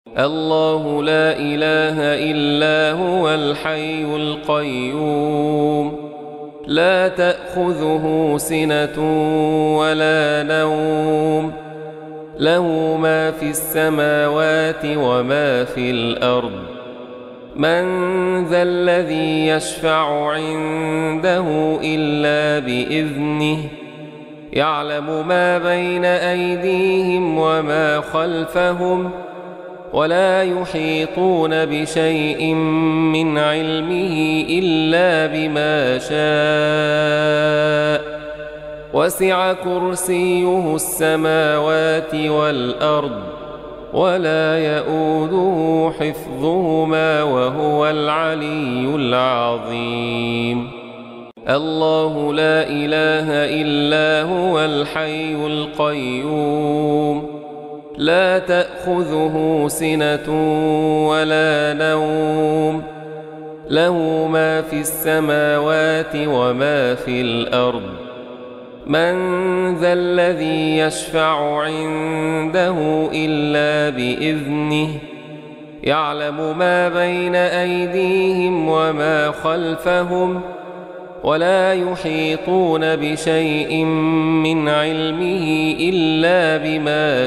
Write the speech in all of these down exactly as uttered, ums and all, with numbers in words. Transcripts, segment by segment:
الله لا إله إلا هو الحي القيوم لا تأخذه سنة ولا نوم له ما في السماوات وما في الأرض من ذا الذي يشفع عنده إلا بإذنه يعلم ما بين أيديهم وما خلفهم ولا يحيطون بشيء من علمه إلا بما شاء وسع كرسيه السماوات والأرض ولا يؤوده حفظهما وهو العلي العظيم الله لا إله إلا هو الحي القيوم لا تأخذه سنة ولا نوم له ما في السماوات وما في الأرض من ذا الذي يشفع عنده إلا بإذنه يعلم ما بين أيديهم وما خلفهم ولا يحيطون بشيء من علمه إلا بما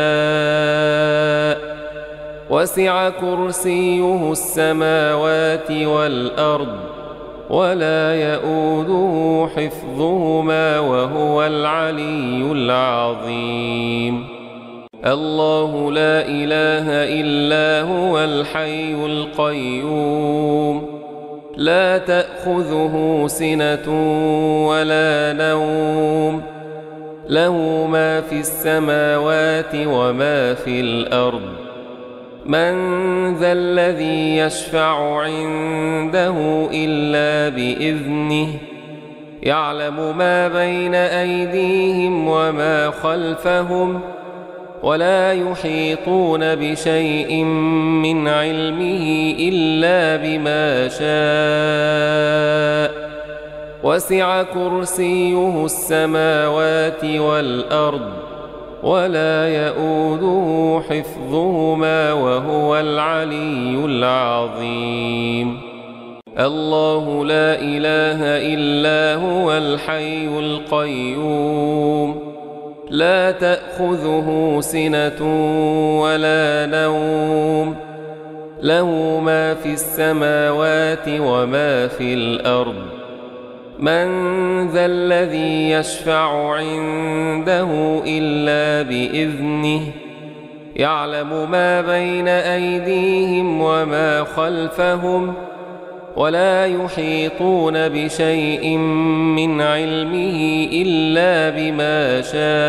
شاء وسع كرسيه السماوات والأرض ولا يؤوده حفظهما وهو العلي العظيم الله لا إله إلا هو الحي القيوم لا تأخذه سنة ولا نوم له ما في السماوات وما في الأرض من ذا الذي يشفع عنده إلا بإذنه يعلم ما بين أيديهم وما خلفهم ولا يحيطون بشيء من علمه إلا بما شاء وسع كرسيه السماوات والأرض ولا يؤوده حفظهما وهو العلي العظيم الله لا إله إلا هو الحي القيوم لا تأخذه سنة ولا نوم له ما في السماوات وما في الأرض من ذا الذي يشفع عنده إلا بإذنه يعلم ما بين أيديهم وما خلفهم ولا يحيطون بشيء من علمه إلا بما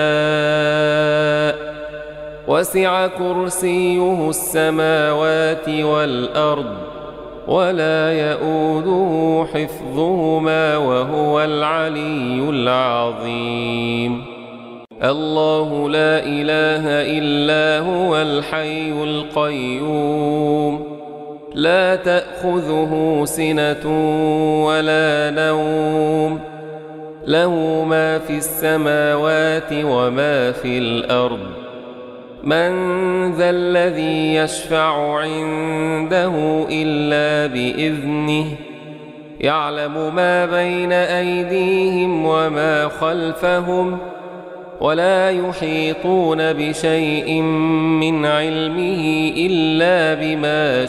شاء وسع كرسيه السماوات والأرض ولا يؤوده حفظهما وهو العلي العظيم الله لا إله إلا هو الحي القيوم لا تأخذه سنة ولا نوم له ما في السماوات وما في الأرض من ذا الذي يشفع عنده إلا بإذنه يعلم ما بين أيديهم وما خلفهم ولا يحيطون بشيء من علمه إلا بما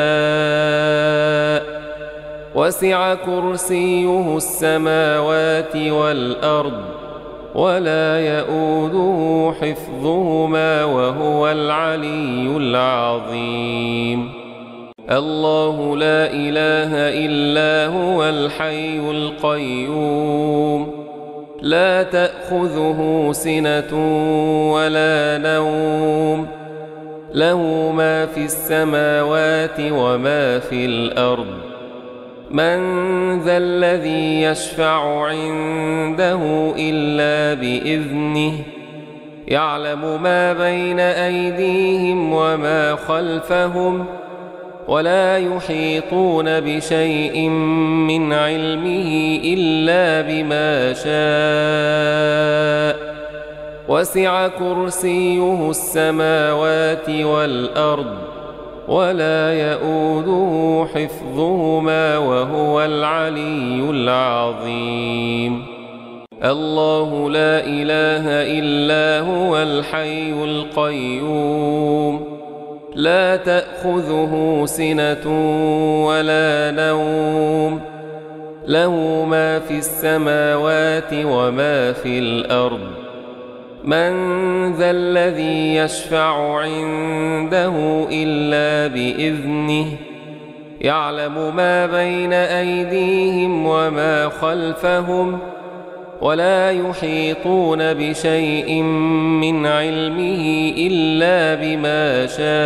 شاء وسع كرسيه السماوات والأرض ولا يؤوده حفظهما وهو العلي العظيم الله لا إله إلا هو الحي القيوم لا تأخذه سنة ولا نوم له ما في السماوات وما في الأرض من ذا الذي يشفع عنده إلا بإذنه يعلم ما بين أيديهم وما خلفهم ولا يحيطون بشيء من علمه إلا بما شاء وسع كرسيه السماوات والأرض ولا يئوده حفظهما وهو العلي العظيم. الله لا إله إلا هو الحي القيوم لا تأخذه سنة ولا نوم له ما في السماوات وما في الأرض. من ذا الذي يشفع عنده إلا بإذنه يعلم ما بين أيديهم وما خلفهم ولا يحيطون بشيء من علمه إلا بما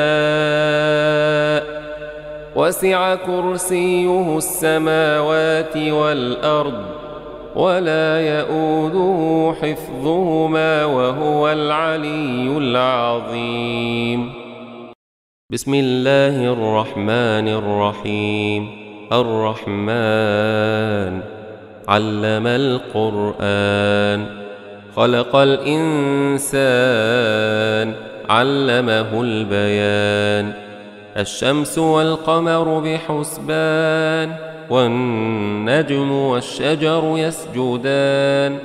شاء وسع كرسيه السماوات والأرض ولا يئوده حفظهما وهو العلي العظيم. بسم الله الرحمن الرحيم. الرحمن علم القرآن خلق الإنسان علمه البيان. الشمس والقمر بحسبان والنجم والشجر يسجدان.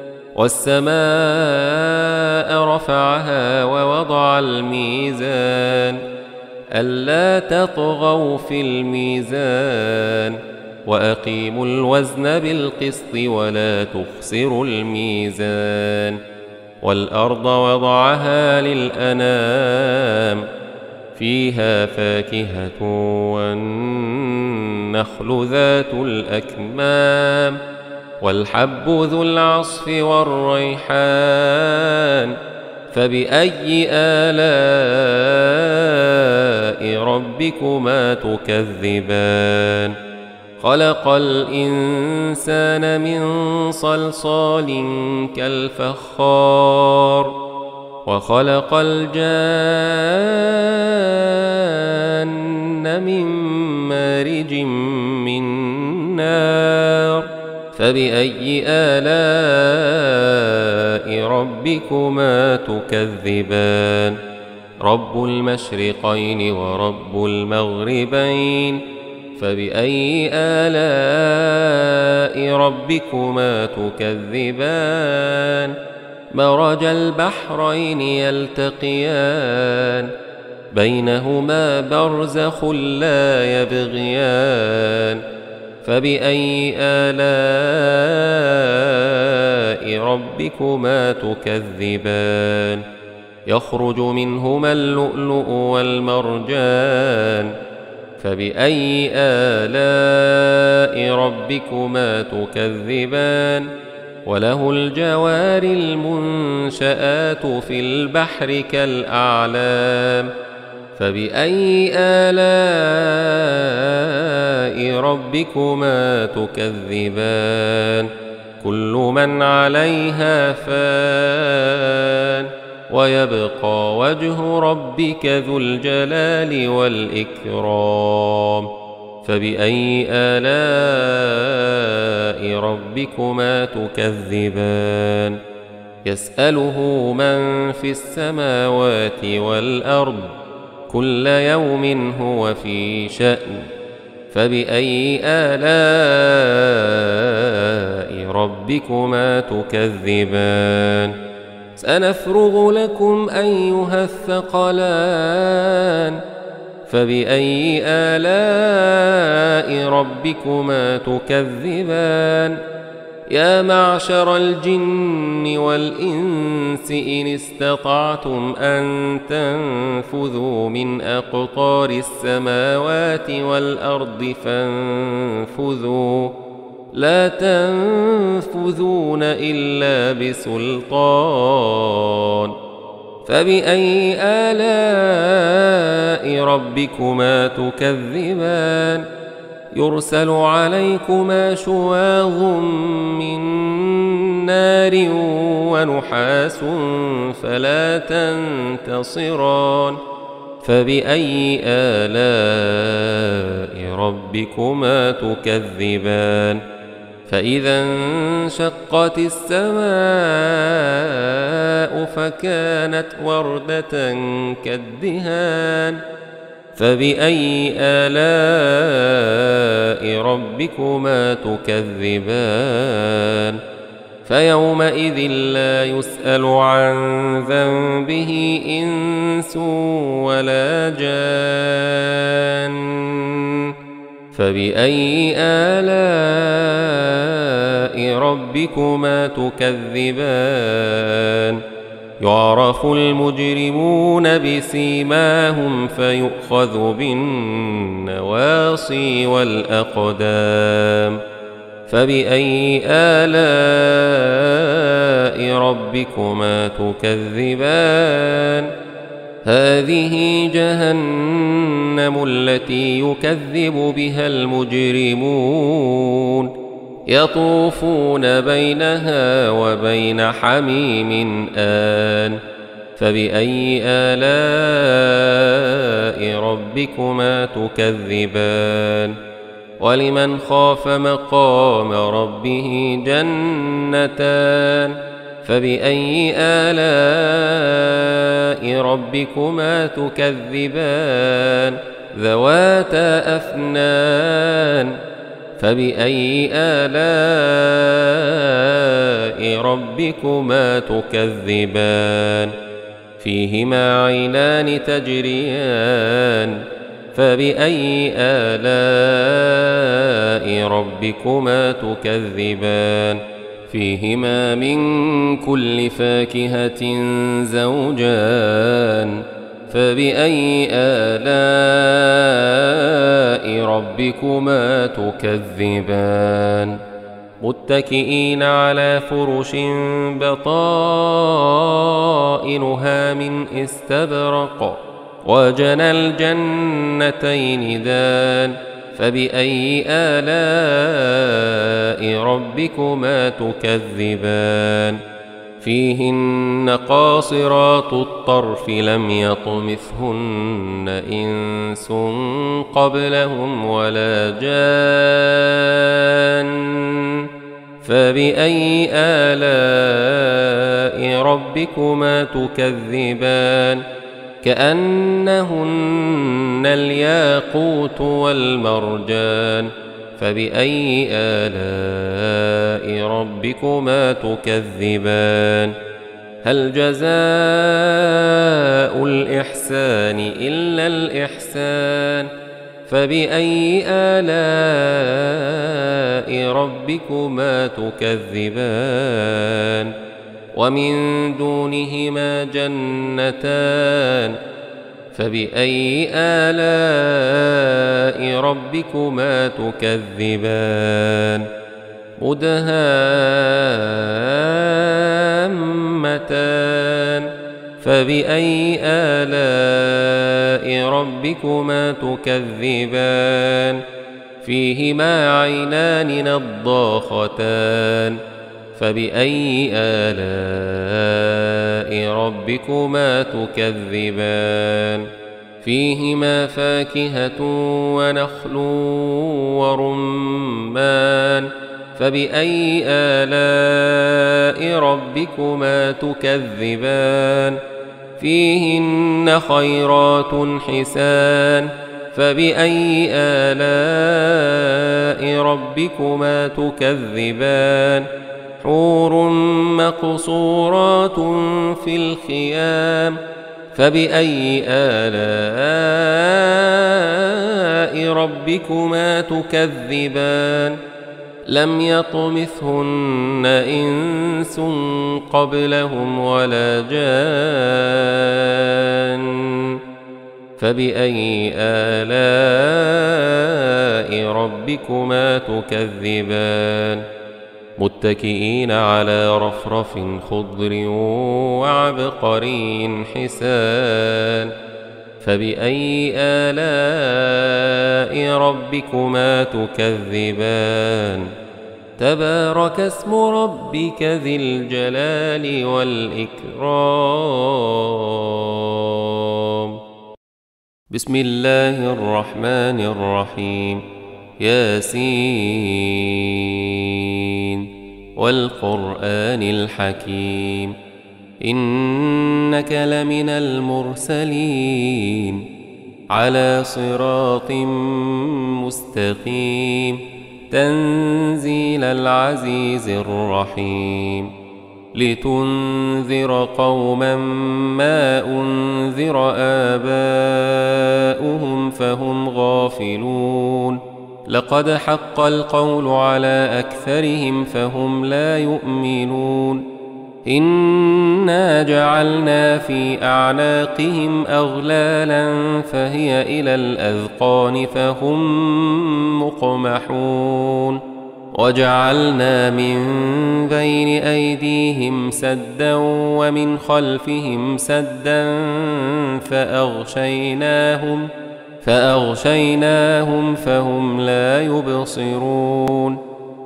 والسماء رفعها ووضع الميزان ألا تطغوا في الميزان وأقيموا الوزن بالقسط ولا تخسروا الميزان. والأرض وضعها للأنام فيها فاكهة والنخل ذات الأكمام والحب ذو العصف والريحان. فبأي آلاء ربكما تكذبان. خلق الإنسان من صلصال كالفخار وخلق الجان من مارج من نار. فبأي آلاء ربكما تكذبان. رب المشرقين ورب المغربين. فبأي آلاء ربكما تكذبان. مرج البحرين يلتقيان بينهما برزخ لا يبغيان. فبأي آلاء ربكما تكذبان. يخرج منهما اللؤلؤ والمرجان. فبأي آلاء ربكما تكذبان. وله الجوار المنشآت في البحر كالأعلام. فبأي آلاء ربكما تكذبان. كل من عليها فان ويبقى وجه ربك ذو الجلال والإكرام. فبأي آلاء ربكما تكذبان. يسأله من في السماوات والأرض كل يوم هو في شأن. فبأي آلاء ربكما تكذبان. سنفرغ لكم أيها الثقلان. فبأي آلاء ربكما تكذبان. يا معشر الجن والإنس إن استطعتم أن تنفذوا من أقطار السماوات والأرض فانفذوا لا تنفذون إلا بسلطان. فبأي آلاء ربكما تكذبان. يرسل عليكما شواظ من نار ونحاس فلا تنتصران. فبأي آلاء ربكما تكذبان. فإذا انشقت السماء فكانت وردة كالدهان فبأي آلاء ربكما تكذبان فيومئذ لا يسأل عن ذنبه إنس ولا جان فبأي آلاء ربكما تكذبان يعرف المجرمون بسيماهم فيؤخذ بالنواصي والأقدام فبأي آلاء ربكما تكذبان هذه جهنم التي يكذب بها المجرمون يطوفون بينها وبين حميم آن فبأي آلاء ربكما تكذبان ولمن خاف مقام ربه جنتان فبأي آلاء ربكما تكذبان ذواتا أفنان فبأي آلاء ربكما تكذبان فيهما عينان تجريان فبأي آلاء ربكما تكذبان فيهما من كل فاكهة زوجان فبأي آلاء ربكما تكذبان متكئين على فرش بطائنها من استبرق وجنى الجنتين دان فبأي آلاء ربكما تكذبان فيهن قاصرات الطرف لم يطمثهن إنس قبلهم ولا جان فبأي آلاء ربكما تكذبان كأنهن الياقوت والمرجان فبأي آلاء ربكما تكذبان هل جزاء الإحسان إلا الإحسان فبأي آلاء ربكما تكذبان ومن دونهما جنتان فبأي آلاء ربكما تكذبان مدهامتان فبأي آلاء ربكما تكذبان فيهما عينان نضاختان فبأي آلاء ربكما تكذبان فيهما فاكهة ونخل ورمان فبأي آلاء ربكما تكذبان فيهن خيرات حسان فبأي آلاء ربكما تكذبان حور مقصورات في الخيام فبأي آلاء ربكما تكذبان لم يطمثهن إنس قبلهم ولا جان فبأي آلاء ربكما تكذبان متكئين على رفرف خضر وعبقري حسان فبأي آلاء ربكما تكذبان تبارك اسم ربك ذي الجلال والإكرام بسم الله الرحمن الرحيم ياسين والقرآن الحكيم إنك لمن المرسلين على صراط مستقيم تنزيل العزيز الرحيم لتنذر قوما ما أنذر آباؤهم فهم غافلون لقد حق القول على أكثرهم فهم لا يؤمنون إنا جعلنا في أعناقهم أغلالا فهي إلى الأذقان فهم مقمحون وجعلنا من بين أيديهم سدا ومن خلفهم سدا فأغشيناهم فأغشيناهم فهم لا يبصرون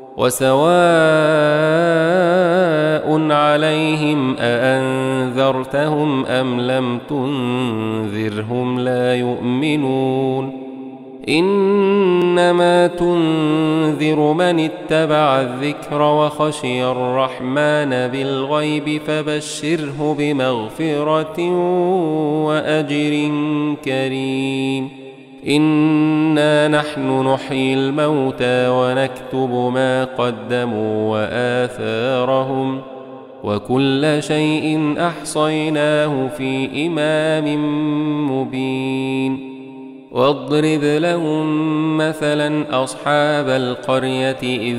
وسواء عليهم أأنذرتهم أم لم تنذرهم لا يؤمنون إنما تنذر من اتبع الذكر وخشي الرحمن بالغيب فبشره بمغفرة وأجر كريم إنا نحن نحيي الموتى ونكتب ما قدموا وآثارهم وكل شيء أحصيناه في إمام مبين واضرب لهم مثلا أصحاب القرية إذ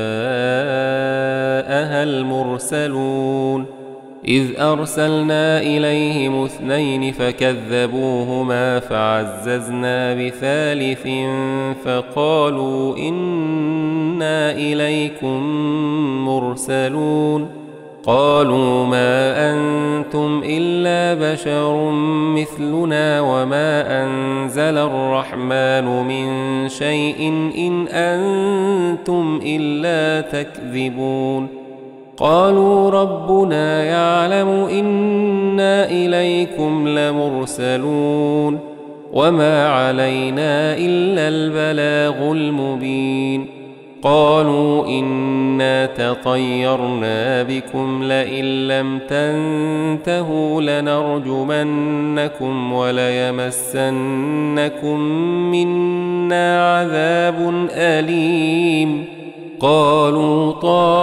جاءها المرسلون إذ أرسلنا إليهم اثنين فكذبوهما فعززنا بثالث فقالوا إنا إليكم مرسلون قالوا ما أنتم إلا بشر مثلنا وما أنزل الرحمن من شيء إن أنتم إلا تكذبون قالوا ربنا يعلم إنا إليكم لمرسلون وما علينا إلا البلاغ المبين قالوا إنا تطيرنا بكم لئن لم تنتهوا لنرجمنكم وليمسنكم منا عذاب أليم قالوا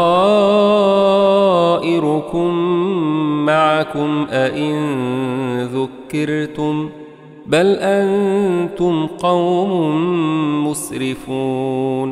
طائركم معكم أئن ذكرتم بل أنتم قوم مسرفون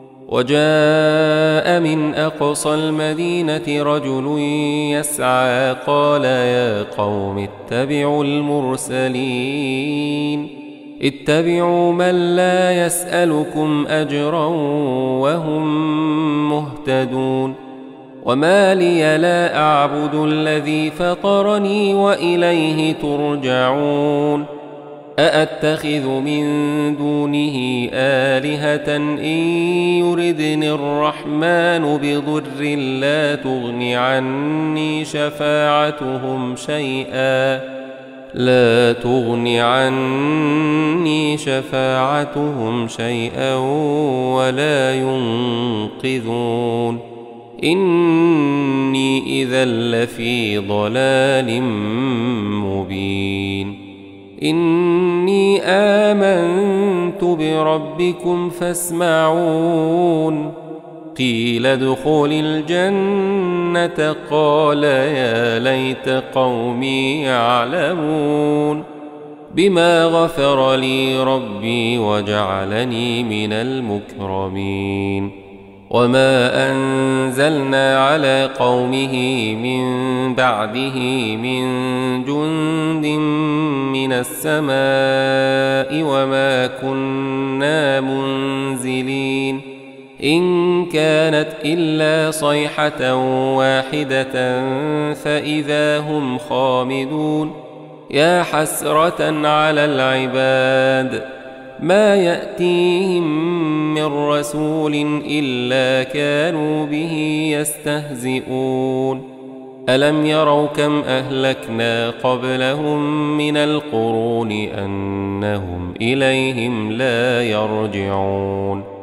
وجاء من أقصى المدينة رجل يسعى قال يا قوم اتبعوا المرسلين اتبعوا من لا يسألكم أجرا وهم مهتدون وما لي لا أعبد الذي فطرني وإليه ترجعون أأتخذ من دونه آلهة إن يردني الرحمن بضر لا تغن عني شفاعتهم شيئا لا تغن عني شفاعتهم شيئا ولا ينقذون إني إذا لفي ضلال مبين إني آمنت بربكم فاسمعون قيل ادخل الجنة قال يا ليت قومي يعلمون بما غفر لي ربي وجعلني من المكرمين وما أنزلنا على قومه من بعده من جند من السماء وما كنا منزلين إن كانت إلا صيحة واحدة فإذا هم خامدون يا حسرة على العباد ما يأتيهم من رسول إلا كانوا به يستهزئون ألم يروا كم أهلكنا قبلهم من القرون أنهم إليهم لا يرجعون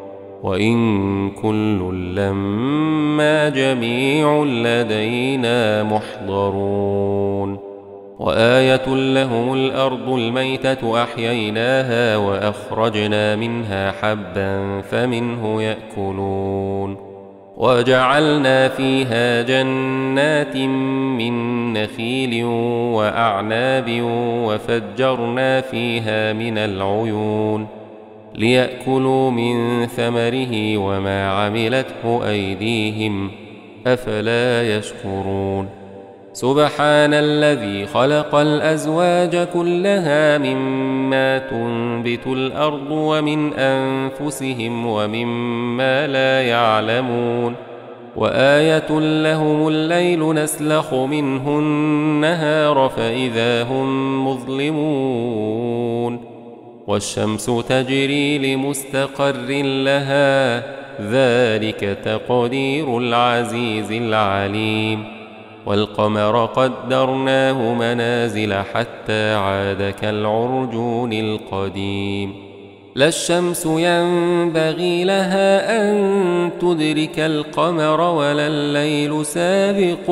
وإن كل لما جميع لدينا محضرون وآية لهم الأرض الميتة أحييناها وأخرجنا منها حبا فمنه يأكلون وجعلنا فيها جنات من نخيل وأعناب وفجرنا فيها من العيون ليأكلوا من ثمره وما عملته أيديهم أفلا يشكرون سبحان الذي خلق الأزواج كلها مما تنبت الأرض ومن أنفسهم ومما لا يعلمون وآية لهم الليل نسلخ منه النهار فإذا هم مظلمون والشمس تجري لمستقر لها ذلك تقدير العزيز العليم والقمر قدرناه منازل حتى عاد كالعرجون القديم لا الشمس ينبغي لها أن تدرك القمر ولا الليل سابق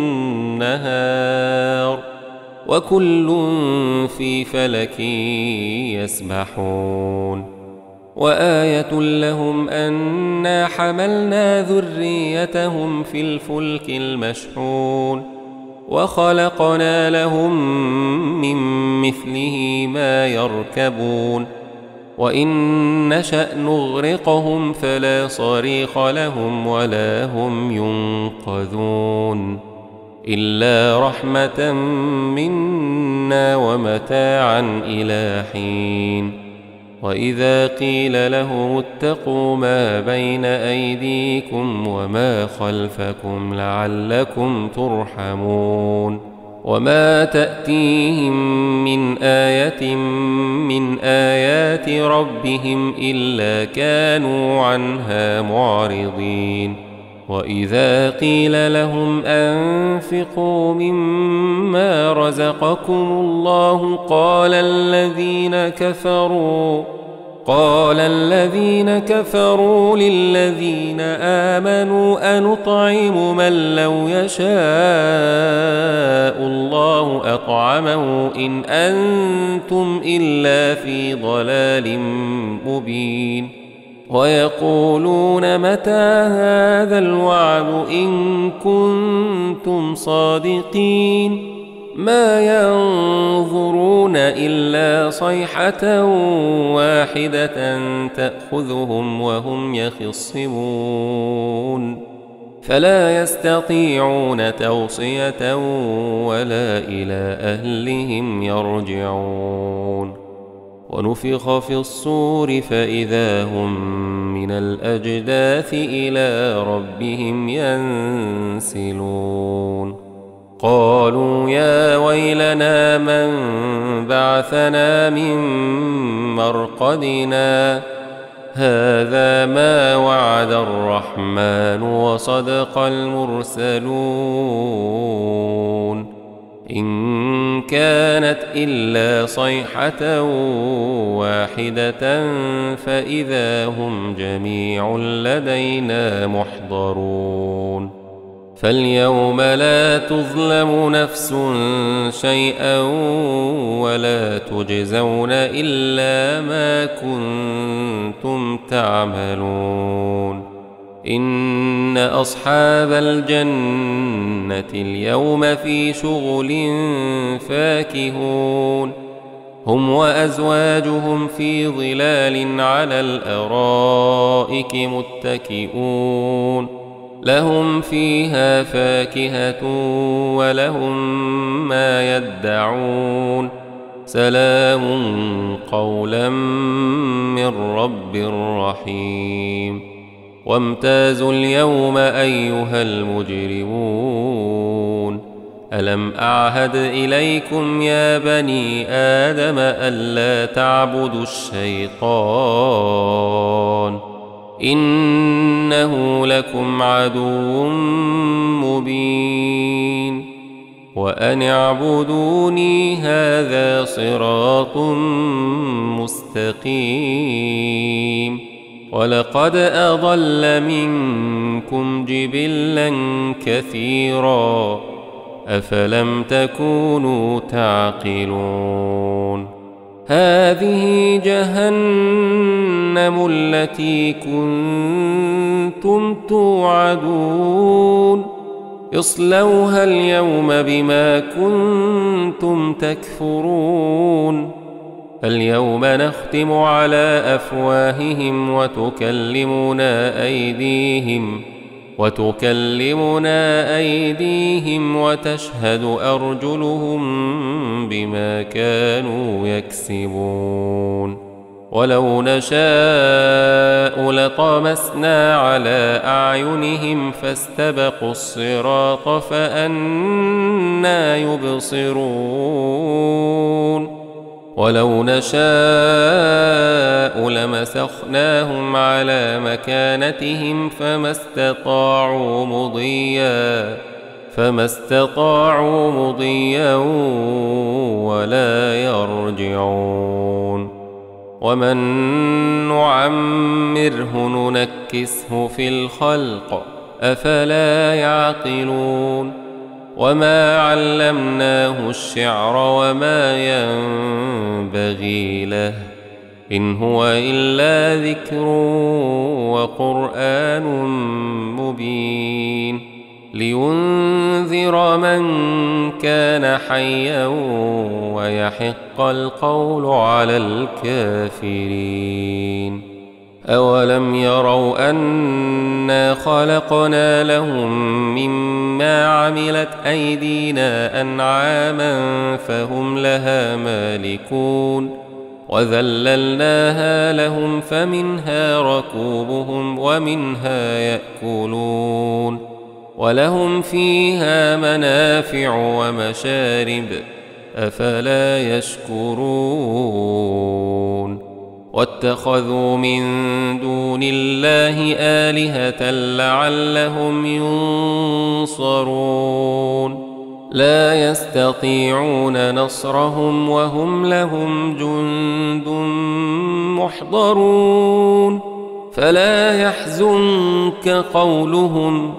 النهار وكل في فلك يسبحون وآية لهم أنا حملنا ذريتهم في الفلك المشحون وخلقنا لهم من مثله ما يركبون وإن نشأ نغرقهم فلا صريخ لهم ولا هم ينقذون إلا رحمة منا ومتاعا إلى حين وإذا قيل لهم اتقوا ما بين أيديكم وما خلفكم لعلكم ترحمون وما تأتيهم من آية من آيات ربهم إلا كانوا عنها معرضين وإذا قيل لهم أنفقوا مما رزقكم الله قال الذين كفروا قال الذين كفروا للذين آمنوا أنطعم من لو يشاء الله أطعمه إن أنتم إلا في ضلال مبين ويقولون متى هذا الوعد إن كنتم صادقين ما ينظرون إلا صيحة واحدة تأخذهم وهم يخصمون فلا يستطيعون توصية ولا إلى أهلهم يرجعون ونفخ في الصور فإذا هم من الأجداث إلى ربهم ينسلون قالوا يا ويلنا من بعثنا من مرقدنا هذا ما وعد الرحمن وصدق المرسلون إن كانت إلا صيحة واحدة فإذا هم جميع لدينا محضرون فاليوم لا تظلم نفس شيئا ولا تجزون إلا ما كنتم تعملون إن أصحاب الجنة اليوم في شغل فاكهون هم وأزواجهم في ظلال على الأرائك متكئون لهم فيها فاكهة ولهم ما يدعون سلام قولا من رب رحيم وامتازوا اليوم أيها المجرمون ألم أعهد إليكم يا بني آدم ألا تعبدوا الشيطان إنه لكم عدو مبين وأن اعبدوني هذا صراط مستقيم ولقد أضل منكم جبلا كثيرا أفلم تكونوا تعقلون هذه جهنم التي كنتم توعدون اصلوها اليوم بما كنتم تكفرون اليوم نختم على أفواههم وتكلمنا أيديهم وتكلمنا أيديهم وتشهد أرجلهم بما كانوا يكسبون ولو نشاء لطمسنا على أعينهم فاستبقوا الصراط فأنى يبصرون ولو نشاء لمسخناهم على مكانتهم فما استطاعوا مضيا فما استطاعوا مضيا ولا يرجعون ومن نعمره ننكسه في الخلق أفلا يعقلون وما علمناه الشعر وما ينبغي له إن هو إلا ذكر وقرآن مبين لينذر من كان حيا ويحق القول على الكافرين أولم يروا أنا خلقنا لهم مما عملت أيدينا أنعاما فهم لها مالكون وذللناها لهم فمنها ركوبهم ومنها يأكلون ولهم فيها منافع ومشارب أفلا يشكرون واتخذوا من دون الله آلهة لعلهم ينصرون لا يستطيعون نصرهم وهم لهم جند محضرون فلا يحزنك قولهم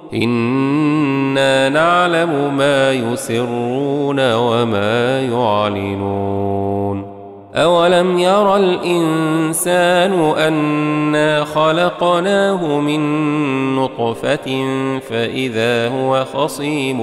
إنا نعلم ما يسرون وما يعلنون أولم ير الإنسان أنا خلقناه من نطفة فإذا هو خصيم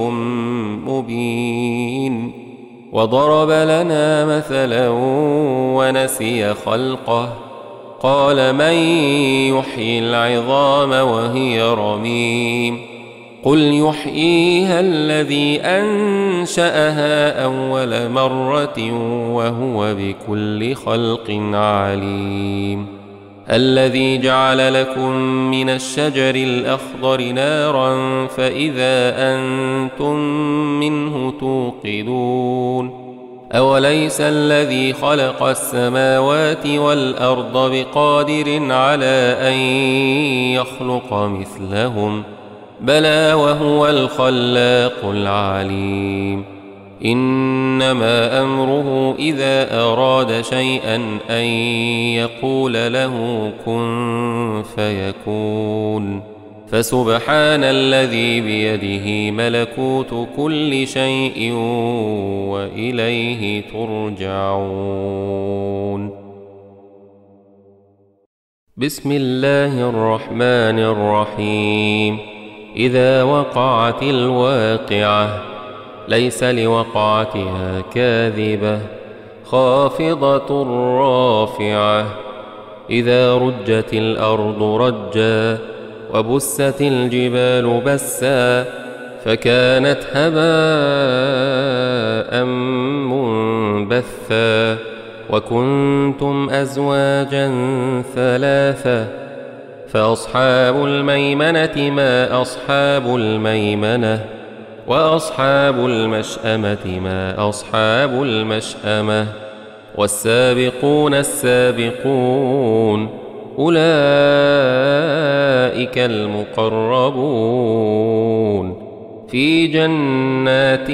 مبين وضرب لنا مثلا ونسي خلقه قال من يحيي العظام وهي رميم قل يحييها الذي أنشأها أول مرة وهو بكل خلق عليم الذي جعل لكم من الشجر الأخضر نارا فإذا أنتم منه توقدون أوليس الذي خلق السماوات والأرض بقادر على أن يخلق مثلهم بلى وهو الخلاق العليم إنما أمره إذا أراد شيئا أن يقول له كن فيكون فسبحان الذي بيده ملكوت كل شيء وإليه ترجعون بسم الله الرحمن الرحيم إذا وقعت الواقعة ليس لوقعتها كاذبة خافضة رافعة إذا رجت الأرض رجا وبست الجبال بسا فكانت هباء منبثا وكنتم أزواجا ثلاثة فأصحاب الميمنة ما أصحاب الميمنة وأصحاب المشأمة ما أصحاب المشأمة والسابقون السابقون أولئك المقربون في جنات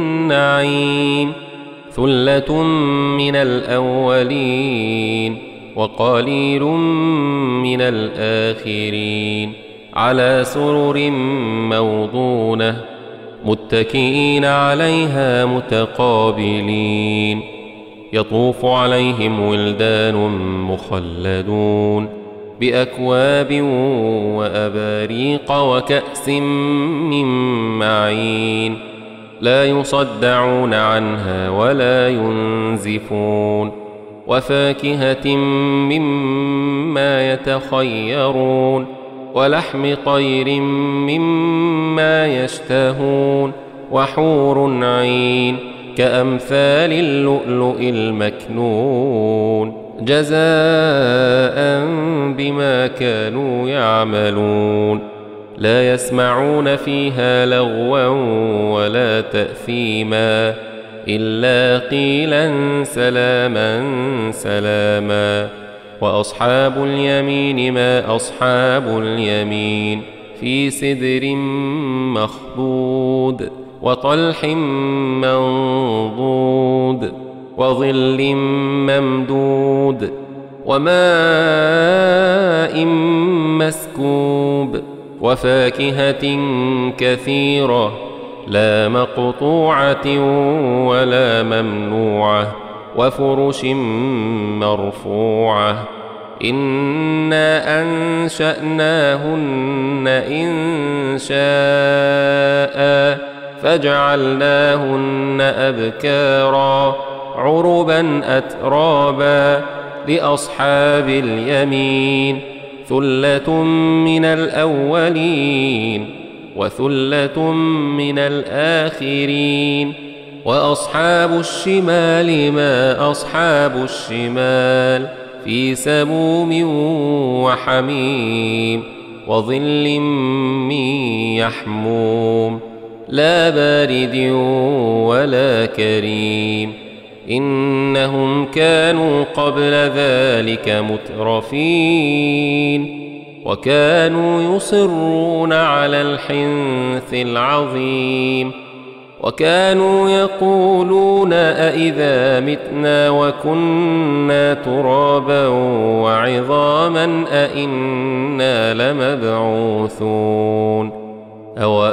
النعيم ثلة من الأولين وقليل من الآخرين على سرر موضونة متكئين عليها متقابلين يطوف عليهم ولدان مخلدون بأكواب وأباريق وكأس من معين لا يصدعون عنها ولا ينزفون وفاكهة مما يتخيرون ولحم طير مما يشتهون وحور عين كأمثال اللؤلؤ المكنون جزاء بما كانوا يعملون لا يسمعون فيها لغوا ولا تأثيما إلا قيلا سلاما سلاما وأصحاب اليمين ما أصحاب اليمين في سدر مخضود وطلح منضود وظل ممدود وماء مسكوب وفاكهة كثيرة لا مقطوعة ولا ممنوعة وفرش مرفوعة إنا أنشأناهن إن شاء فجعلناهن أبكارا عربا أترابا لأصحاب اليمين ثلة من الأولين وثلة من الآخرين وأصحاب الشمال ما أصحاب الشمال في سموم وحميم وظل من يحموم لا بارد ولا كريم إنهم كانوا قبل ذلك مترفين وكانوا يصرون على الحنث العظيم وكانوا يقولون أئذا متنا وكنا ترابا وعظاما أئنا لمبعوثون أو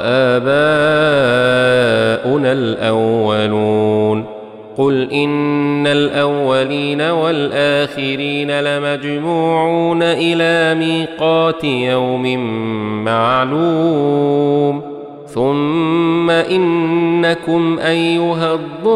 آباؤنا الأولون قل إن الأولين والآخرين لمجموعون إلى ميقات يوم معلوم ثم إنكم أيها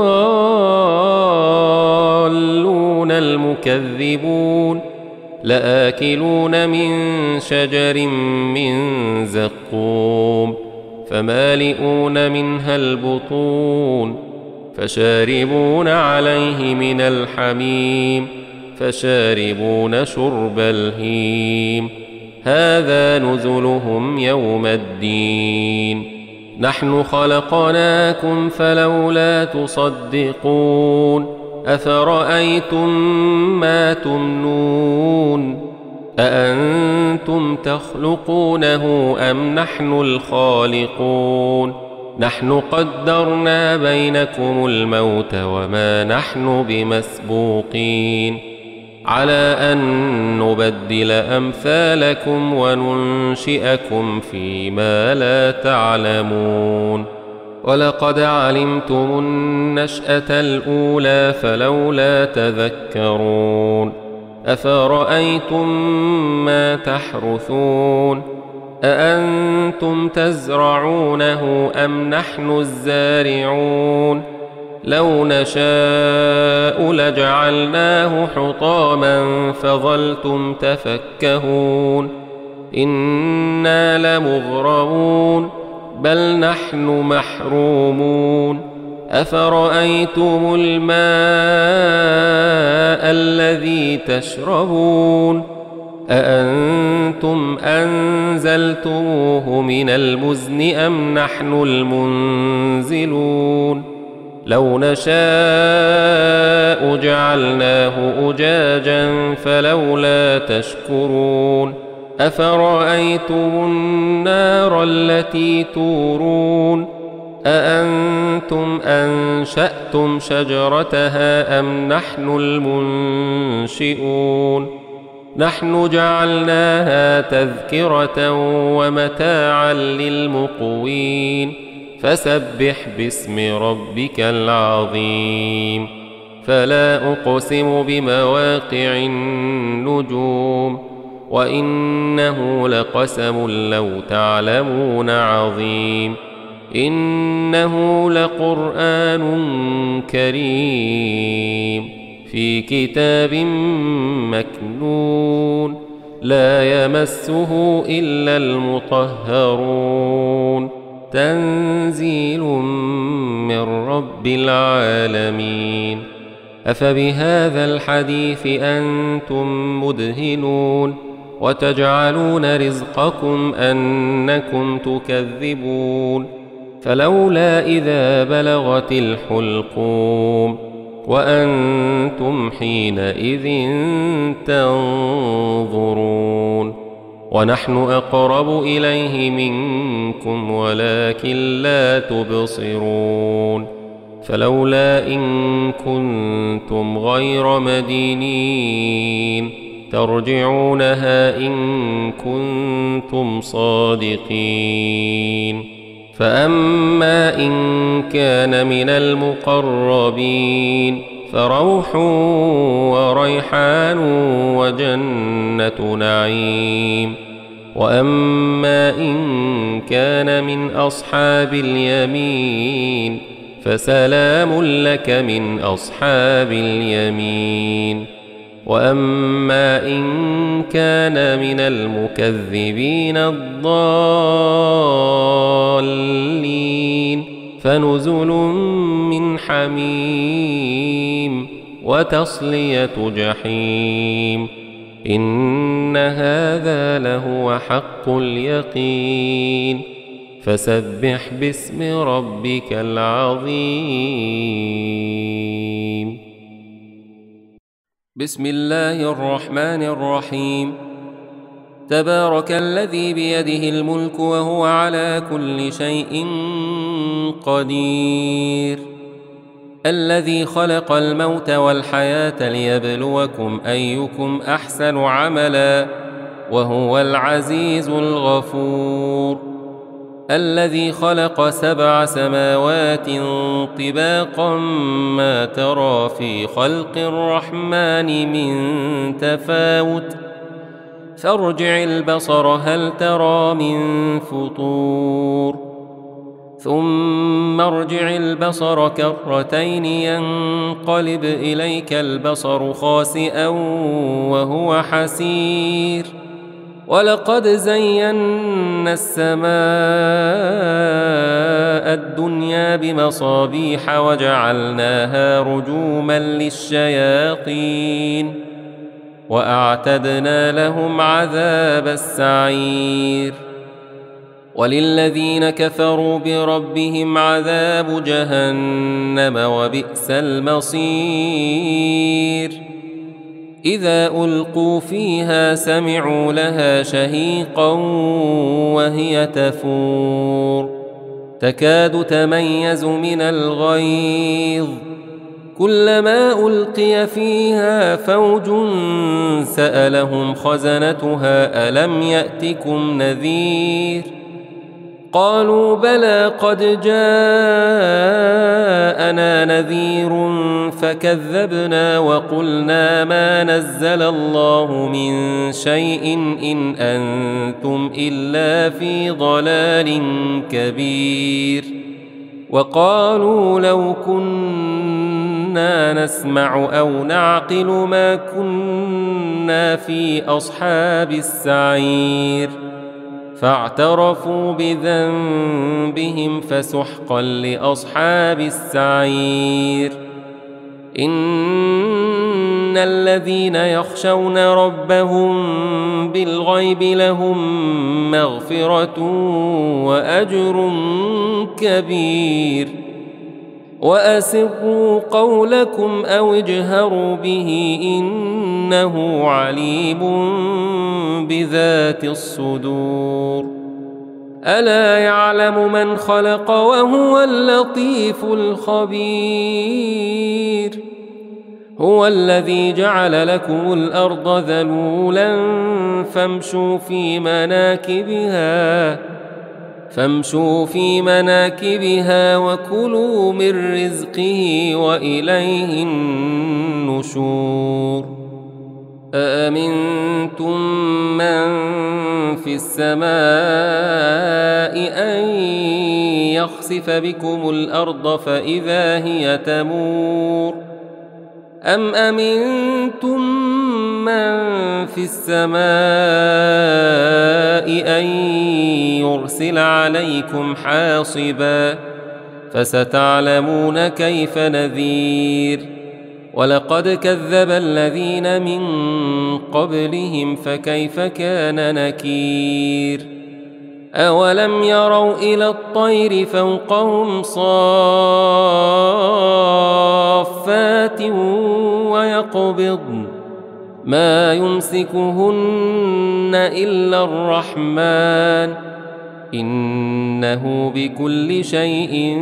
الضالون المكذبون لآكلون من شجر من زقوم فمالئون منها البطون فشاربون عليه من الحميم فشاربون شرب الهيم هذا نزلهم يوم الدين نحن خلقناكم فلولا تصدقون أفرأيتم ما تمنون أأنتم تخلقونه أم نحن الخالقون نحن قدرنا بينكم الموت وما نحن بمسبوقين على أن نبدل أمثالكم وننشئكم فيما لا تعلمون ولقد علمتم النشأة الأولى فلولا تذكرون أفرأيتم ما تحرثون أأنتم تزرعونه أم نحن الزارعون لو نشاء لجعلناه حطاما فظلتم تفكهون إنا لمغرمون بل نحن محرومون أفرأيتم الماء الذي تشربون أأنتم أنزلتموه من المزن أم نحن المنزلون لو نشاء جعلناه أجاجا فلولا تشكرون أفرأيتم النار التي تورون أأنتم أنشأتم شجرتها أم نحن المنشئون نحن جعلناها تذكرة ومتاعا للمقوين فسبح باسم ربك العظيم فلا أقسم بمواقع النجوم وإنه لقسم لو تعلمون عظيم إنه لقرآن كريم في كتاب مكنون لا يمسه إلا المطهرون تنزيل من رب العالمين أفبهذا الحديث أنتم مدهنون وتجعلون رزقكم أنكم تكذبون فلولا إذا بلغت الحلقوم وأنتم حينئذ تنظرون ونحن أقرب إليه منكم ولكن لا تبصرون فلولا إن كنتم غير مدينين ترجعونها إن كنتم صادقين فأما إن كان من المقربين فروح وريحان وجنة نعيم وأما إن كان من أصحاب اليمين فسلام لك من أصحاب اليمين وأما إن كان من المكذبين الضالين فنزل من حميم وتصلية جحيم إن هذا لهو حق اليقين فسبح باسم ربك العظيم بسم الله الرحمن الرحيم تبارك الذي بيده الملك وهو على كل شيء قدير الذي خلق الموت والحياة ليبلوكم أيكم أحسن عملا وهو العزيز الغفور الذي خلق سبع سماوات طباقا ما ترى في خلق الرحمن من تفاوت فارجع البصر هل ترى من فطور ثم ارجع البصر كرتين ينقلب إليك البصر خاسئا وهو حسير ولقد زينا السماء الدنيا بمصابيح وجعلناها رجوما للشياطين وأعتدنا لهم عذاب السعير وللذين كفروا بربهم عذاب جهنم وبئس المصير إذا ألقوا فيها سمعوا لها شهيقا وهي تفور تكاد تميز من الغيظ كلما ألقي فيها فوج سألهم خزنتها ألم يأتكم نذير قالوا بلى قد جاءنا نذير فكذبنا وقلنا ما نزل الله من شيء إن أنتم إلا في ضلال كبير وقالوا لو كنا نسمع أو نعقل ما كنا في أصحاب السعير فاعترفوا بذنبهم فسحقا لأصحاب السعير إن الذين يخشون ربهم بالغيب لهم مغفرة وأجر كبير وأسروا قولكم أو اجهروا به إنه عليم بذات الصدور ألا يعلم من خلق وهو اللطيف الخبير هو الذي جعل لكم الأرض ذلولا فامشوا في مناكبها فامشوا في مناكبها وكلوا من رزقه وإليه النشور أأمنتم من في السماء أن يخسف بكم الأرض فإذا هي تمور أم أمنتم من في السماء أن يرسل عليكم حاصبا فستعلمون كيف نذير ولقد كذب الذين من قبلهم فكيف كان نكير أولم يروا إلى الطير فوقهم صافات ويقبضن ما يمسكهن إلا الرحمن إنه بكل شيء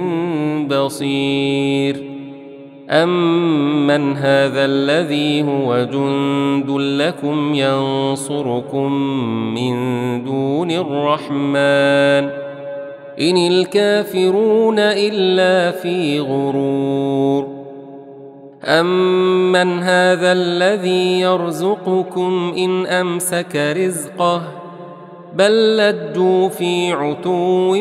بصير أمن هذا الذي هو جند لكم ينصركم من دون الرحمن إن الكافرون إلا في غرور أمن هذا الذي يرزقكم إن أمسك رزقه بل لجوا في عتو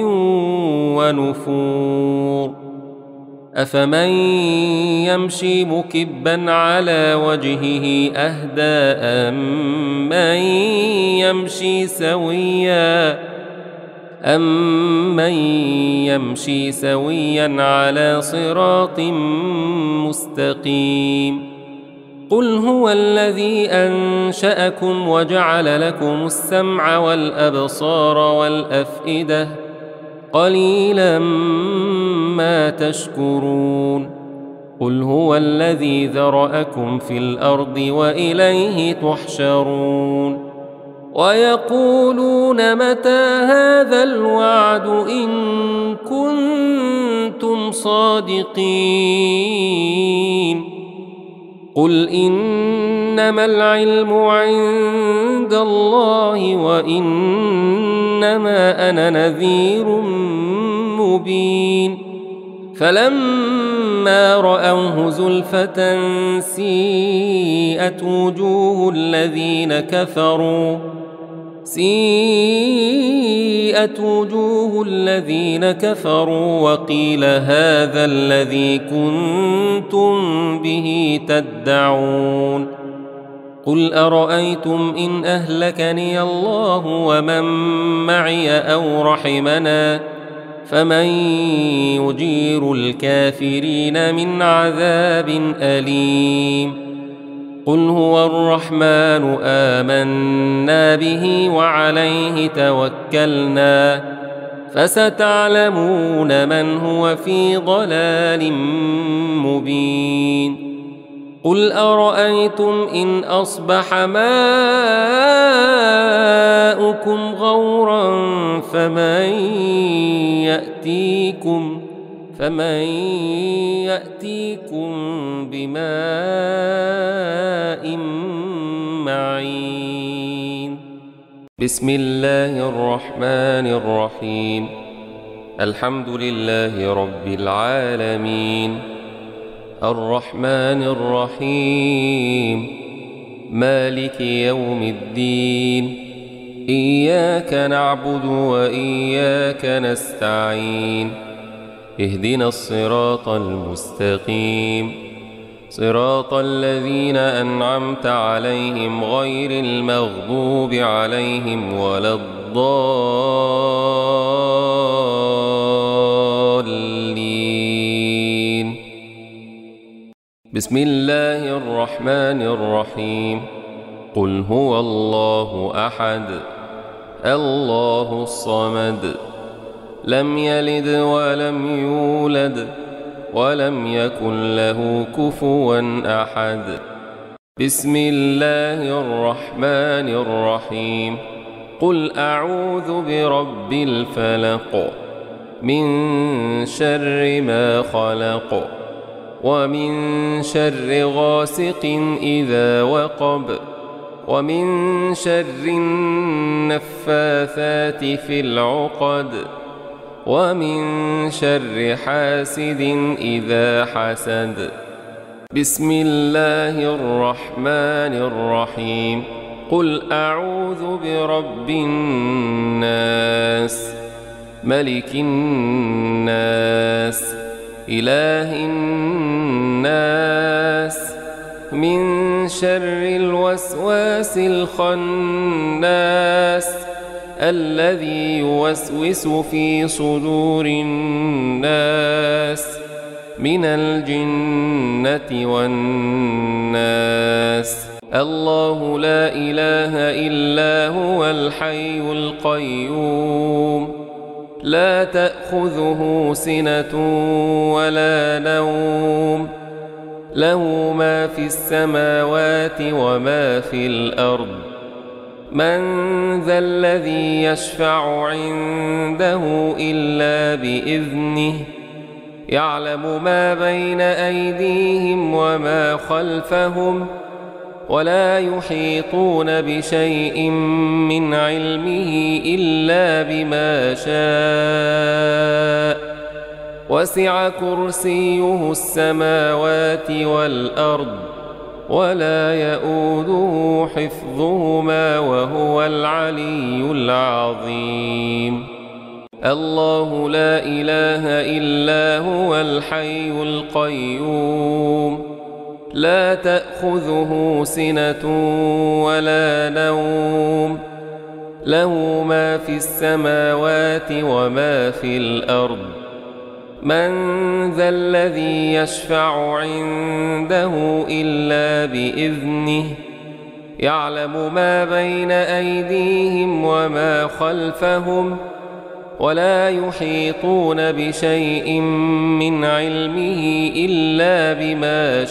ونفور أفمن يمشي مكبا على وجهه أهدى أمن يمشي سويا أمن يمشي سويا على صراط مستقيم قل هو الذي أنشأكم وجعل لكم السمع والأبصار والأفئدة قليلا ما تشكرون قل هو الذي ذرأكم في الأرض وإليه تحشرون ويقولون متى هذا الوعد إن كنتم صادقين قل إنما العلم عند الله وإنما أنا نذير مبين فلما رأوه زلفة سيئت وجوه الذين كفروا سيئت وجوه الذين كفروا وقيل هذا الذي كنتم به تدعون قل أرأيتم إن أهلكني الله ومن معي أو رحمنا فمن يجير الكافرين من عذاب أليم قل هو الرحمن آمنا به وعليه توكلنا فستعلمون من هو في ضلال مبين قل أرأيتم إن أصبح ماؤكم غورا فمن يأتيكم فمن يأتيكم بماء معين بسم الله الرحمن الرحيم الحمد لله رب العالمين الرحمن الرحيم مالك يوم الدين إياك نعبد وإياك نستعين اهدنا الصراط المستقيم صراط الذين أنعمت عليهم غير المغضوب عليهم ولا الضالين بسم الله الرحمن الرحيم قل هو الله أحد الله الصمد لم يلد ولم يولد ولم يكن له كفوا أحد بسم الله الرحمن الرحيم قل أعوذ برب الفلق من شر ما خلق ومن شر غاسق إذا وقب ومن شر النفاثات في العقد ومن شر حاسد إذا حسد. بسم الله الرحمن الرحيم. قل أعوذ برب الناس ملك الناس إله الناس من شر الوسواس الخناس الذي يوسوس في صدور الناس من الجنة والناس. الله لا إله إلا هو الحي القيوم لا تأخذه سنة ولا نوم له ما في السماوات وما في الأرض. من ذا الذي يشفع عنده إلا بإذنه يعلم ما بين أيديهم وما خلفهم ولا يحيطون بشيء من علمه إلا بما شاء وسع كرسيه السماوات والأرض ولا يؤوده حفظهما وهو العلي العظيم. الله لا إله إلا هو الحي القيوم لا تأخذه سنة ولا نوم له ما في السماوات وما في الأرض. من ذا الذي يشفع عنده إلا بإذنه يعلم ما بين أيديهم وما خلفهم ولا يحيطون بشيء من علمه إلا بما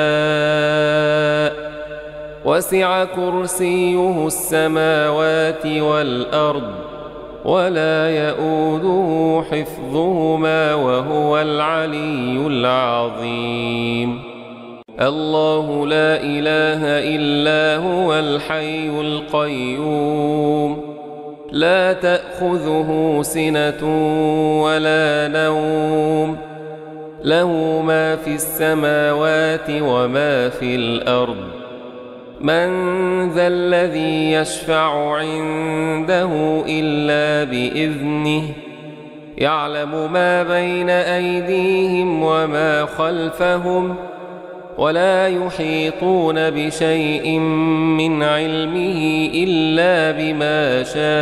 شاء وسع كرسيه السماوات والأرض ولا يؤوده حفظهما وهو العلي العظيم. الله لا إله إلا هو الحي القيوم لا تأخذه سنة ولا نوم له ما في السماوات وما في الأرض. من ذا الذي يشفع عنده إلا بإذنه يعلم ما بين أيديهم وما خلفهم ولا يحيطون بشيء من علمه إلا بما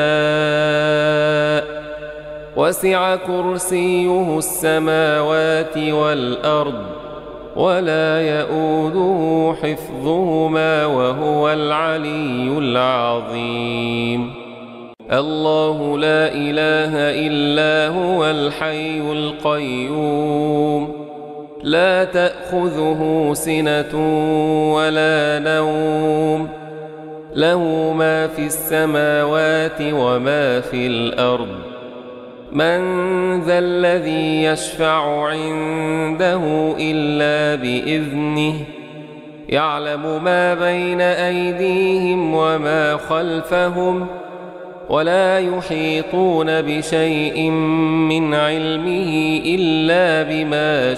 شاء وسع كرسيه السماوات والأرض ولا يؤوده حفظهما وهو العلي العظيم. الله لا إله إلا هو الحي القيوم لا تأخذه سنة ولا نوم له ما في السماوات وما في الأرض. من ذا الذي يشفع عنده إلا بإذنه يعلم ما بين أيديهم وما خلفهم ولا يحيطون بشيء من علمه إلا بما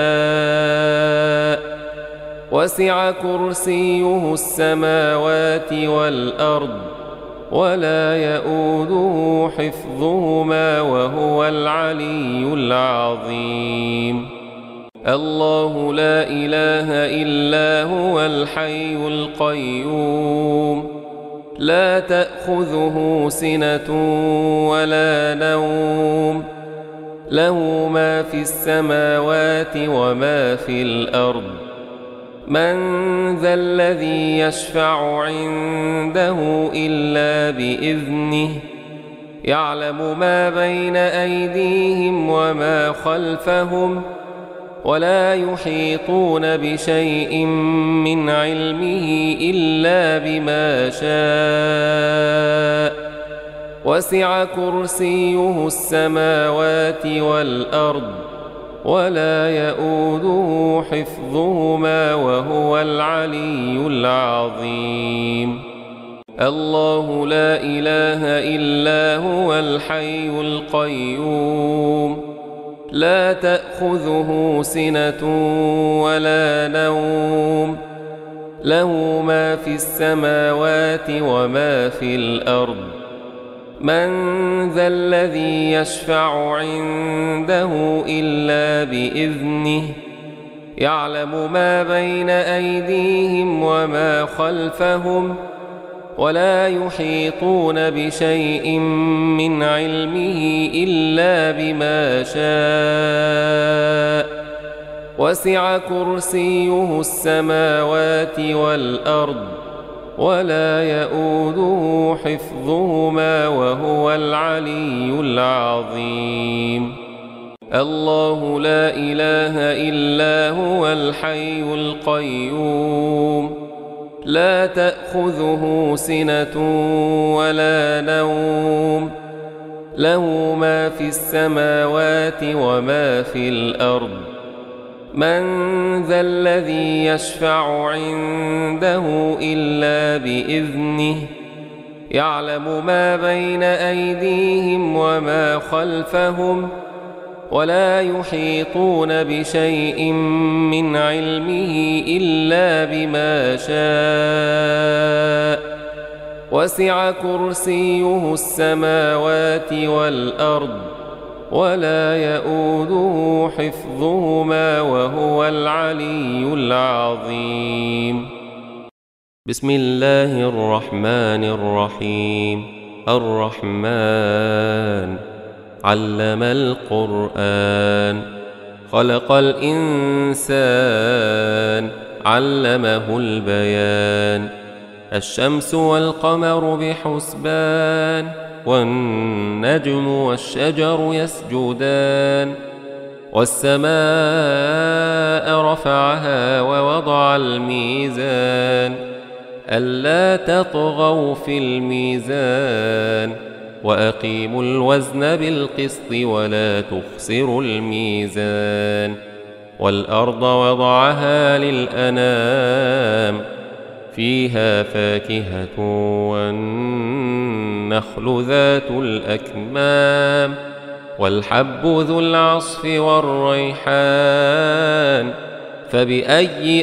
شاء وسع كرسيه السماوات والأرض ولا يؤوده حفظهما وهو العلي العظيم. الله لا إله إلا هو الحي القيوم لا تأخذه سنة ولا نوم له ما في السماوات وما في الأرض. من ذا الذي يشفع عنده إلا بإذنه يعلم ما بين أيديهم وما خلفهم ولا يحيطون بشيء من علمه إلا بما شاء وسع كرسيه السماوات والأرض ولا يئوده حفظهما وهو العلي العظيم. الله لا إله إلا هو الحي القيوم لا تأخذه سنة ولا نوم له ما في السماوات وما في الأرض. من ذا الذي يشفع عنده إلا بإذنه يعلم ما بين أيديهم وما خلفهم ولا يحيطون بشيء من علمه إلا بما شاء. وسع كرسيه السماوات والأرض ولا يئوده حفظهما وهو العلي العظيم. الله لا إله إلا هو الحي القيوم لا تأخذه سنة ولا نوم له ما في السماوات وما في الأرض. من ذا الذي يشفع عنده إلا بإذنه يعلم ما بين أيديهم وما خلفهم ولا يحيطون بشيء من علمه إلا بما شاء. وسع كرسيه السماوات والأرض ولا يئوده حفظهما وهو العلي العظيم. بسم الله الرحمن الرحيم. الرحمن علم القرآن خلق الإنسان علمه البيان. الشمس والقمر بحسبان والنجم والشجر يسجدان. والسماء رفعها ووضع الميزان ألا تطغوا في الميزان وأقيموا الوزن بالقسط ولا تخسروا الميزان. والأرض وضعها للأنام فيها فاكهة والنخل ذات الأكمام والحب ذو العصف والريحان. فبأي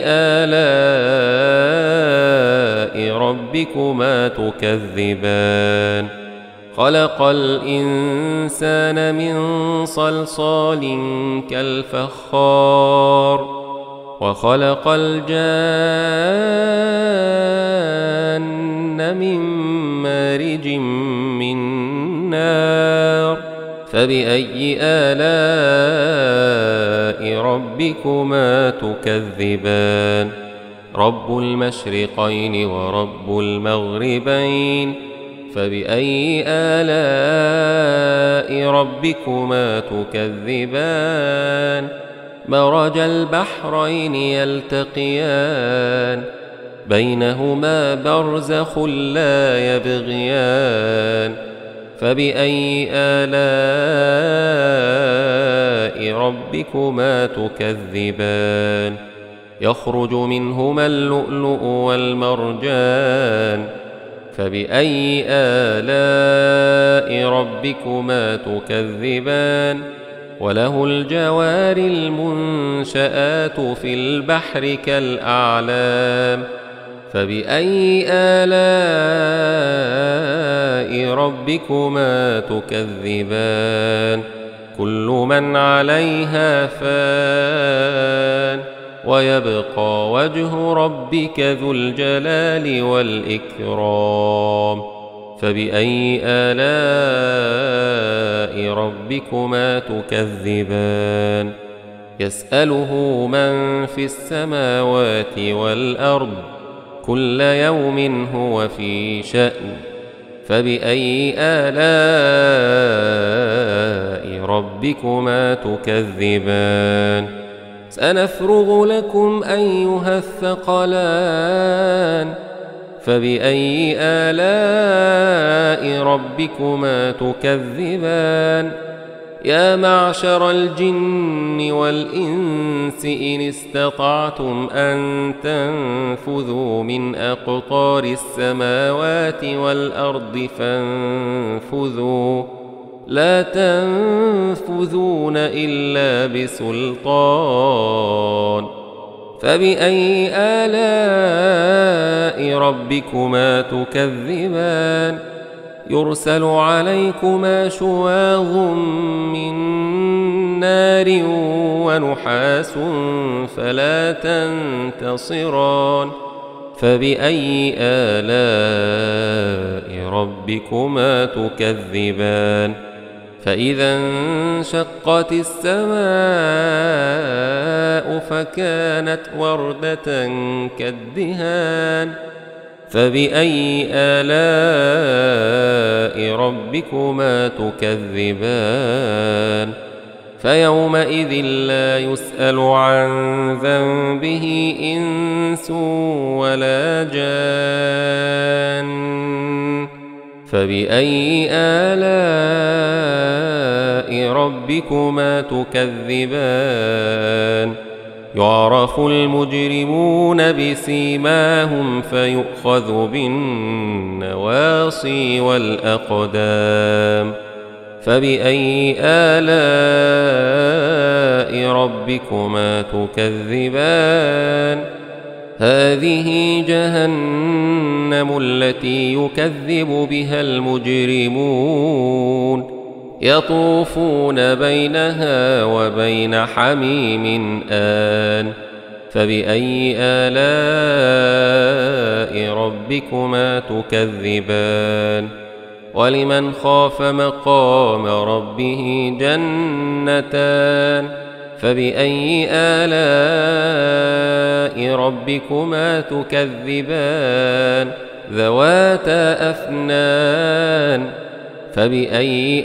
آلاء ربكما تكذبان؟ خلق الإنسان من صلصال كالفخار وخلق الجان من مارج من نار. فبأي آلاء ربكما تكذبان؟ رب المشرقين ورب المغربين. فبأي آلاء ربكما تكذبان؟ مرج البحرين يلتقيان بينهما برزخ لا يبغيان. فبأي آلاء ربكما تكذبان؟ يخرج منهما اللؤلؤ والمرجان. فبأي آلاء ربكما تكذبان؟ وله الجوار المنشآت في البحر كالأعلام. فبأي آلاء ربكما تكذبان؟ كل من عليها فان ويبقى وجه ربك ذو الجلال والإكرام. فبأي آلاء ربكما تكذبان؟ يسأله من في السماوات والأرض كل يوم هو في شأن. فبأي آلاء ربكما تكذبان؟ سنفرغ لكم أيها الثقلان فبأي آلاء ربكما تكذبان يا معشر الجن والإنس إن استطعتم أن تنفذوا من أقطار السماوات والأرض فانفذوا لا تنفذون إلا بسلطان فبأي آلاء ربكما تكذبان يرسل عليكما شواظ من نار ونحاس فلا تنتصران فبأي آلاء ربكما تكذبان فإذا انشقت السماء فكانت وردة كالدهان فبأي آلاء ربكما تكذبان فيومئذ لا يسأل عن ذنبه إنس ولا جان فبأي آلاء ربكما تكذبان يعرف المجرمون بسيماهم فيؤخذ بالنواصي والأقدام فبأي آلاء ربكما تكذبان هذه جهنم التي يكذب بها المجرمون يطوفون بينها وبين حميم آن فبأي آلاء ربكما تكذبان ولمن خاف مقام ربه جنتان فبأي آلاء ربكما تكذبان ذواتا أفنان فبأي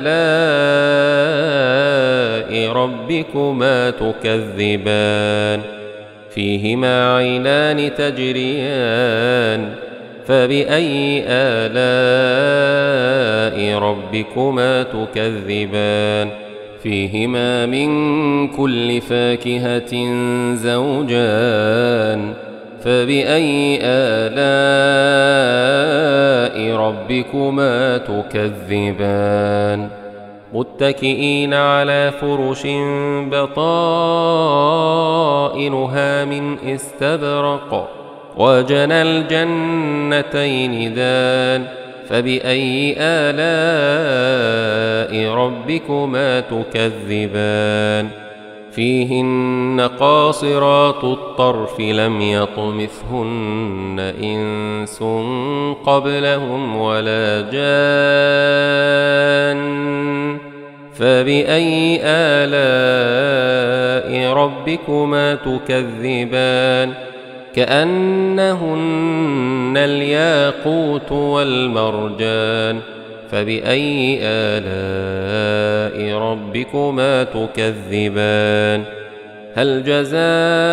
آلاء ربكما تكذبان فيهما عينان تجريان فبأي آلاء ربكما تكذبان فيهما من كل فاكهة زوجان فبأي آلاء ربكما تكذبان متكئين على فرش بطائنها من استبرق وجنى الجنتين دان فبأي آلاء ربكما تكذبان فيهن قاصرات الطرف لم يطمثهن إنس قبلهم ولا جان فبأي آلاء ربكما تكذبان كأنهن الياقوت والمرجان فبأي آلاء ربكما تكذبان هل جزاء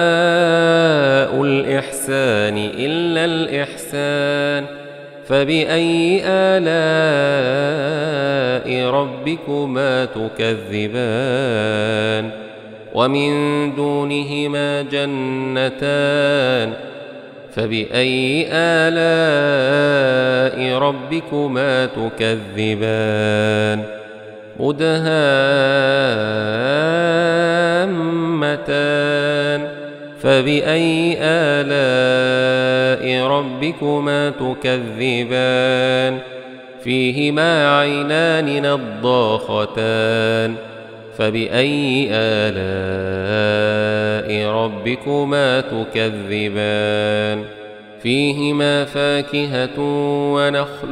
الإحسان إلا الإحسان فبأي آلاء ربكما تكذبان ومن دونهما جنتان فبأي آلاء ربكما تكذبان مدهامتان فبأي آلاء ربكما تكذبان فيهما عينان نضاختان فبأي آلاء ربكما تكذبان فيهما فاكهة ونخل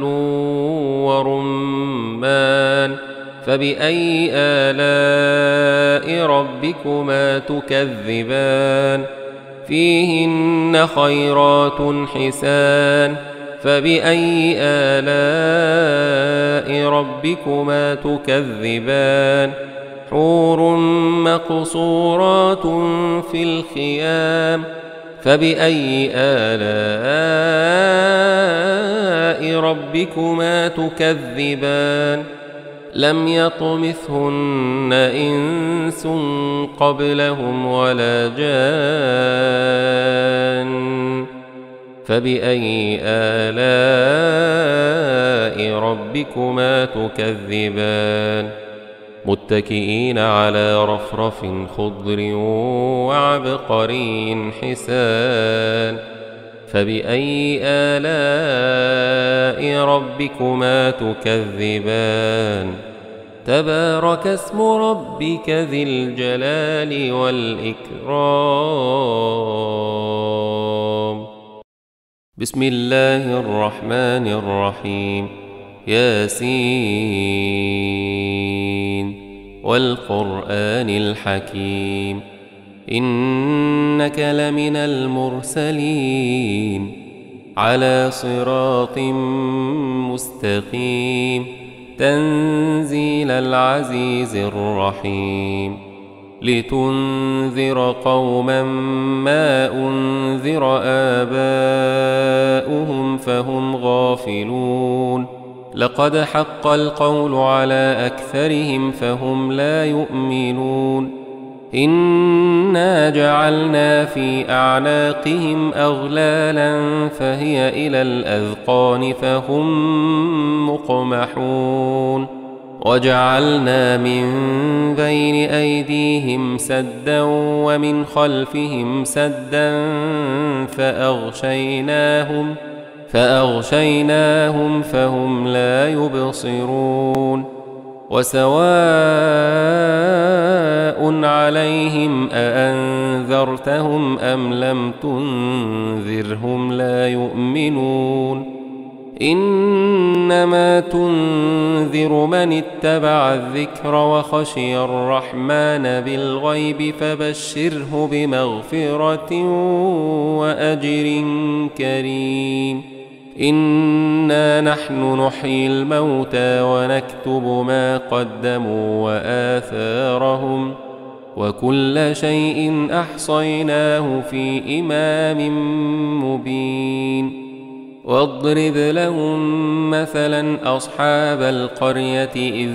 ورمان فبأي آلاء ربكما تكذبان فيهن خيرات حسان فبأي آلاء ربكما تكذبان حور مقصورات في الخيام فبأي آلاء ربكما تكذبان لم يطمثهن إنس قبلهم ولا جان فبأي آلاء ربكما تكذبان متكئين على رفرف خضر وعبقري حسان فبأي آلاء ربكما تكذبان تبارك اسم ربك ذي الجلال والإكرام. بسم الله الرحمن الرحيم. ياسين والقرآن الحكيم إنك لمن المرسلين على صراط مستقيم تنزيل العزيز الرحيم لتنذر قوما ما أنذر آباؤهم فهم غافلون لقد حق القول على أكثرهم فهم لا يؤمنون إنا جعلنا في أعناقهم أغلالا فهي إلى الأذقان فهم مقمحون وجعلنا من بين أيديهم سدا ومن خلفهم سدا فأغشيناهم فأغشيناهم فهم لا يبصرون وسواء عليهم أأنذرتهم أم لم تنذرهم لا يؤمنون إنما تنذر من اتبع الذكر وخشي الرحمن بالغيب فبشره بمغفرة وأجر كريم إنا نحن نحيي الموتى ونكتب ما قدموا وآثارهم وكل شيء أحصيناه في إمام مبين واضرب لهم مثلا أصحاب القرية إذ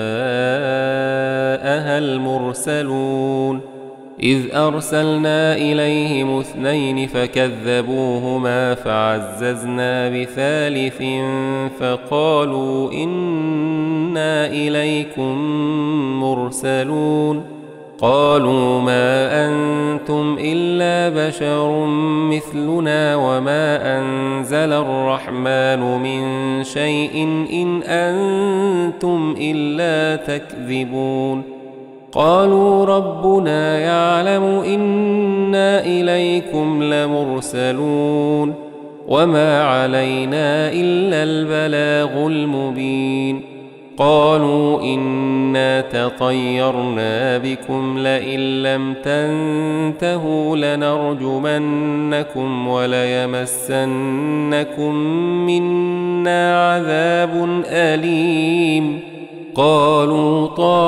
جاءها المرسلون إذ أرسلنا إليهم اثنين فكذبوهما فعززنا بثالث فقالوا إنا إليكم مرسلون قالوا ما أنتم إلا بشر مثلنا وما أنزل الرحمن من شيء إن أنتم إلا تكذبون قالوا ربنا يعلم إنا إليكم لمرسلون وما علينا إلا البلاغ المبين قالوا إنا تطيرنا بكم لئن لم تنتهوا لنرجمنكم وليمسنكم منا عذاب أليم قالوا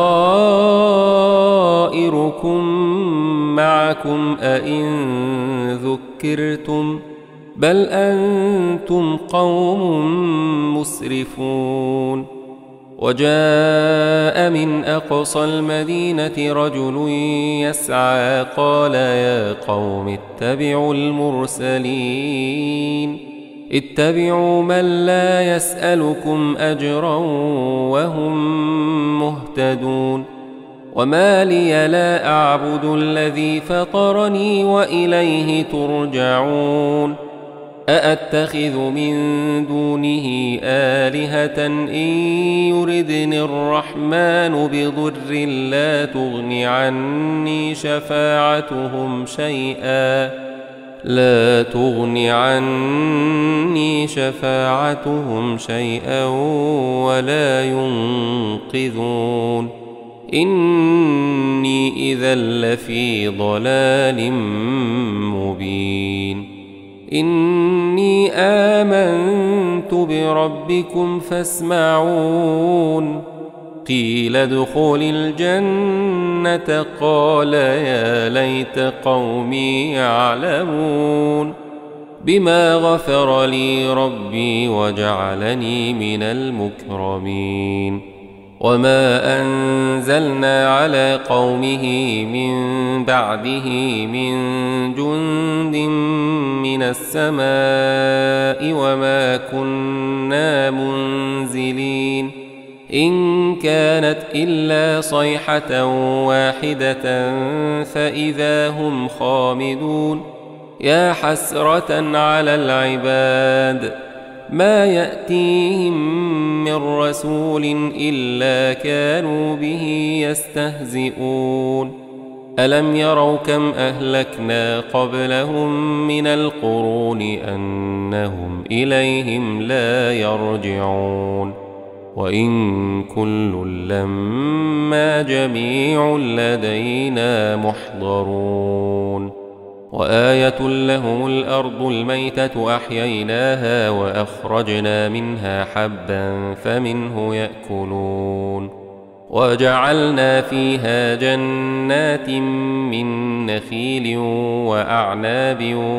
طائركم معكم أئن ذكرتم بل أنتم قوم مسرفون وجاء من أقصى المدينة رجل يسعى قال يا قوم اتبعوا المرسلين اتبعوا من لا يسألكم أجرا وهم مهتدون وما لي لا أعبد الذي فطرني وإليه ترجعون أأتخذ من دونه آلهة إن يردني الرحمن بضر لا تغن عني شفاعتهم شيئا لا تغن عني شفاعتهم شيئا ولا ينقذون إني إذا لفي ضلال مبين إني آمنت بربكم فاسمعون قيل ادخل الجنة قال يا ليت قومي يعلمون بما غفر لي ربي وجعلني من المكرمين وما أنزلنا على قومه من بعده من جند من السماء وما كنا منزلين إن كانت إلا صيحة واحدة فإذا هم خامدون يا حسرة على العباد ما يأتيهم من رسول إلا كانوا به يستهزئون ألم يروا كم أهلكنا قبلهم من القرون أنهم إليهم لا يرجعون وإن كل لما جميع لدينا محضرون وآية لهم الأرض الميتة أحييناها وأخرجنا منها حبا فمنه يأكلون وجعلنا فيها جنات من نخيل وأعناب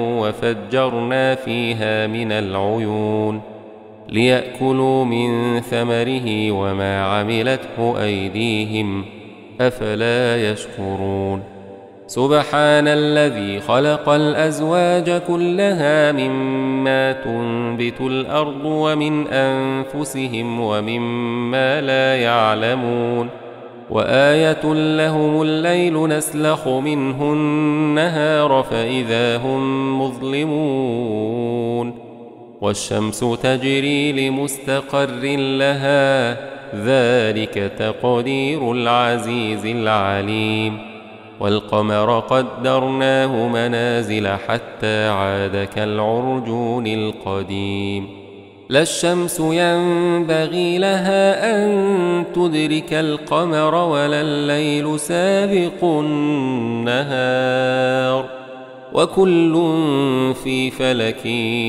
وفجرنا فيها من العيون ليأكلوا من ثمره وما عملته أيديهم أفلا يشكرون سبحان الذي خلق الأزواج كلها مما تنبت الأرض ومن أنفسهم ومما لا يعلمون وآية لهم الليل نسلخ منه النهار فإذا هم مظلمون والشمس تجري لمستقر لها ذلك تقدير العزيز العليم والقمر قدرناه منازل حتى عاد كالعرجون القديم لا الشمس ينبغي لها أن تدرك القمر ولا الليل سابق النهار وكل في فلك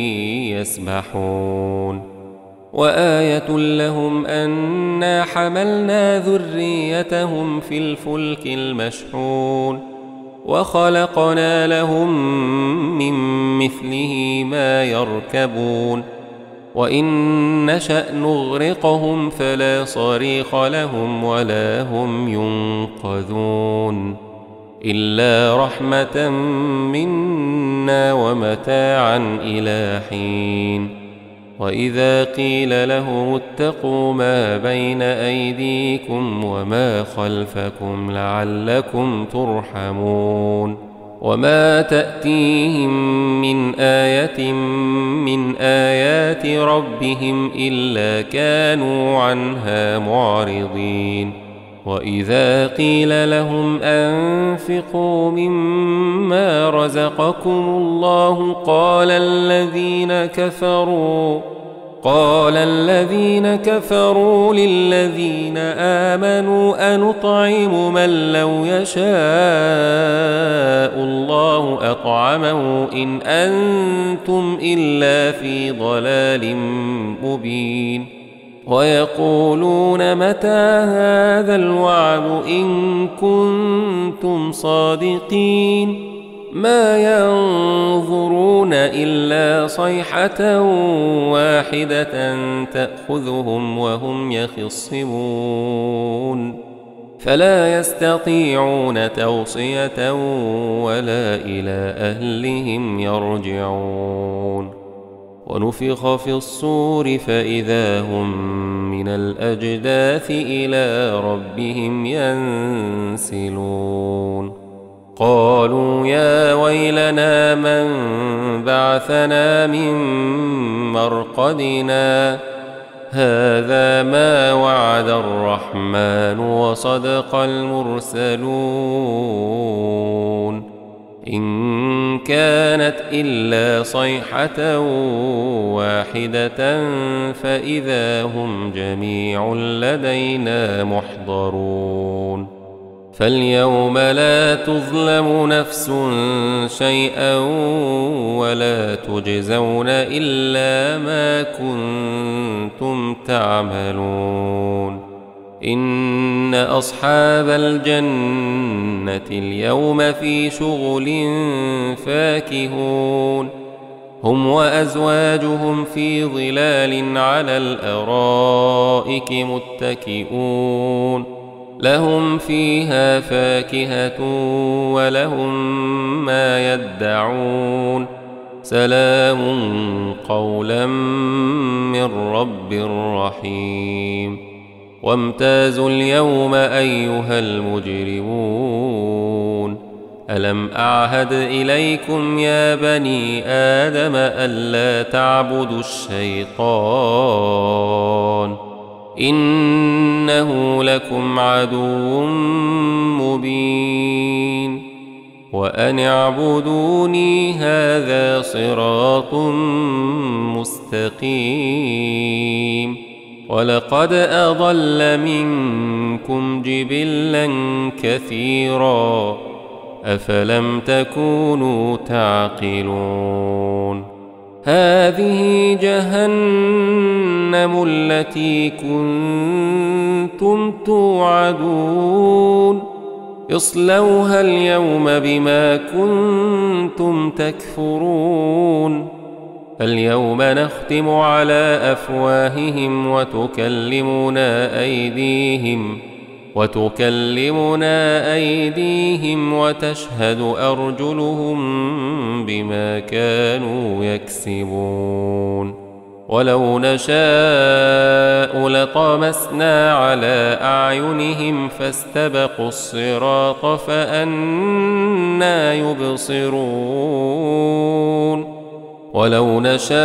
يسبحون وآية لهم أنا حملنا ذريتهم في الفلك المشحون وخلقنا لهم من مثله ما يركبون وإن نشأ نغرقهم فلا صريخ لهم ولا هم ينقذون إلا رحمة منا ومتاعا إلى حين وإذا قيل لهم اتقوا ما بين أيديكم وما خلفكم لعلكم ترحمون وما تأتيهم من آية من آيات ربهم إلا كانوا عنها معرضين وإذا قيل لهم أنفقوا مما رزقكم الله قال الذين كفروا قال الذين كفروا للذين آمنوا أنطعم من لو يشاء الله أطعمه إن أنتم إلا في ضلال مبين ويقولون متى هذا الوعد إن كنتم صادقين ما ينظرون إلا صيحة واحدة تأخذهم وهم يخصمون فلا يستطيعون توصية ولا إلى أهلهم يرجعون ونفخ في الصور فإذا هم من الأجداث إلى ربهم ينسلون قالوا يا ويلنا من بعثنا من مرقدنا هذا ما وعد الرحمن وصدق المرسلون إن كانت إلا صيحة واحدة فإذا هم جميع لدينا محضرون فاليوم لا تظلم نفس شيئا ولا تجزون إلا ما كنتم تعملون إن أصحاب الجنة اليوم في شغل فاكهون هم وأزواجهم في ظلال على الأرائك متكئون لهم فيها فاكهة ولهم ما يدعون سلام قولا من رب رحيم وامتازوا اليوم أيها المجرمون ألم أعهد إليكم يا بني آدم ألا تعبدوا الشيطان إنه لكم عدو مبين وأن اعبدوني هذا صراط مستقيم ولقد أضل منكم جبلا كثيرا أفلم تكونوا تعقلون هذه جهنم التي كنتم توعدون اصلوها اليوم بما كنتم تكفرون اليوم نختم على أفواههم وتكلمنا أيديهم وتكلمنا أيديهم وتشهد أرجلهم بما كانوا يكسبون ولو نشاء لطمسنا على أعينهم فاستبقوا الصراط فأنى يبصرون ولو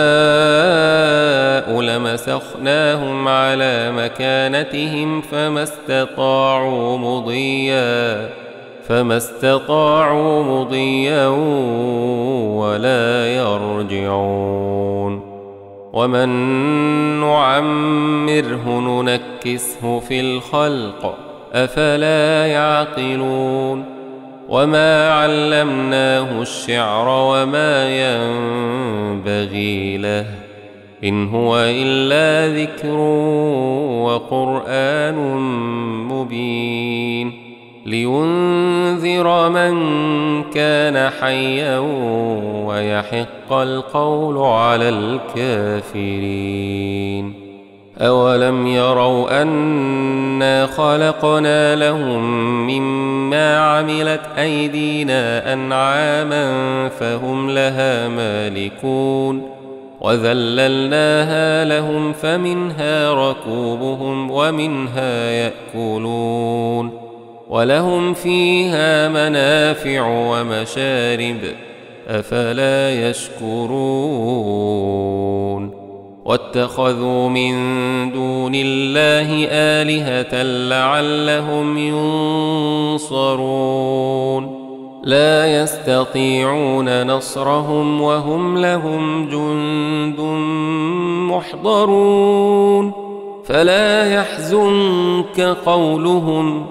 نشاء لمسخناهم على مكانتهم فما استطاعوا مضيا فما استطاعوا مضيا ولا يرجعون ومن نعمره ننكسه في الخلق أفلا يعقلون وما علمناه الشعر وما ينبغي له إن هو إلا ذكر وقرآن مبين لينذر من كان حيا ويحق القول على الكافرين أولم يروا أنا خلقنا لهم مما عملت أيدينا أنعاما فهم لها مالكون وذللناها لهم فمنها ركوبهم ومنها يأكلون ولهم فيها منافع ومشارب أفلا يشكرون واتخذوا من دون الله آلهة لعلهم ينصرون لا يستطيعون نصرهم وهم لهم جند محضرون فلا يحزنك قولهم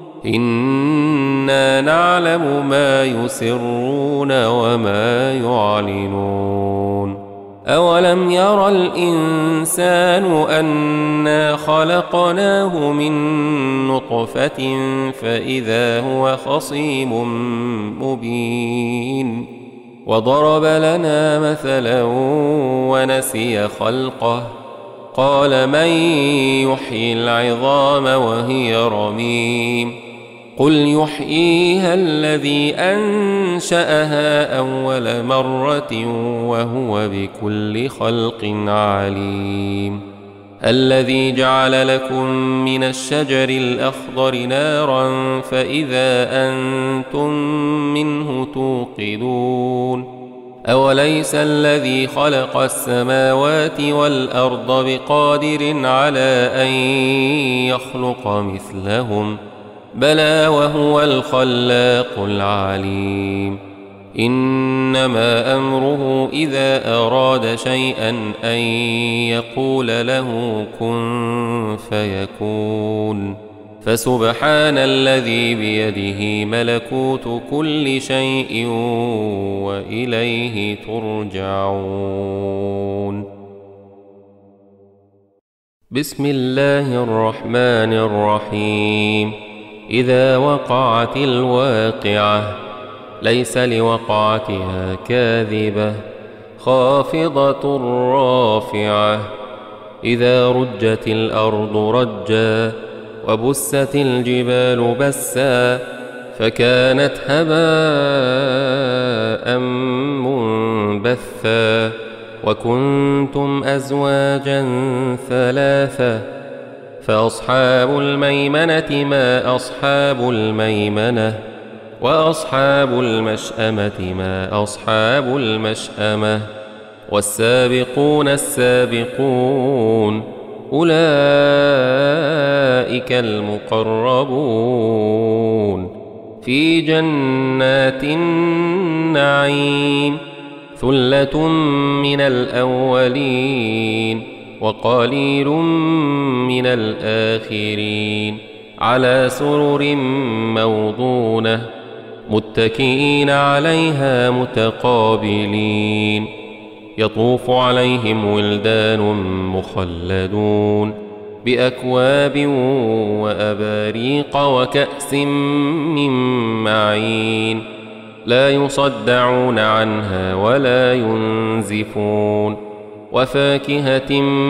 إنا نعلم ما يسرون وما يعلنون أولم ير الإنسان أنا خلقناه من نطفة فإذا هو خصيم مبين وضرب لنا مثلا ونسي خلقه قال من يحيي العظام وهي رميم قل يحييها الذي أنشأها أول مرة وهو بكل خلق عليم الذي جعل لكم من الشجر الأخضر نارا فإذا أنتم منه توقدون أوليس الذي خلق السماوات والأرض بقادر على أن يخلق مثلهم بلى وهو الخلاق العليم إنما أمره إذا أراد شيئا أن يقول له كن فيكون فسبحان الذي بيده ملكوت كل شيء وإليه ترجعون بسم الله الرحمن الرحيم. إذا وقعت الواقعة ليس لوقعتها كاذبة خافضة رافعة. إذا رجت الأرض رجا وبست الجبال بسا فكانت هباء منبثا وكنتم أزواجا ثلاثة فأصحاب الميمنة ما أصحاب الميمنة وأصحاب المشأمة ما أصحاب المشأمة والسابقون السابقون أولئك المقربون في جنات النعيم ثلة من الأولين وقليل من الآخرين على سرر موضونة متكئين عليها متقابلين يطوف عليهم ولدان مخلدون بأكواب وأباريق وكأس من معين لا يصدعون عنها ولا ينزفون وفاكهة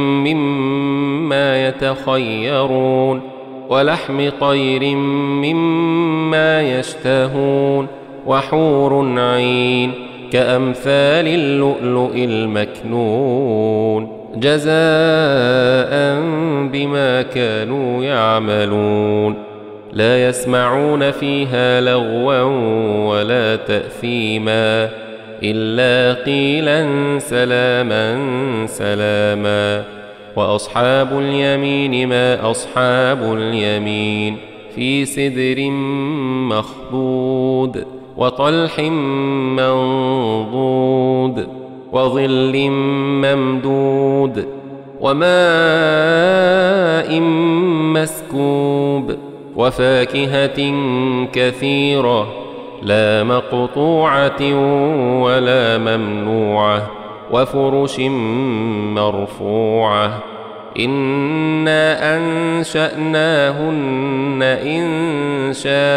مما يتخيرون ولحم طير مما يشتهون وحور عين كأمثال اللؤلؤ المكنون جزاء بما كانوا يعملون لا يسمعون فيها لغوا ولا تأثيما إلا قيلا سلاما سلاما وأصحاب اليمين ما أصحاب اليمين في سدر مخضود وطلح منضود وظل ممدود وماء مسكوب وفاكهة كثيرة لا مقطوعة ولا ممنوعة وفرش مرفوعة إنا أنشأناهن إن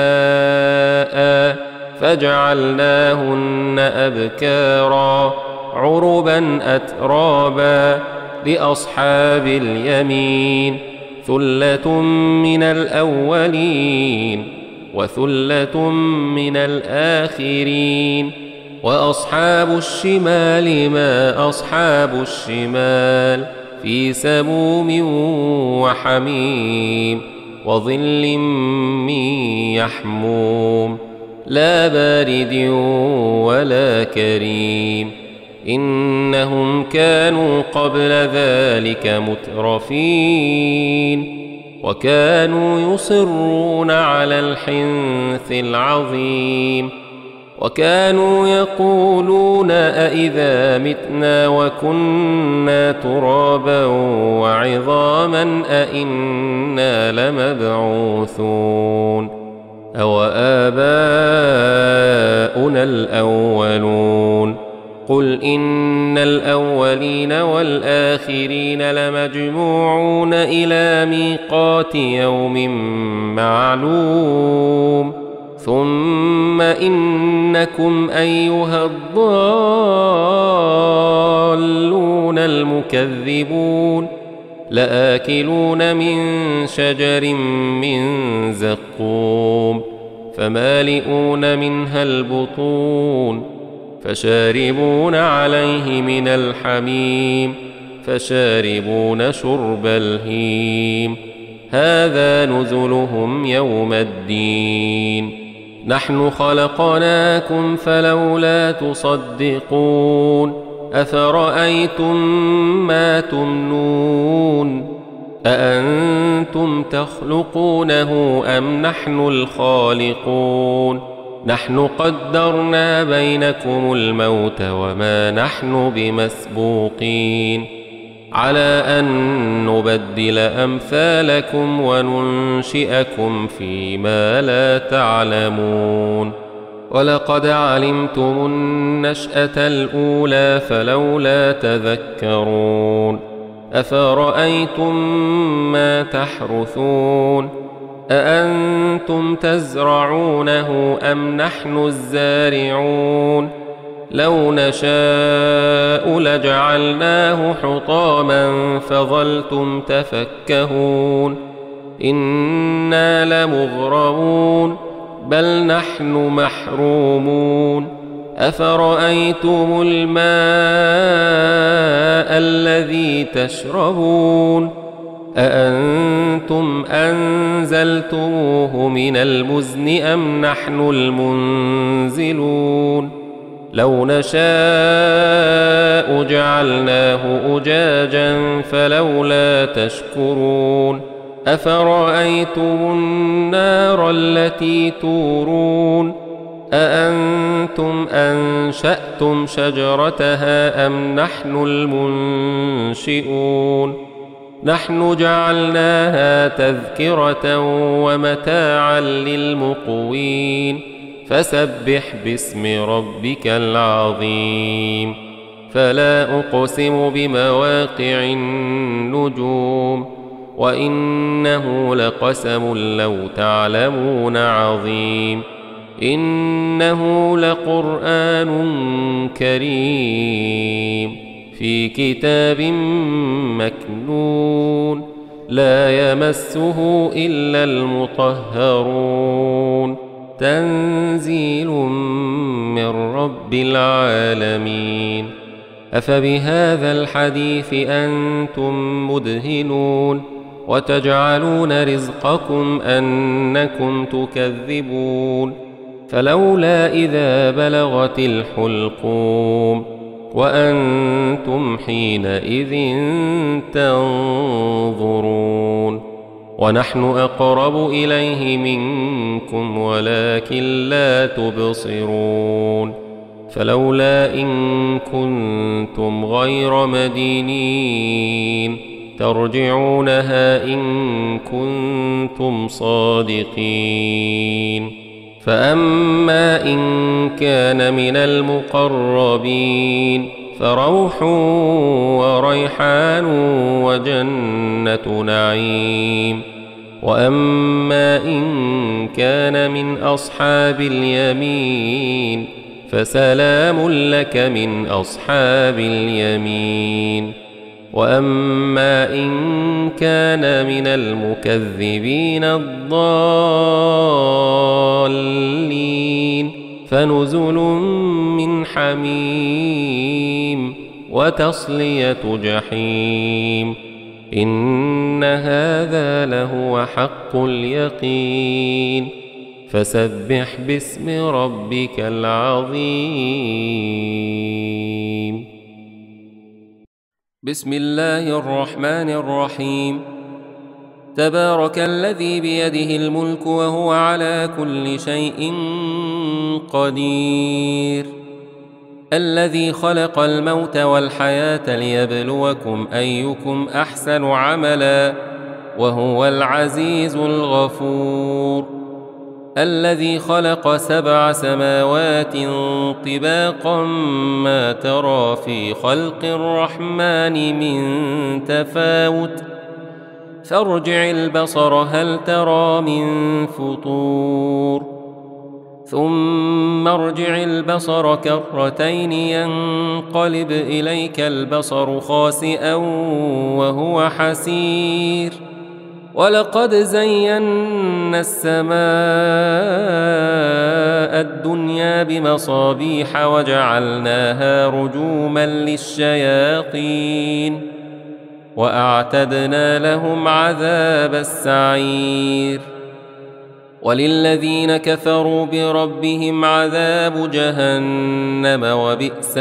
شاء فجعلناهن أبكارا عربا أترابا لأصحاب اليمين ثلة من الأولين وثلة من الآخرين وأصحاب الشمال ما أصحاب الشمال في سموم وحميم وظل من يحموم لا بارد ولا كريم إنهم كانوا قبل ذلك مترفين وكانوا يصرون على الحنث العظيم وكانوا يقولون أئذا متنا وكنا ترابا وعظاما أئنا لمبعوثون أو آباؤنا الأولون قل إن الأولين والآخرين لمجموعون إلى ميقات يوم معلوم ثم إنكم أيها الضالون المكذبون لآكلون من شجر من زقوم فمالئون منها البطون فشاربون عليه من الحميم فشاربون شرب الهيم هذا نزلهم يوم الدين نحن خلقناكم فلولا تصدقون أفرأيتم ما تمنون أأنتم تخلقونه أم نحن الخالقون نحن قدرنا بينكم الموت وما نحن بمسبوقين على أن نبدل أمثالكم وننشئكم فيما لا تعلمون ولقد علمتم النشأة الأولى فلولا تذكرون أفرأيتم ما تحرثون أأنتم تزرعونه أم نحن الزارعون لو نشاء لجعلناه حطاما فظلتم تفكهون إنا لمغرمون بل نحن محرومون أفرأيتم الماء الذي تشربون أأنتم أنزلتموه من المزن أم نحن المنزلون لو نشاء جعلناه أجاجا فلولا تشكرون أفرأيتم النار التي تورون أأنتم أنشأتم شجرتها أم نحن المنشئون نحن جعلناها تذكرة ومتاعا للمقوين فسبح باسم ربك العظيم فلا أقسم بمواقع النجوم وإنه لقسم لو تعلمون عظيم إنه لقرآن كريم في كتاب مكنون لا يمسه إلا المطهرون تنزيل من رب العالمين أفبهذا الحديث أنتم مدهنون وتجعلون رزقكم أنكم تكذبون فلولا إذا بلغت الحلقوم وأنتم حينئذ تنظرون ونحن أقرب إليه منكم ولكن لا تبصرون فلولا إن كنتم غير مدينين ترجعونها إن كنتم صادقين فأما إن كان من المقربين فروح وريحان وجنة نعيم وأما إن كان من أصحاب اليمين فسلام لك من أصحاب اليمين وأما إن كان من المكذبين الضالين فنزل من حميم وتصلية جحيم إن هذا لهو حق اليقين فسبح باسم ربك العظيم بسم الله الرحمن الرحيم تبارك الذي بيده الملك وهو على كل شيء قدير الذي خلق الموت والحياة ليبلوكم أيكم أحسن عملا وهو العزيز الغفور الذي خلق سبع سماوات طباقا ما ترى في خلق الرحمن من تفاوت فارجع البصر هل ترى من فطور ثم ارجع البصر كرتين ينقلب إليك البصر خاسئا وهو حسير ولقد زينا السماء الدنيا بمصابيح وجعلناها رجوما للشياطين وأعتدنا لهم عذاب السعير وللذين كفروا بربهم عذاب جهنم وبئس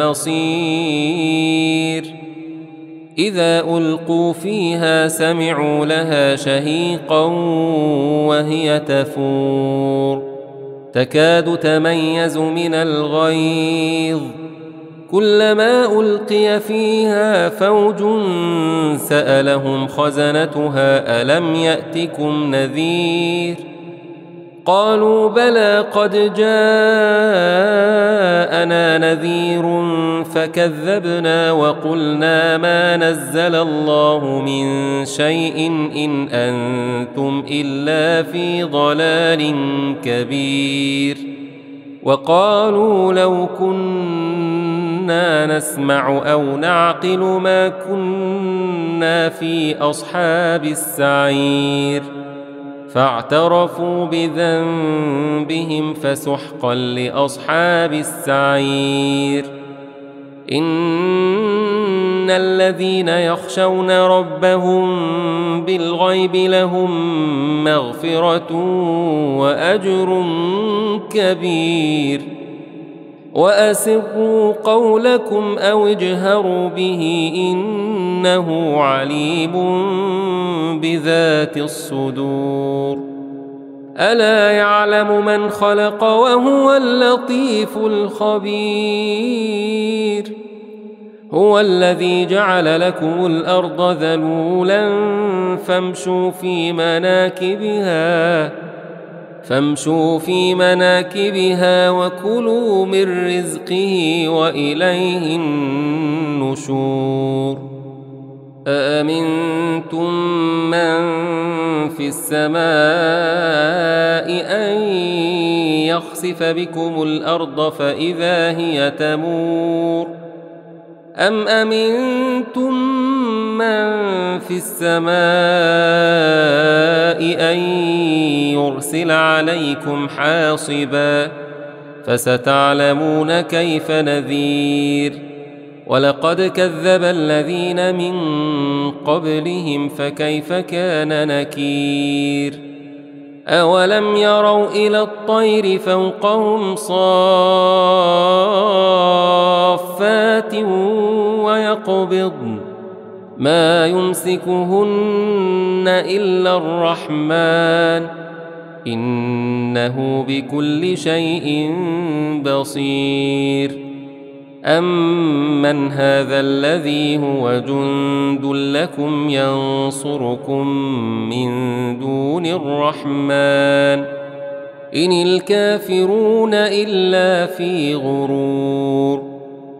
المصير إذا ألقوا فيها سمعوا لها شهيقا وهي تفور تكاد تميز من الغيظ كلما ألقي فيها فوج سألهم خزنتها ألم يأتكم نذير قالوا بلى قد جاءنا نذير فكذبنا وقلنا ما نزل الله من شيء إن أنتم إلا في ضلال كبير. وقالوا لو كنا نسمع أو نعقل ما كنا في أصحاب السعير فاعترفوا بذنبهم فسحقا لأصحاب السعير. إن الذين يخشون ربهم بالغيب لهم مغفرة وأجر كبير. وأسروا قولكم أو اجهروا به إنه عليم بذات الصدور. ألا يعلم من خلق وهو اللطيف الخبير. هو الذي جعل لكم الأرض ذلولا فامشوا في مناكبها فامشوا في مناكبها وكلوا من رزقه وإليه النشور. أأمنتم من في السماء أن يخسف بكم الأرض فإذا هي تمور أم أمنتم من في السماء أن يرسل عليكم حاصبا فستعلمون كيف نذير. ولقد كذب الذين من قبلهم فكيف كان نكير. أولم يروا إلى الطير فوقهم صافات ويقبضن ما يمسكهن إلا الرحمن إنه بكل شيء بصير. أمن هذا الذي هو جند لكم ينصركم من دون الرحمن إن الكافرون إلا في غرور.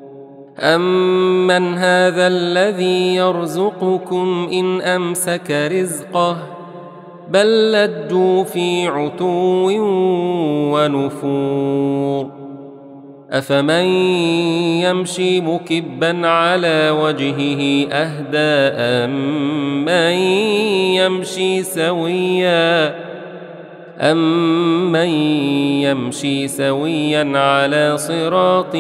أمن هذا الذي يرزقكم إن أمسك رزقه بل لجوا في عتو ونفور. أفمن يمشي مكبا على وجهه أهدى أمن يمشي سويا أمن يمشي سويا على صراط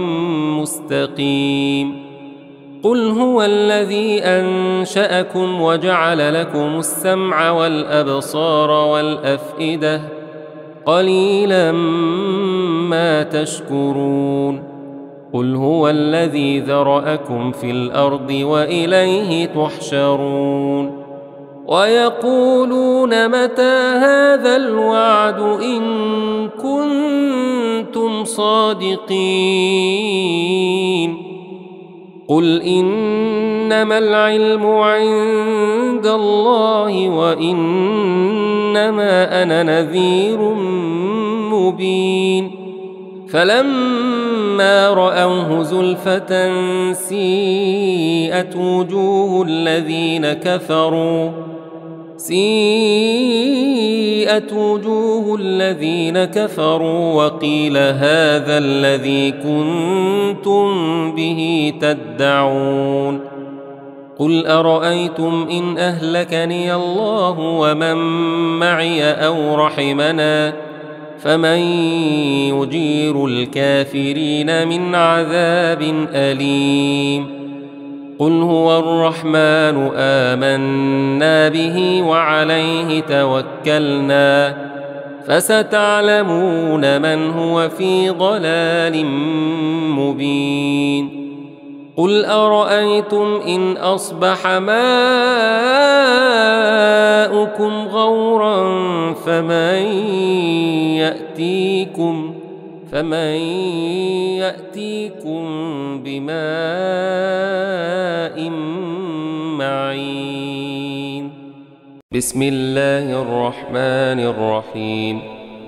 مستقيم. قل هو الذي أنشأكم وجعل لكم السمع والأبصار والأفئدة قليلا ما تشكرون. قل هو الذي ذرأكم في الأرض وإليه تحشرون. ويقولون متى هذا الوعد إن كنتم صادقين. قل إنما العلم عند الله وإنما أنا نذير مبين. فلما رأوه زلفة سيئت وجوه الذين كفروا سيئت وجوه الذين كفروا وقيل هذا الذي كنتم به تدعون. قل أرأيتم إن أهلكني الله ومن معي أو رحمنا فمن يجير الكافرين من عذاب أليم. قل هو الرحمن آمنا به وعليه توكلنا فستعلمون من هو في ضلال مبين. قل أرأيتم إن أصبح ماؤكم غورا فمن يأتيكم فمن يأتيكم بماء معين. بسم الله الرحمن الرحيم.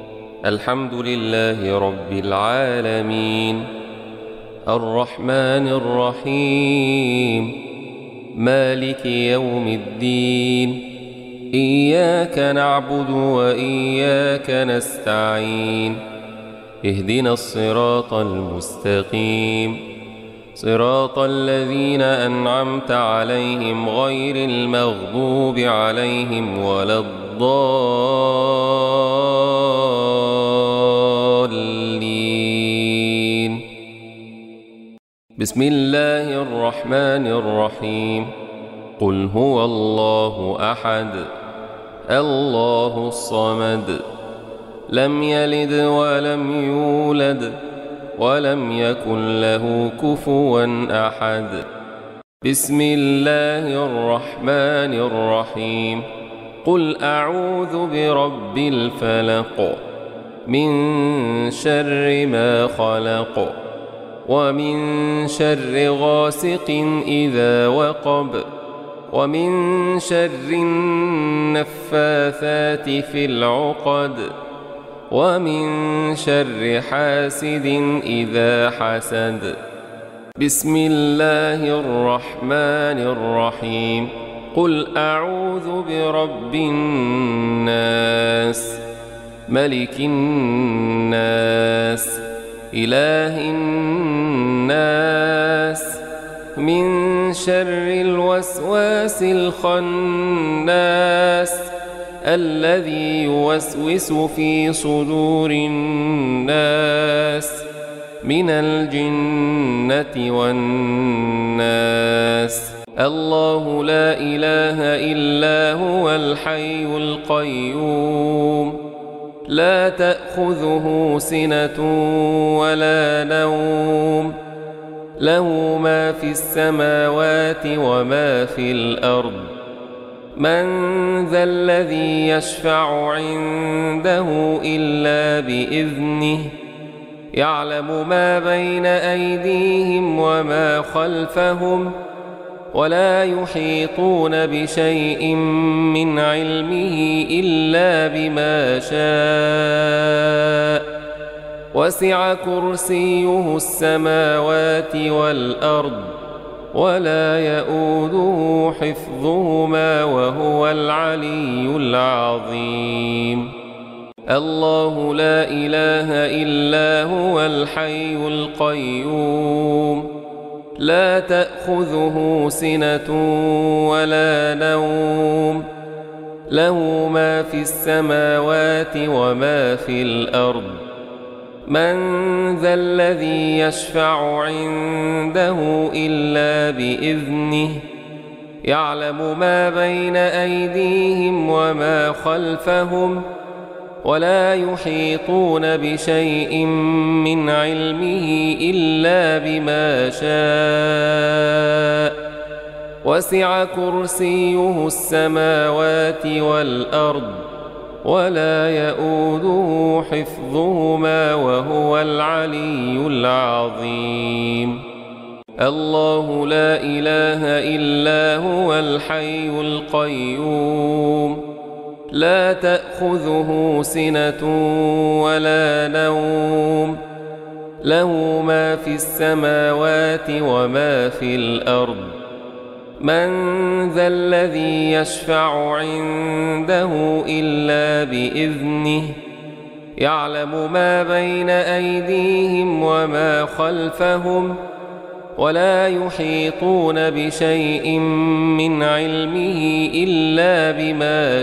الحمد لله رب العالمين الرحمن الرحيم مالك يوم الدين إياك نعبد وإياك نستعين اهدنا الصراط المستقيم صراط الذين أنعمت عليهم غير المغضوب عليهم ولا الضالين. بسم الله الرحمن الرحيم قل هو الله أحد الله الصمد لم يلد ولم يولد ولم يكن له كفوا أحد. بسم الله الرحمن الرحيم قل أعوذ برب الفلق من شر ما خلق ومن شر غاسق إذا وقب ومن شر النفاثات في العقد ومن شر حاسد إذا حسد. بسم الله الرحمن الرحيم قل أعوذ برب الناس ملك الناس إله الناس من شر الوسواس الخناس الذي يوسوس في صدور الناس من الجنة والناس. الله لا إله إلا هو الحي القيوم لا تأخذه سنة ولا نوم له ما في السماوات وما في الأرض. من ذا الذي يشفع عنده إلا بإذنه يعلم ما بين أيديهم وما خلفهم ولا يحيطون بشيء من علمه إلا بما شاء وسع كرسيه السماوات والأرض ولا يؤوده حفظهما وهو العلي العظيم. الله لا إله إلا هو الحي القيوم لا تأخذه سنة ولا نوم له ما في السماوات وما في الأرض. من ذا الذي يشفع عنده إلا بإذنه يعلم ما بين أيديهم وما خلفهم ولا يحيطون بشيء من علمه إلا بما شاء وسع كرسيه السماوات والأرض ولا يؤوده حفظهما وهو العلي العظيم. الله لا إله إلا هو الحي القيوم لا تأخذه سنة ولا نوم له ما في السماوات وما في الأرض. من ذا الذي يشفع عنده إلا بإذنه يعلم ما بين أيديهم وما خلفهم ولا يحيطون بشيء من علمه إلا بما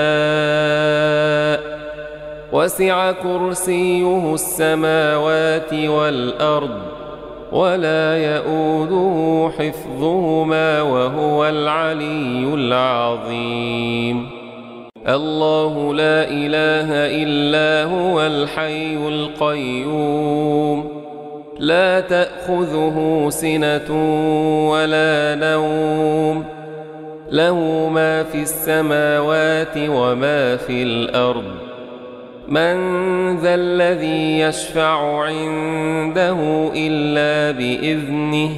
شاء وسع كرسيه السماوات والأرض ولا يؤوده حفظهما وهو العلي العظيم. الله لا إله إلا هو الحي القيوم لا تأخذه سنة ولا نوم له ما في السماوات وما في الأرض. من ذا الذي يشفع عنده إلا بإذنه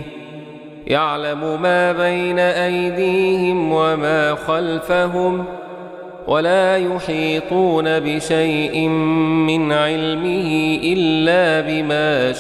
يعلم ما بين أيديهم وما خلفهم ولا يحيطون بشيء من علمه إلا بما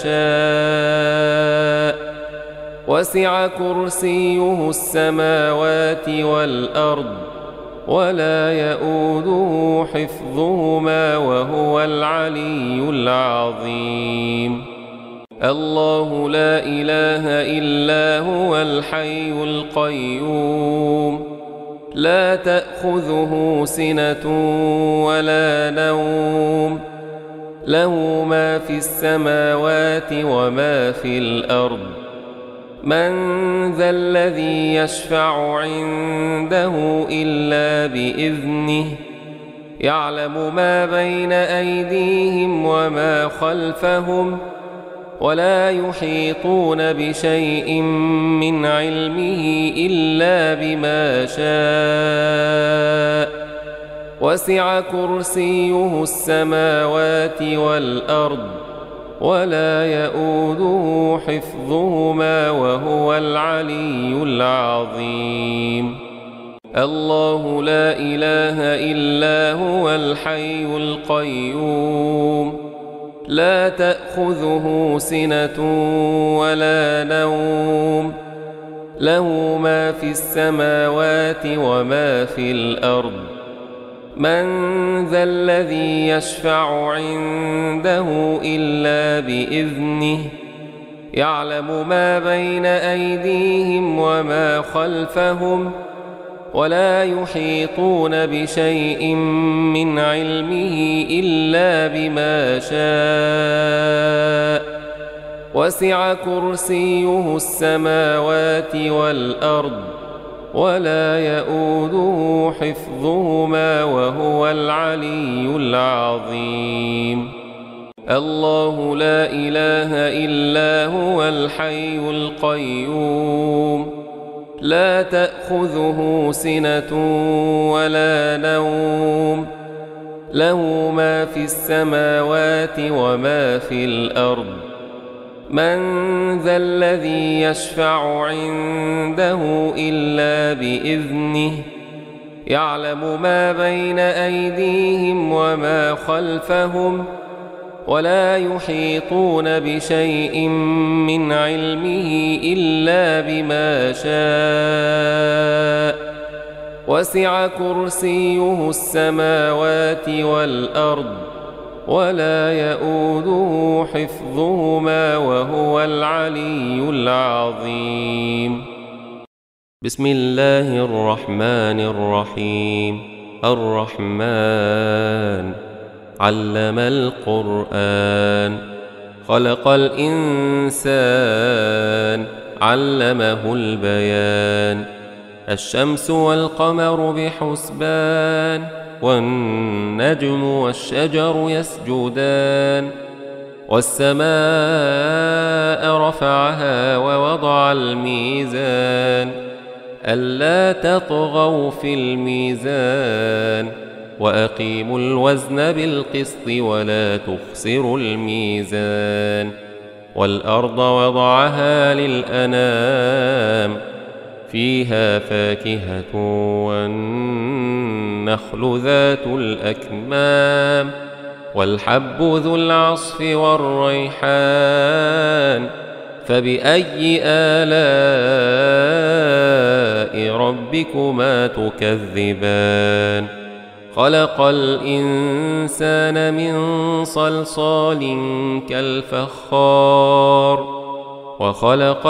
شاء وسع كرسيه السماوات والأرض ولا يؤوده حفظهما وهو العلي العظيم الله لا إله إلا هو الحي القيوم لا تأخذه سنة ولا نوم له ما في السماوات وما في الأرض من ذا الذي يشفع عنده إلا بإذنه يعلم ما بين أيديهم وما خلفهم ولا يحيطون بشيء من علمه إلا بما شاء وسع كرسيه السماوات والأرض ولا يؤوده حفظهما وهو العلي العظيم الله لا إله إلا هو الحي القيوم لا تأخذه سنة ولا نوم له ما في السماوات وما في الأرض من ذا الذي يشفع عنده إلا بإذنه يعلم ما بين أيديهم وما خلفهم ولا يحيطون بشيء من علمه إلا بما شاء وسع كرسيه السماوات والأرض ولا يؤوده حفظهما وهو العلي العظيم الله لا إله إلا هو الحي القيوم لا تأخذه سنة ولا نوم له ما في السماوات وما في الأرض من ذا الذي يشفع عنده إلا بإذنه يعلم ما بين أيديهم وما خلفهم ولا يحيطون بشيء من علمه إلا بما شاء وسع كرسيه السماوات والأرض ولا يؤوده حفظهما وهو العلي العظيم بسم الله الرحمن الرحيم الرحمن علم القرآن خلق الإنسان علمه البيان الشمس والقمر بحسبان والنجم والشجر يسجدان والسماء رفعها ووضع الميزان ألا تطغوا في الميزان وأقيموا الوزن بالقسط ولا تخسروا الميزان والأرض وضعها للأنام فيها فاكهة والنخل ذات الأكمام والحب ذو العصف والريحان فبأي آلاء ربكما تكذبان خلق الإنسان من صلصال كالفخار وخلق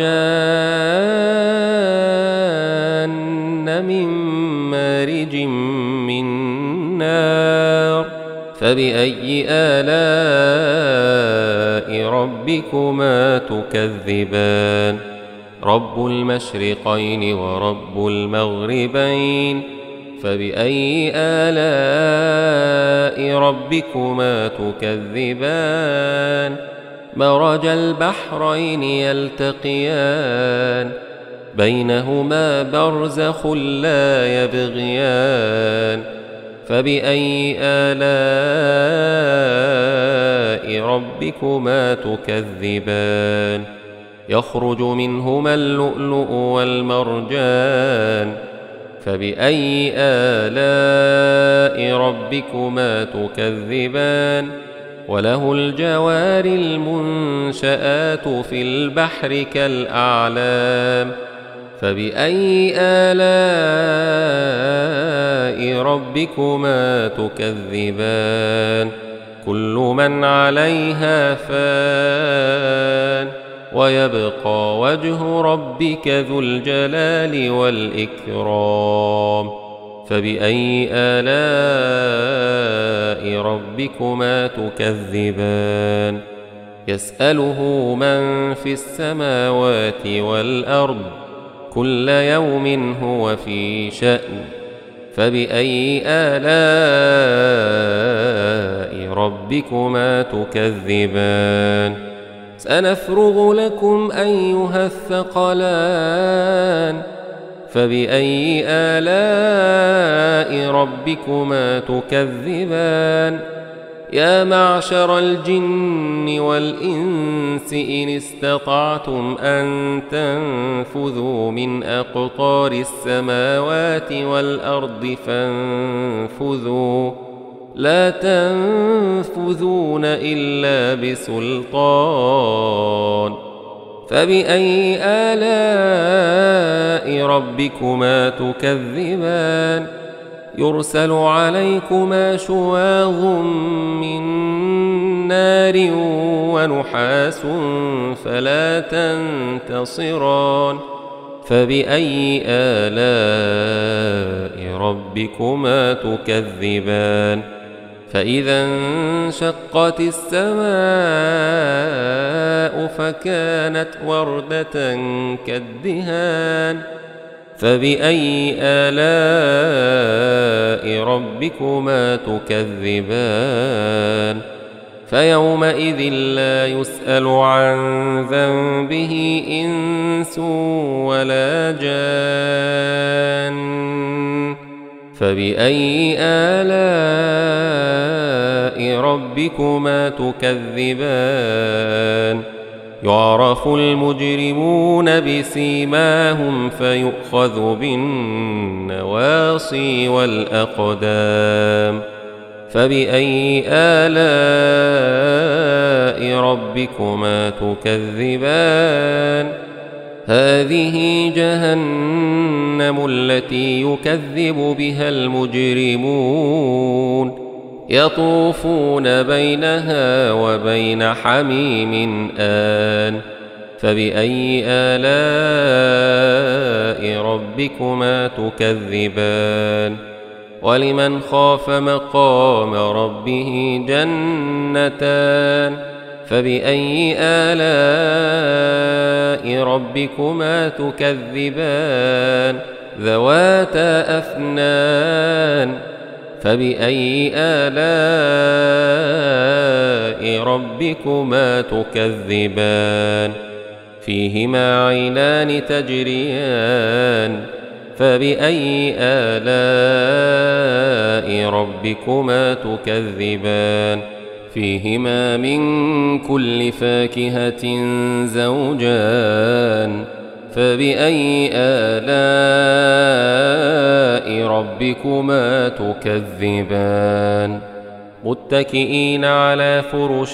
الجان من مارج من نار فبأي آلاء ربكما تكذبان رب المشرقين ورب المغربين فبأي آلاء ربكما تكذبان مرج البحرين يلتقيان بينهما برزخ لا يبغيان فبأي آلاء ربكما تكذبان يخرج منهما اللؤلؤ والمرجان فبأي آلاء آلاء ربكما تكذبان وله الجوار المنشآت في البحر كالأعلام فبأي آلاء ربكما تكذبان كل من عليها فان ويبقى وجه ربك ذو الجلال والإكرام فبأي آلاء ربكما تكذبان يسأله من في السماوات والأرض كل يوم هو في شأن فبأي آلاء ربكما تكذبان سنفرغ لكم أيها الثقلان فبأي آلاء ربكما تكذبان يا معشر الجن والإنس إن استطعتم أن تنفذوا من أقطار السماوات والأرض فانفذوا لا تنفذون إلا بسلطان فبأي آلاء ربكما تكذبان يرسل عليكما شواظ من نار ونحاس فلا تنتصران فبأي آلاء ربكما تكذبان فإذا انشقت السماء فكانت وردة كالدهان فبأي آلاء ربكما تكذبان فيومئذ لا يسأل عن ذنبه إنس ولا جان فبأي آلاء ربكما تكذبان يعرف المجرمون بسيماهم فيؤخذ بالنواصي والأقدام فبأي آلاء ربكما تكذبان هذه جهنم التي يكذب بها المجرمون يطوفون بينها وبين حميم آن فبأي آلاء ربكما تكذبان ولمن خاف مقام ربه جنتان فبأي آلاء ربكما تكذبان ذواتا أفنان فبأي آلاء ربكما تكذبان فيهما عينان تجريان فبأي آلاء ربكما تكذبان فيهما من كل فاكهة زوجان فبأي آلاء ربكما تكذبان متكئين على فرش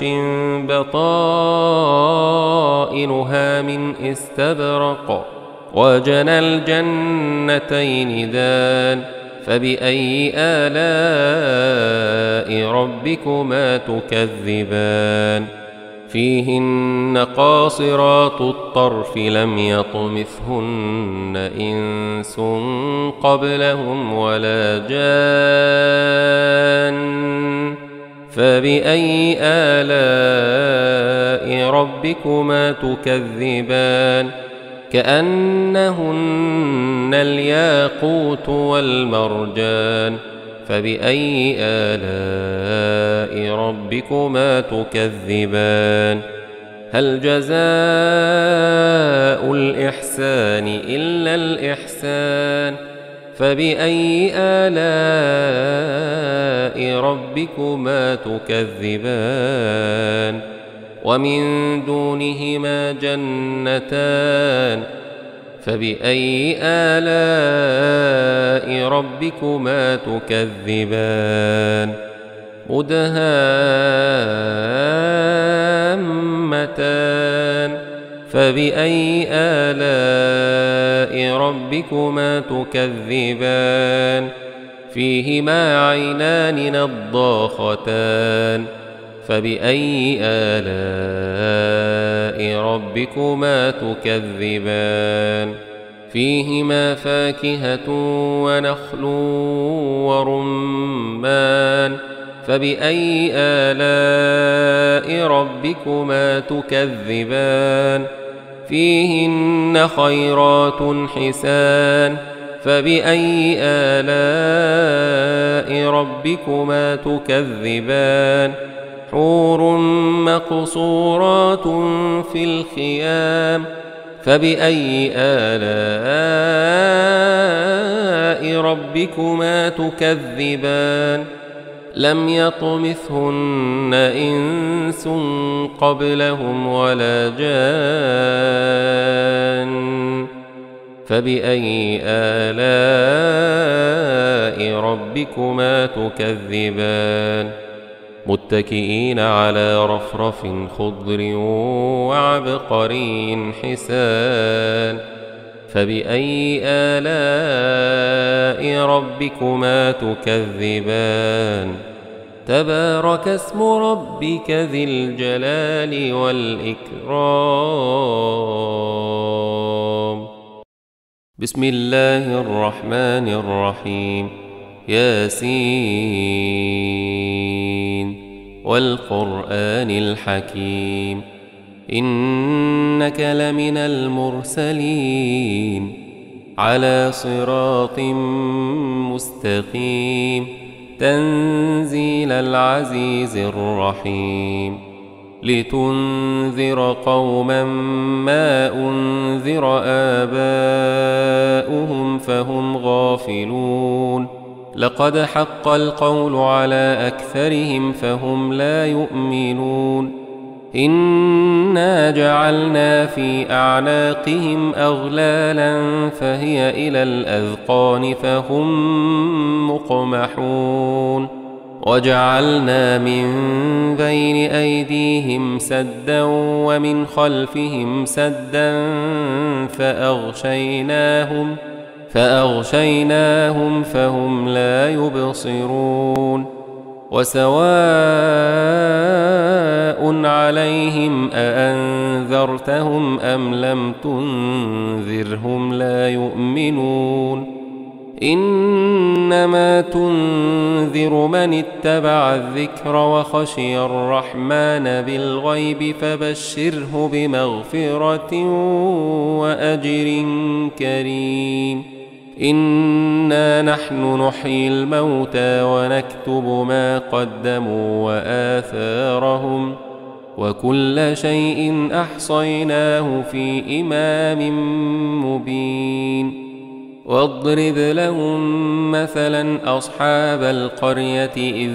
بطائنها من استبرق وجنى الجنتين دان فبأي آلاء ربكما تكذبان فيهن قاصرات الطرف لم يطمثهن إنس قبلهم ولا جان فبأي آلاء ربكما تكذبان كأنهن الياقوت والمرجان فبأي آلاء ربكما تكذبان هل جزاء الإحسان إلا الإحسان فبأي آلاء ربكما تكذبان ومن دونهما جنتان فبأي آلاء ربكما تكذبان مدهامتان فبأي آلاء ربكما تكذبان فيهما عينان نضاختان فبأي آلاء ربكما تكذبان فيهما فاكهة ونخل ورمان فبأي آلاء ربكما تكذبان فيهن خيرات حسان فبأي آلاء ربكما تكذبان حور مقصورات في الخيام فبأي آلاء ربكما تكذبان لم يطمثهن إنس قبلهم ولا جان فبأي آلاء ربكما تكذبان متكئين على رفرف خضر وعبقري حسان فبأي آلاء ربكما تكذبان تبارك اسم ربك ذي الجلال والإكرام بسم الله الرحمن الرحيم ياسين والقرآن الحكيم إنك لمن المرسلين على صراط مستقيم تنزيل العزيز الرحيم لتنذر قوما ما أنذر آباؤهم فهم غافلون لقد حق القول على أكثرهم فهم لا يؤمنون إنا جعلنا في أعناقهم أغلالا فهي إلى الأذقان فهم مقمحون وجعلنا من بين أيديهم سدا ومن خلفهم سدا فأغشيناهم فأغشيناهم فهم لا يبصرون وسواء عليهم أأنذرتهم أم لم تنذرهم لا يؤمنون إنما تنذر من اتبع الذكر وخشي الرحمن بالغيب فبشره بمغفرة وأجر كريم إنا نحن نحيي الموتى ونكتب ما قدموا وآثارهم وكل شيء أحصيناه في إمام مبين واضرب لهم مثلا أصحاب القرية إذ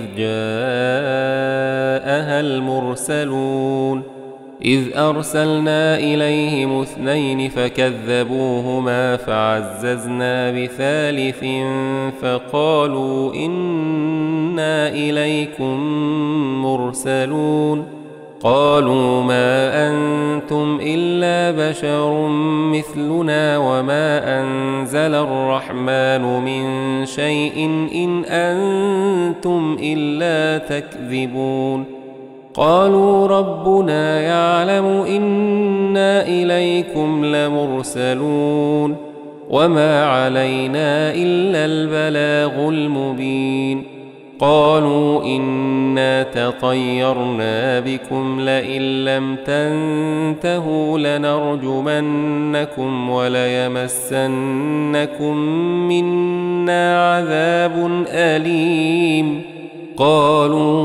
جاءها المرسلون إذ أرسلنا إليهم اثنين فكذبوهما فعززنا بثالث فقالوا إنا إليكم مرسلون قالوا ما أنتم إلا بشر مثلنا وما أنزل الرحمن من شيء إن أنتم إلا تكذبون قالوا ربنا يعلم إنا إليكم لمرسلون وما علينا إلا البلاغ المبين قالوا إنا تطيرنا بكم لئن لم تنتهوا لنرجمنكم وليمسنكم منا عذاب أليم قالوا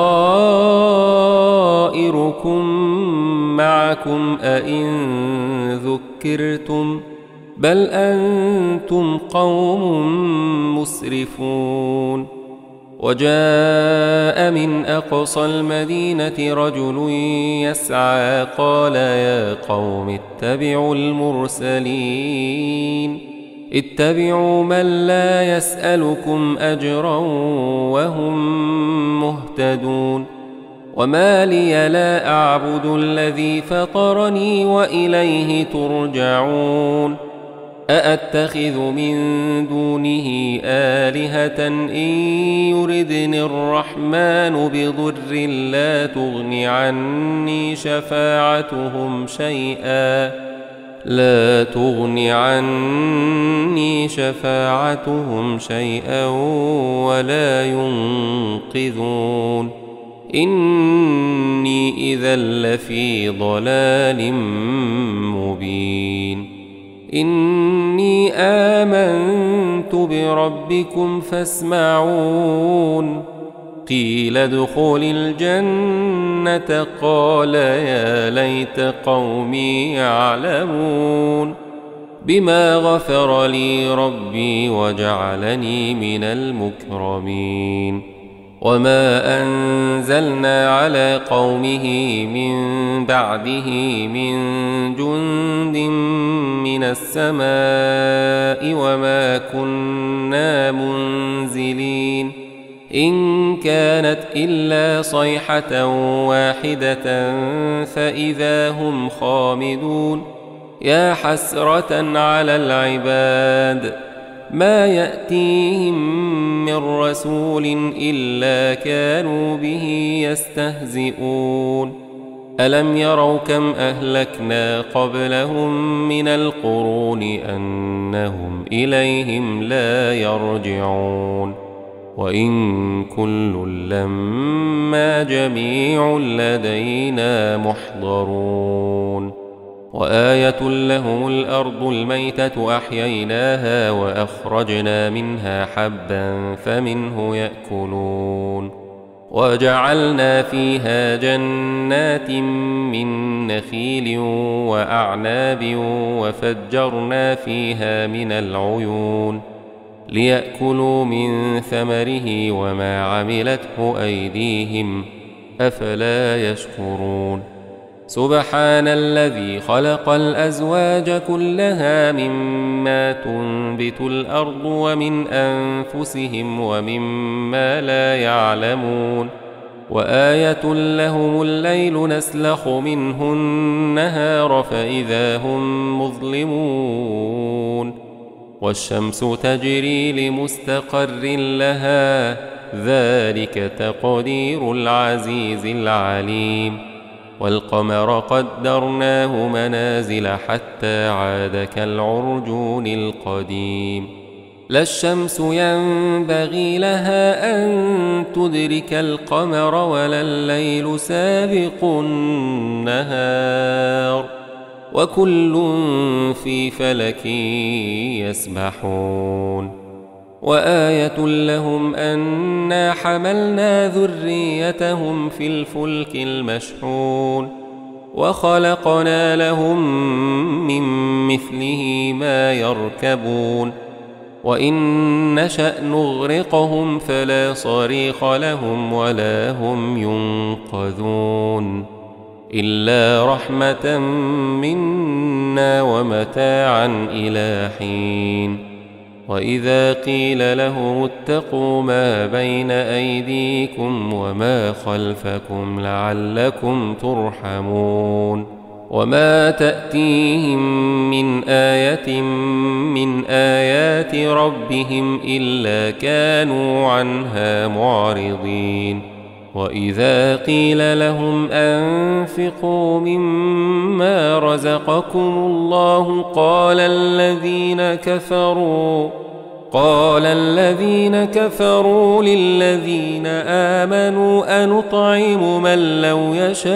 طائركم معكم أئن ذكرتم بل أنتم قوم مسرفون وجاء من أقصى المدينة رجل يسعى قال يا قوم اتبعوا المرسلين اتبعوا من لا يسألكم أجرا وهم مهتدون وما لي لا أعبد الذي فطرني وإليه ترجعون أأتخذ من دونه آلهة إن يردني الرحمن بضر لا تغن عني شفاعتهم شيئا لا تغن عني شفاعتهم شيئا ولا ينقذون إني إذا لفي ضلال مبين إني آمنت بربكم فاسمعون قيل ادخل الجنة قال يا ليت قومي يعلمون بما غفر لي ربي وجعلني من المكرمين وما أنزلنا على قومه من بعده من جند من السماء وما كنا منزلين إن كانت إلا صيحة واحدة فإذا هم خامدون يا حسرة على العباد ما يأتيهم من رسول إلا كانوا به يستهزئون ألم يروا كم أهلكنا قبلهم من القرون أنهم إليهم لا يرجعون وإن كل لما جميع لدينا محضرون وآية لهم الأرض الميتة أحييناها وأخرجنا منها حبا فمنه يأكلون وجعلنا فيها جنات من نخيل وأعناب وفجرنا فيها من العيون ليأكلوا من ثمره وما عملته أيديهم أفلا يشكرون سبحان الذي خلق الأزواج كلها مما تنبت الأرض ومن أنفسهم ومما لا يعلمون وآية لهم الليل نسلخ منه النهار فإذا هم مظلمون والشمس تجري لمستقر لها ذلك تقدير العزيز العليم والقمر قدرناه منازل حتى عاد كالعرجون القديم لا الشمس ينبغي لها أن تدرك القمر ولا الليل سابق النهار وكل في فلك يسبحون وآية لهم أنا حملنا ذريتهم في الفلك المشحون وخلقنا لهم من مثله ما يركبون وإن نشأ نغرقهم فلا صريخ لهم ولا هم ينقذون إلا رحمة منا ومتاعا إلى حين وإذا قيل لهم اتقوا ما بين أيديكم وما خلفكم لعلكم ترحمون وما تأتيهم من آية من آيات ربهم إلا كانوا عنها معرضين وإذا قيل لهم أنفقوا مما رزقكم الله قال الذين كفروا قال الذين كفروا للذين آمنوا أنطعم من لو يشاء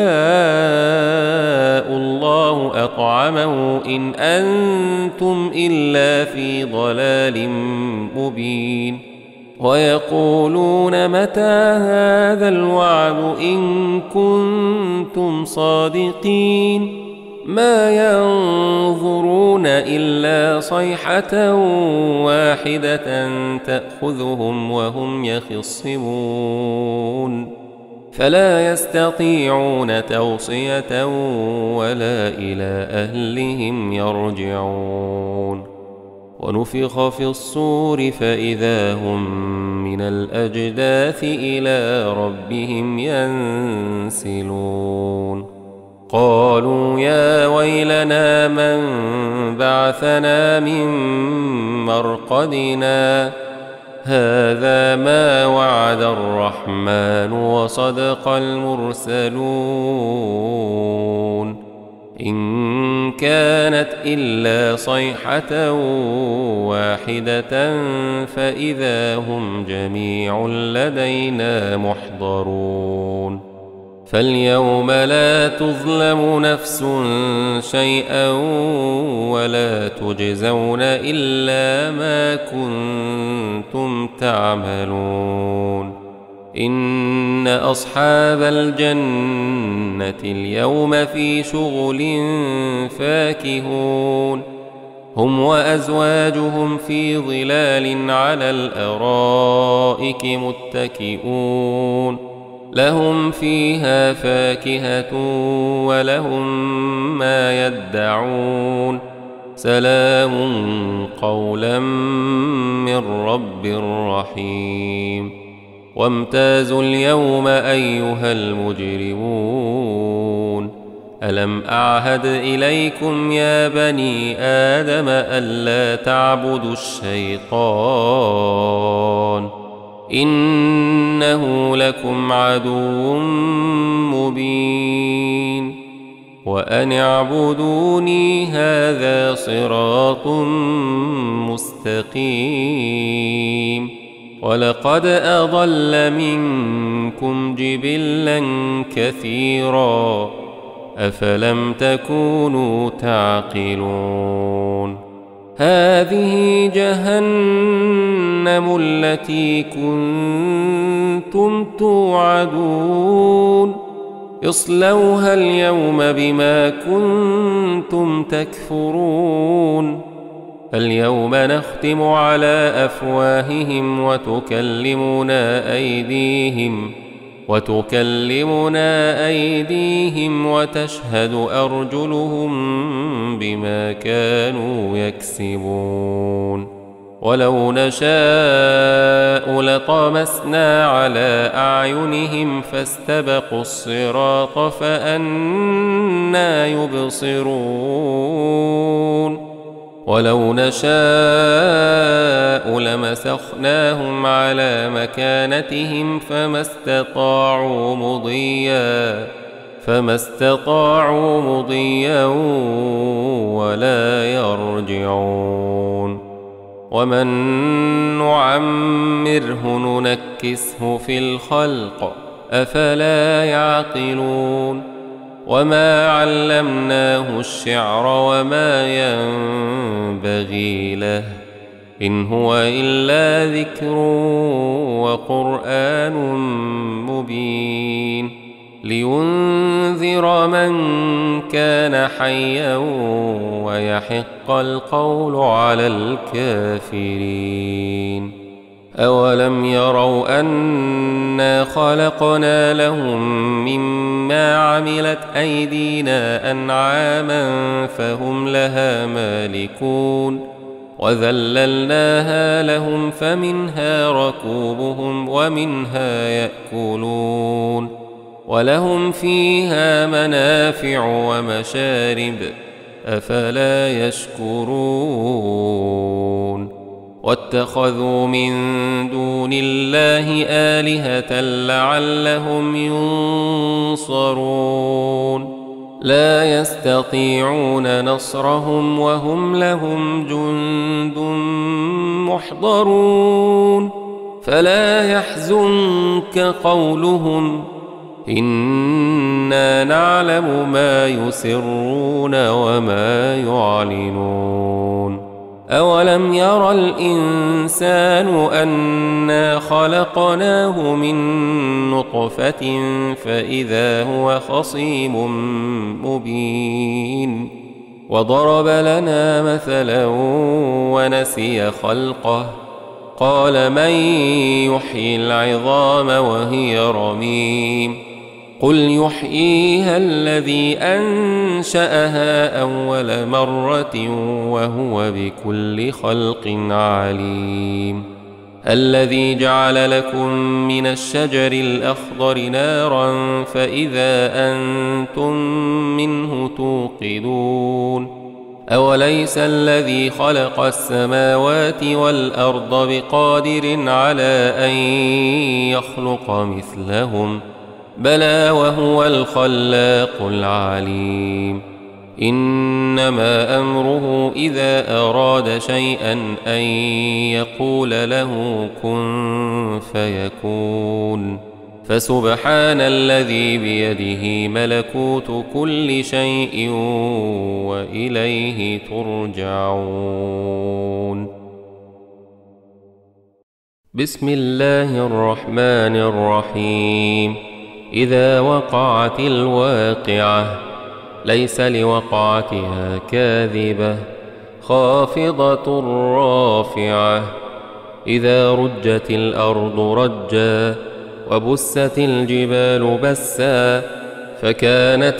الله أطعمه إن أنتم إلا في ضلال مبين ويقولون متى هذا الوعد إن كنتم صادقين ما ينظرون إلا صيحة واحدة تأخذهم وهم يخصمون فلا يستطيعون توصية ولا إلى أهلهم يرجعون ونفخ في الصور فإذا هم من الأجداث إلى ربهم ينسلون قالوا يا ويلنا من بعثنا من مرقدنا هذا ما وعد الرحمن وصدق المرسلون إن كانت إلا صيحة واحدة فإذا هم جميع لدينا محضرون فاليوم لا تظلم نفس شيئا ولا تجزون إلا ما كنتم تعملون إن أصحاب الجنة اليوم في شغل فاكهون هم وأزواجهم في ظلال على الأرائك متكئون لهم فيها فاكهة ولهم ما يدعون سلام قولا من رب رحيم وامتازوا اليوم أيها المجرمون ألم أعهد إليكم يا بني آدم ألا تعبدوا الشيطان إنه لكم عدو مبين وأن اعبدوني هذا صراط مستقيم ولقد أضل منكم جبلا كثيرا أفلم تكونوا تعقلون هذه جهنم التي كنتم توعدون اصلوها اليوم بما كنتم تكفرون اليوم نختم على أفواههم وتكلمنا أيديهم وتكلمنا أيديهم وتشهد أرجلهم بما كانوا يكسبون ولو نشاء لطمسنا على أعينهم فاستبقوا الصراط فأنى يبصرون ولو نشاء لمسخناهم على مكانتهم فما استطاعوا مضيا فما استطاعوا مضيا ولا يرجعون ومن نعمره ننكسه في الخلق أفلا يعقلون وما علمناه الشعر وما ينبغي له إن هو إلا ذكر وقرآن مبين لينذر من كان حيا ويحق القول على الكافرين أولم يروا أنا خلقنا لهم مما عملت أيدينا أنعاما فهم لها مالكون وذللناها لهم فمنها ركوبهم ومنها يأكلون ولهم فيها منافع ومشارب أفلا يشكرون واتخذوا من دون الله آلهة لعلهم ينصرون لا يستطيعون نصرهم وهم لهم جند محضرون فلا يحزنك قولهم إنا نعلم ما يسرون وما يعلنون أولم ير الإنسان أنا خلقناه من نطفة فإذا هو خصيم مبين وضرب لنا مثلا ونسي خلقه قال من يحيي العظام وهي رميم قل يحييها الذي أنشأها أول مرة وهو بكل خلق عليم الذي جعل لكم من الشجر الأخضر نارا فإذا أنتم منه توقدون أوليس الذي خلق السماوات والأرض بقادر على أن يخلق مثلهم بلى وهو الخلاق العليم إنما أمره إذا أراد شيئا أن يقول له كن فيكون فسبحان الذي بيده ملكوت كل شيء وإليه ترجعون. بسم الله الرحمن الرحيم. إذا وقعت الواقعة ليس لوقعتها كاذبة خافضة رافعة إذا رجت الأرض رجا وبست الجبال بسا فكانت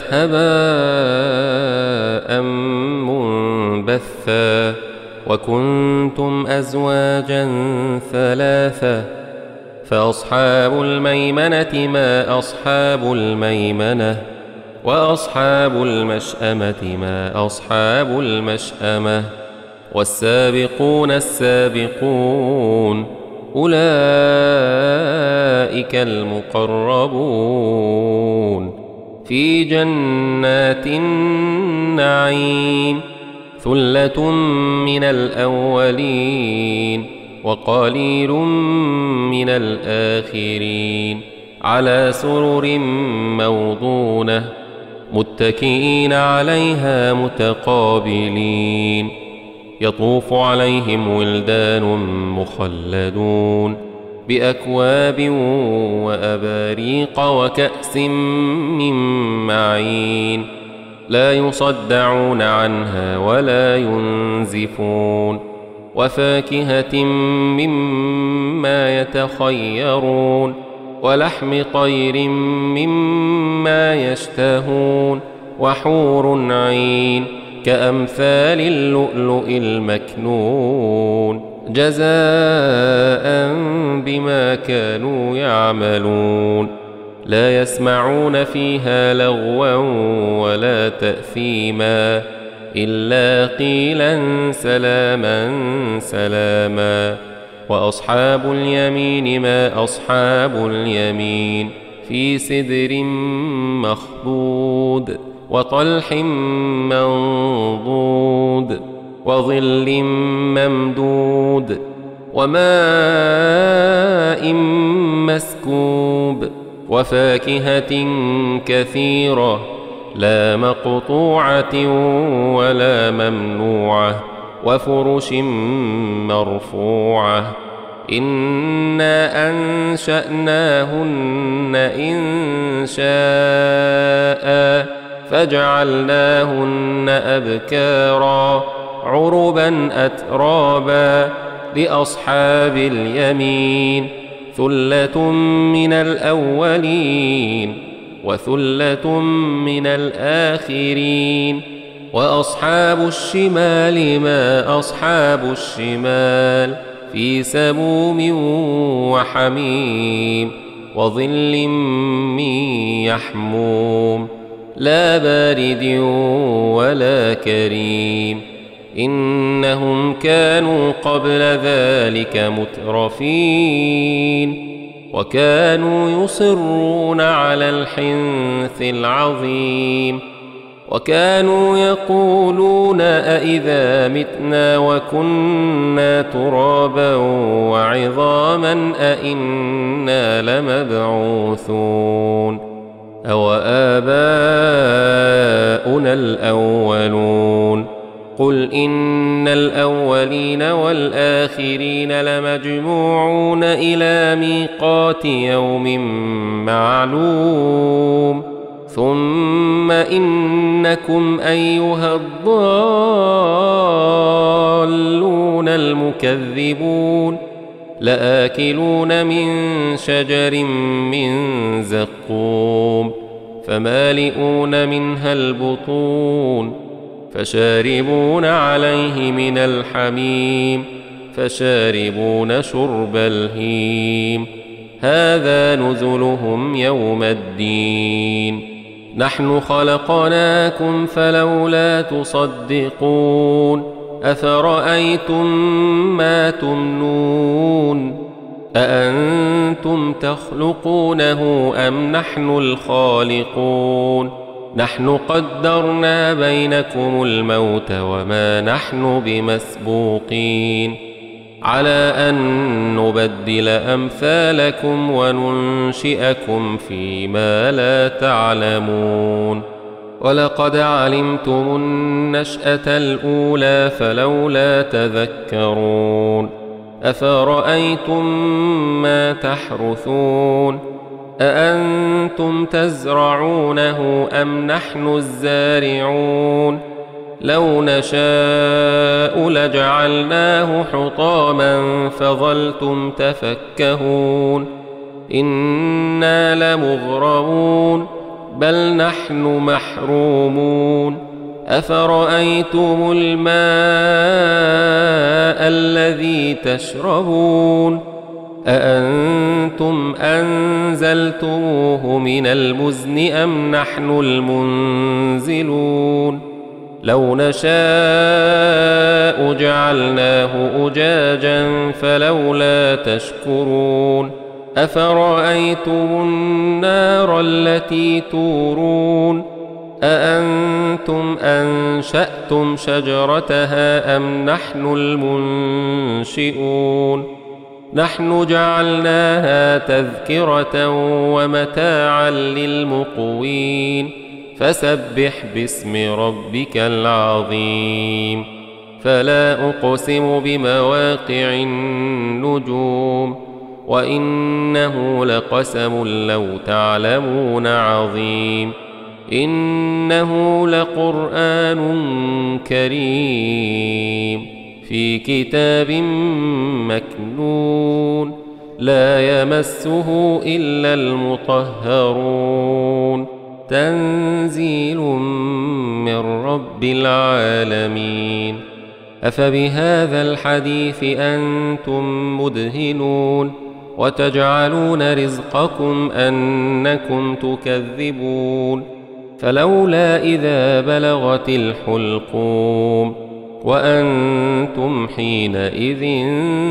هباء منبثا وكنتم أزواجا ثلاثة فأصحاب الميمنة ما أصحاب الميمنة وأصحاب المشأمة ما أصحاب المشأمة والسابقون السابقون أولئك المقربون في جنات النعيم ثلة من الأولين وقليل من الآخرين على سرر موضونة متكئين عليها متقابلين يطوف عليهم ولدان مخلدون بأكواب وأباريق وكأس من معين لا يصدعون عنها ولا ينزفون وفاكهة مما يتخيرون ولحم طير مما يشتهون وحور عين كأمثال اللؤلؤ المكنون جزاء بما كانوا يعملون لا يسمعون فيها لغوا ولا تأثيما إلا قيلا سلاما سلاما وأصحاب اليمين ما أصحاب اليمين في سدر مخضود وطلح منضود وظل ممدود وماء مسكوب وفاكهة كثيرة لا مقطوعة ولا ممنوعة وفرش مرفوعة إنا أنشأناهن إن شاء فجعلناهن أبكارا عربا أترابا لأصحاب اليمين ثلة من الأولين وثلة من الآخرين وأصحاب الشمال ما أصحاب الشمال في سموم وحميم وظل من يحموم لا بارد ولا كريم إنهم كانوا قبل ذلك مترفين وكانوا يصرون على الحنث العظيم وكانوا يقولون أئذا متنا وكنا ترابا وعظاما أئنا لمبعوثون أو آباؤنا الأولون قل إن الأولين والآخرين لمجموعون إلى ميقات يوم معلوم ثم إنكم أيها الضالون المكذبون لآكلون من شجر من زقوم فمالئون منها البطون فشاربون عليه من الحميم فشاربون شرب الهيم هذا نزلهم يوم الدين نحن خلقناكم فلولا تصدقون أفرأيتم ما تمنون أأنتم تخلقونه أم نحن الخالقون نحن قدرنا بينكم الموت وما نحن بمسبوقين على أن نبدل أمثالكم وننشئكم فيما لا تعلمون ولقد علمتم النشأة الأولى فلولا تذكرون أفرأيتم ما تحرثون أأنتم تزرعونه أم نحن الزارعون لو نشاء لجعلناه حطاما فظلتم تفكهون إنا لمغرمون بل نحن محرومون أفرأيتم الماء الذي تشربون أأنتم أنزلتموه من المزن أم نحن المنزلون لو نشاء جعلناه أجاجا فلولا تشكرون أفرأيتم النار التي تورون أأنتم أنشأتم شجرتها أم نحن المنشئون نحن جعلناها تذكرة ومتاعا للمقوين فسبح باسم ربك العظيم فلا أقسم بمواقع النجوم وإنه لقسم لو تعلمون عظيم إنه لقرآن كريم في كتاب مكنون لا يمسه إلا المطهرون تنزيل من رب العالمين أفبهذا الحديث أنتم مدهنون وتجعلون رزقكم أنكم تكذبون فلولا إذا بلغت الحلقوم وأنتم حينئذ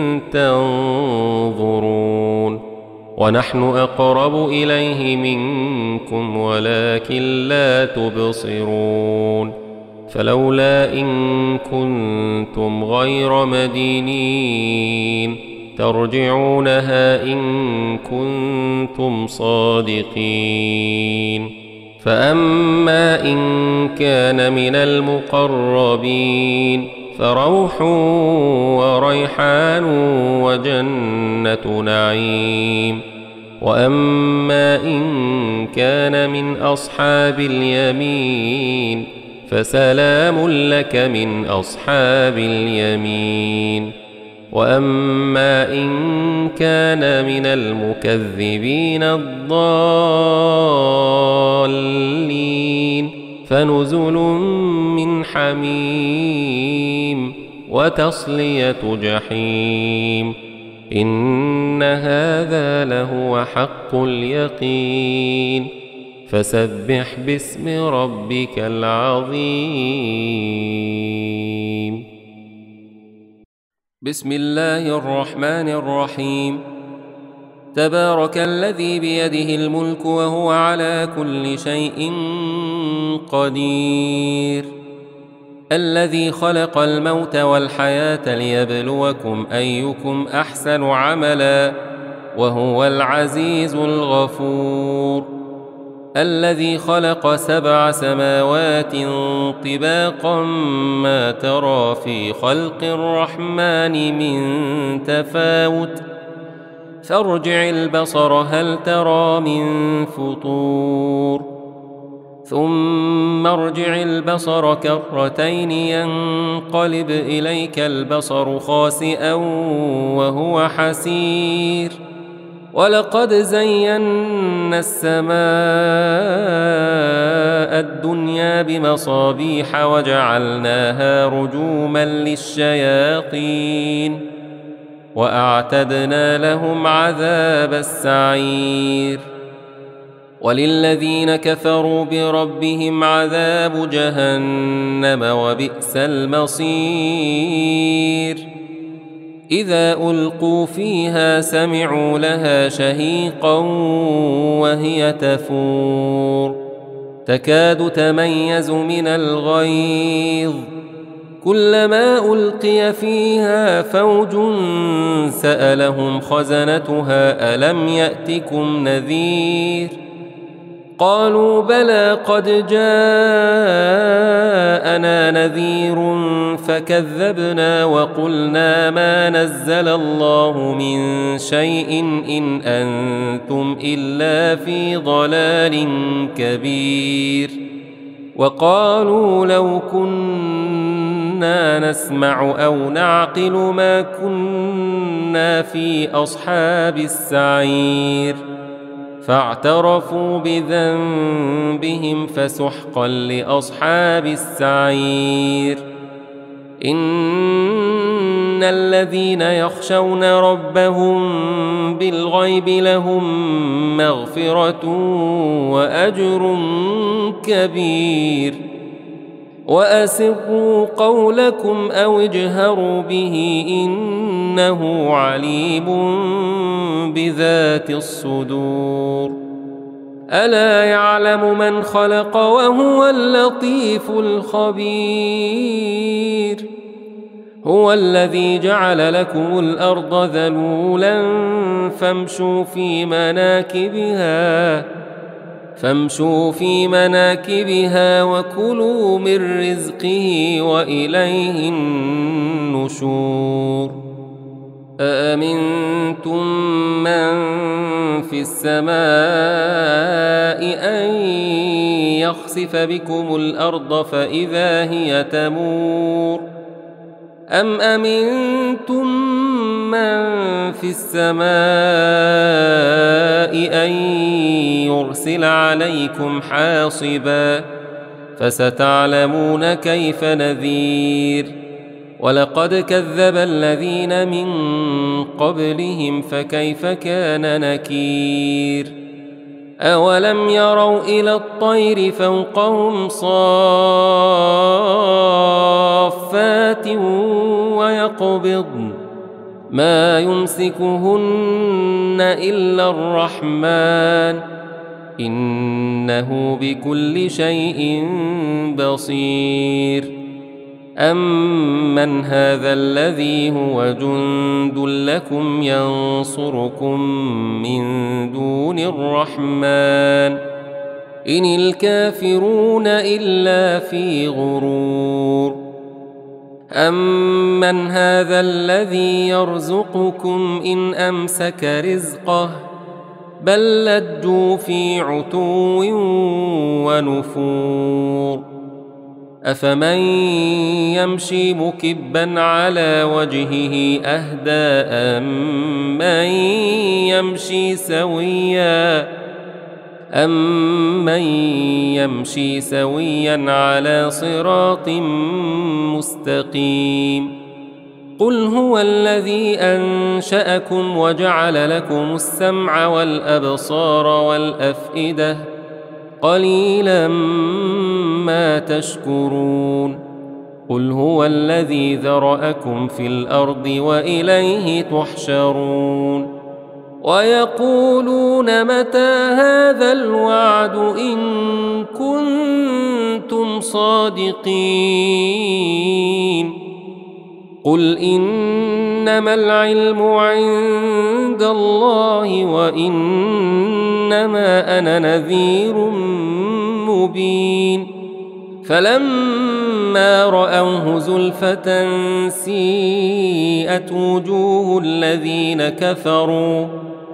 تنظرون ونحن أقرب إليه منكم ولكن لا تبصرون فلولا إن كنتم غير مدينين ترجعونها إن كنتم صادقين فأما إن كان من المقربين فروح وريحان وجنة نعيم وأما إن كان من أصحاب اليمين فسلام لك من أصحاب اليمين وأما إن كان من المكذبين الضالين فنزل من حميم وتصلية جحيم إن هذا لهو حق اليقين فسبح باسم ربك العظيم بسم الله الرحمن الرحيم تبارك الذي بيده الملك وهو على كل شيء قدير الذي خلق الموت والحياة ليبلوكم أيكم أحسن عملا وهو العزيز الغفور الذي خلق سبع سماوات طباقا ما ترى في خلق الرحمن من تفاوت فارجع البصر هل ترى من فطور ثم ارجع البصر كرتين ينقلب إليك البصر خاسئا وهو حسير ولقد زينا السماء الدنيا بمصابيح وجعلناها رجوما للشياطين وأعتدنا لهم عذاب السعير وللذين كفروا بربهم عذاب جهنم وبئس المصير إذا ألقوا فيها سمعوا لها شهيقا وهي تفور تكاد تميز من الغيظ كلما ألقي فيها فوج سألهم خزنتها ألم يأتكم نذير قالوا بلى قد جاءنا نذير فكذبنا وقلنا ما نزل الله من شيء إن أنتم إلا في ضلال كبير وقالوا لو كنا نسمع أو نعقل ما كنا في أصحاب السعير فاعترفوا بذنبهم فسحقا لأصحاب السعير إن الذين يخشون ربهم بالغيب لهم مغفرة وأجر كبير وأسروا قولكم أو اجهروا به إنه عليم بذات الصدور ألا يعلم من خلق وهو اللطيف الخبير هو الذي جعل لكم الأرض ذلولا فامشوا في مناكبها فامشوا في مناكبها وكلوا من رزقه وإليه النشور أأمنتم من في السماء أن يخسف بكم الأرض فإذا هي تمور أم أمنتم من في السماء أن يرسل عليكم حاصبا فستعلمون كيف نذير ولقد كذب الذين من قبلهم فكيف كان نكير أولم يروا إلى الطير فوقهم صافات ويقبضن ما يمسكهن إلا الرحمن إنه بكل شيء بصير أمن هذا الذي هو جند لكم ينصركم من دون الرحمن إن الكافرون إلا في غرور أمن هذا الذي يرزقكم إن أمسك رزقه بل لجوا في عتو ونفور أفمن يمشي مكبا على وجهه أهدى أمن يمشي سويا أمن يمشي سويا على صراط مستقيم قل هو الذي أنشأكم وجعل لكم السمع والأبصار والأفئدة قليلا ما تشكرون قل هو الذي ذرأكم في الأرض وإليه تحشرون ويقولون متى هذا الوعد إن كنتم صادقين قل إن إنما العلم عند الله وإنما أنا نذير مبين فلما رأوه زلفة سيئت وجوه الذين كفروا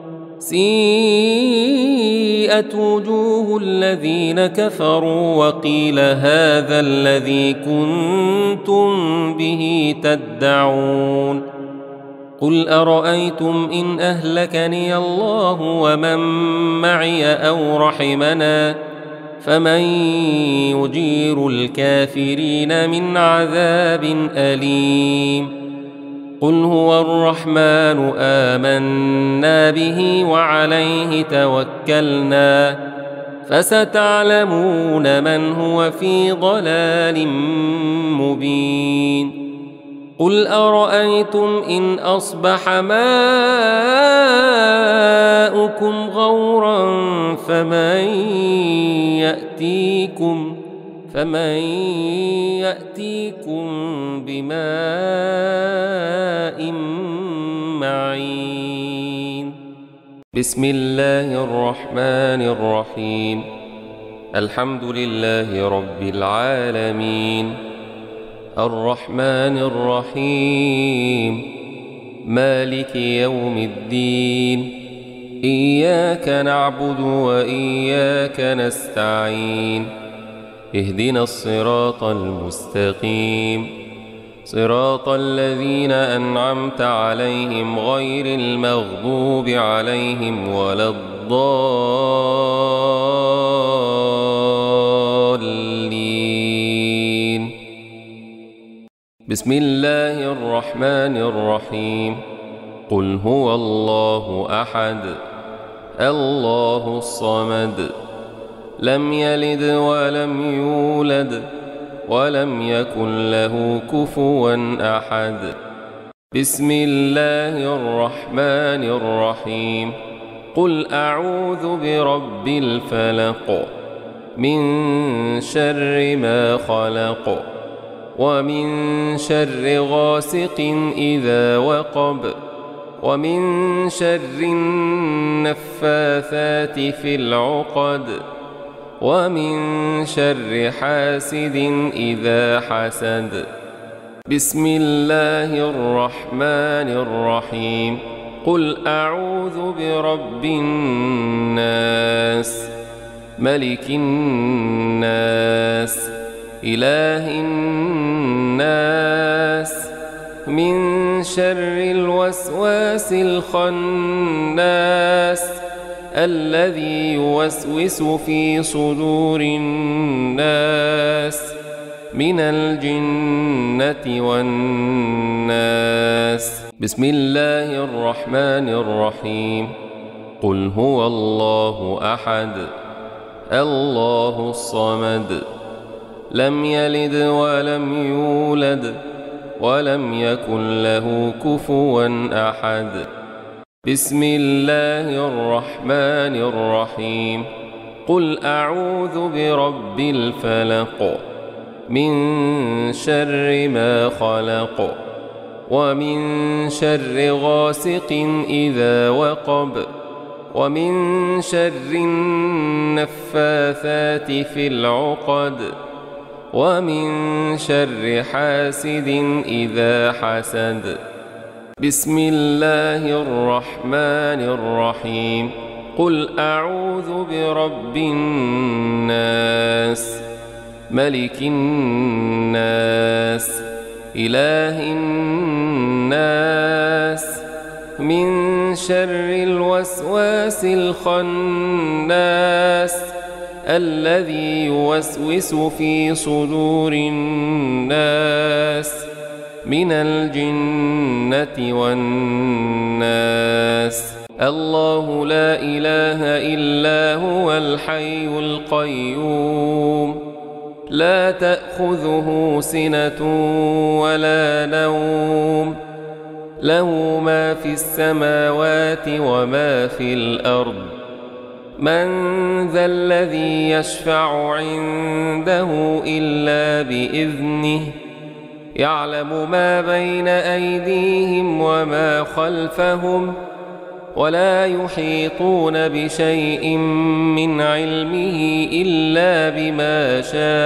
سيئت وجوه الذين كفروا وقيل هذا الذي كنتم به تدعون قل أرأيتم إن أهلكني الله ومن معي أو رحمنا فمن يجير الكافرين من عذاب أليم قل هو الرحمن آمنا به وعليه توكلنا فستعلمون من هو في ضلال مبين قل أرأيتم إن أصبح ماؤكم غورا فمن يأتيكم فمن يأتيكم بماء معين بسم الله الرحمن الرحيم الحمد لله رب العالمين الرحمن الرحيم مالك يوم الدين إياك نعبد وإياك نستعين اهدنا الصراط المستقيم صراط الذين أنعمت عليهم غير المغضوب عليهم ولا الضالين بسم الله الرحمن الرحيم قل هو الله أحد الله الصمد لم يلد ولم يولد ولم يكن له كفوا أحد بسم الله الرحمن الرحيم قل أعوذ برب الفلق من شر ما خلق ومن شر غاسق إذا وقب ومن شر النفاثات في العقد ومن شر حاسد إذا حسد بسم الله الرحمن الرحيم قل أعوذ برب الناس ملك الناس إله الناس من شر الوسواس الخناس الذي يوسوس في صدور الناس من الجنة والناس بسم الله الرحمن الرحيم قل هو الله أحد الله الصمد لم يلد ولم يولد ولم يكن له كفوا أحد بسم الله الرحمن الرحيم قل أعوذ برب الفلق من شر ما خلق ومن شر غاسق إذا وقب ومن شر النفاثات في العقد ومن شر حاسد إذا حسد بسم الله الرحمن الرحيم قل أعوذ برب الناس ملك الناس إله الناس من شر الوسواس الخناس الذي يوسوس في صدور الناس من الجنة والناس الله لا إله إلا هو الحي القيوم لا تأخذه سنة ولا نوم له ما في السماوات وما في الأرض من ذا الذي يشفع عنده إلا بإذنه يعلم ما بين أيديهم وما خلفهم ولا يحيطون بشيء من علمه إلا بما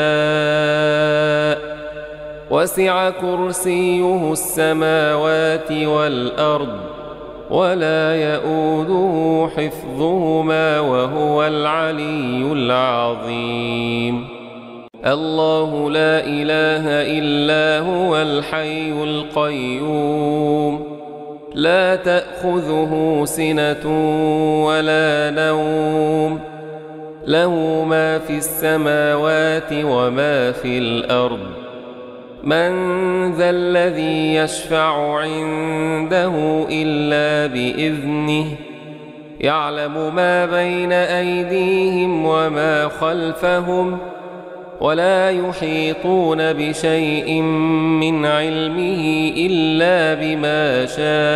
شاء وسع كرسيه السماوات والأرض ولا يئوده حفظهما وهو العلي العظيم. الله لا إله إلا هو الحي القيوم لا تأخذه سنة ولا نوم له ما في السماوات وما في الأرض. من ذا الذي يشفع عنده إلا بإذنه يعلم ما بين أيديهم وما خلفهم ولا يحيطون بشيء من علمه إلا بما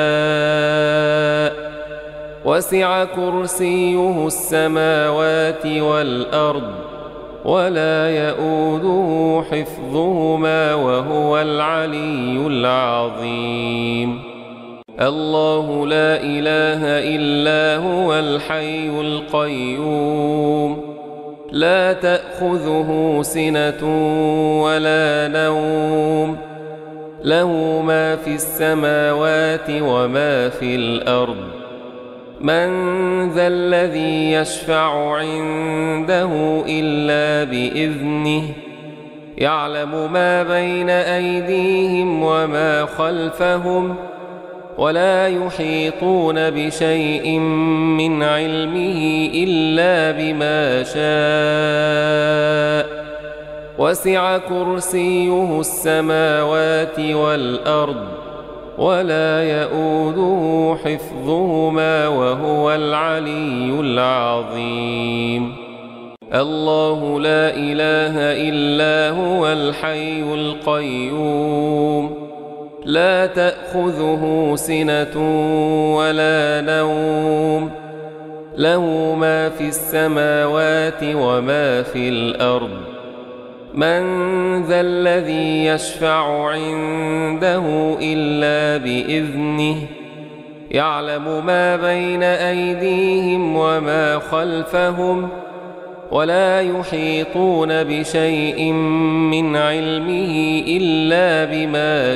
شاء وسع كرسيه السماوات والأرض ولا يئوده حفظهما وهو العلي العظيم. الله لا إله إلا هو الحي القيوم لا تأخذه سنة ولا نوم له ما في السماوات وما في الأرض. من ذا الذي يشفع عنده إلا بإذنه يعلم ما بين أيديهم وما خلفهم ولا يحيطون بشيء من علمه إلا بما شاء وسع كرسيه السماوات والأرض ولا يئوده حفظهما وهو العلي العظيم. الله لا إله إلا هو الحي القيوم لا تأخذه سنة ولا نوم له ما في السماوات وما في الأرض. من ذا الذي يشفع عنده إلا بإذنه يعلم ما بين أيديهم وما خلفهم ولا يحيطون بشيء من علمه إلا بما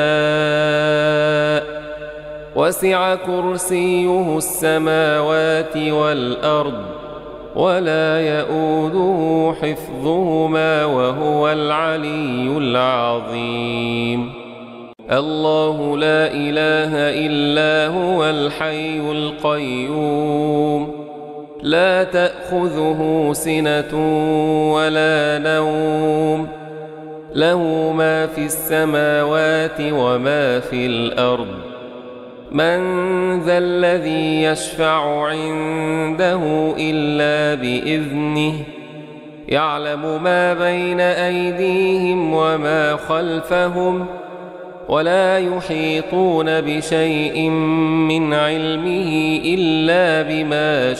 شاء وسع كرسيه السماوات والأرض ولا يئوده حفظهما وهو العلي العظيم. الله لا إله إلا هو الحي القيوم لا تأخذه سنة ولا نوم له ما في السماوات وما في الأرض. من ذا الذي يشفع عنده إلا بإذنه يعلم ما بين أيديهم وما خلفهم ولا يحيطون بشيء من علمه إلا بما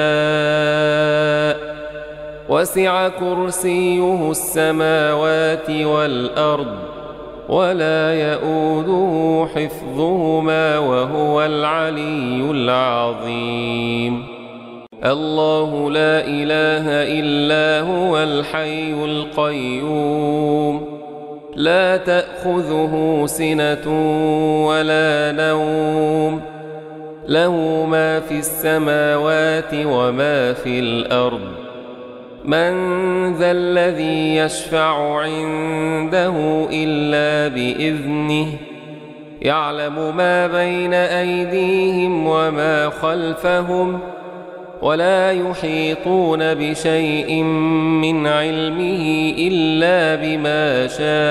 شاء وسع كرسيه السماوات والأرض ولا يئوده حفظهما وهو العلي العظيم. الله لا إله إلا هو الحي القيوم لا تأخذه سنة ولا نوم له ما في السماوات وما في الأرض. من ذا الذي يشفع عنده إلا بإذنه يعلم ما بين أيديهم وما خلفهم ولا يحيطون بشيء من علمه إلا بما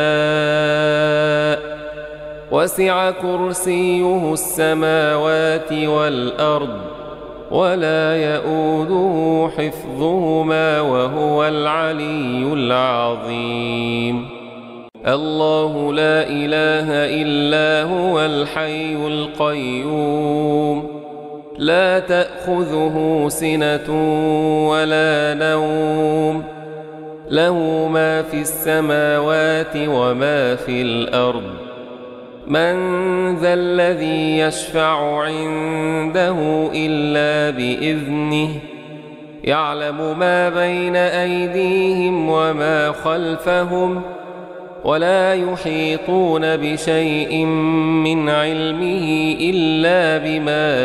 شاء وسع كرسيه السماوات والأرض ولا يئوده حفظهما وهو العلي العظيم. الله لا إله إلا هو الحي القيوم لا تأخذه سنة ولا نوم له ما في السماوات وما في الأرض. من ذا الذي يشفع عنده إلا بإذنه يعلم ما بين أيديهم وما خلفهم ولا يحيطون بشيء من علمه إلا بما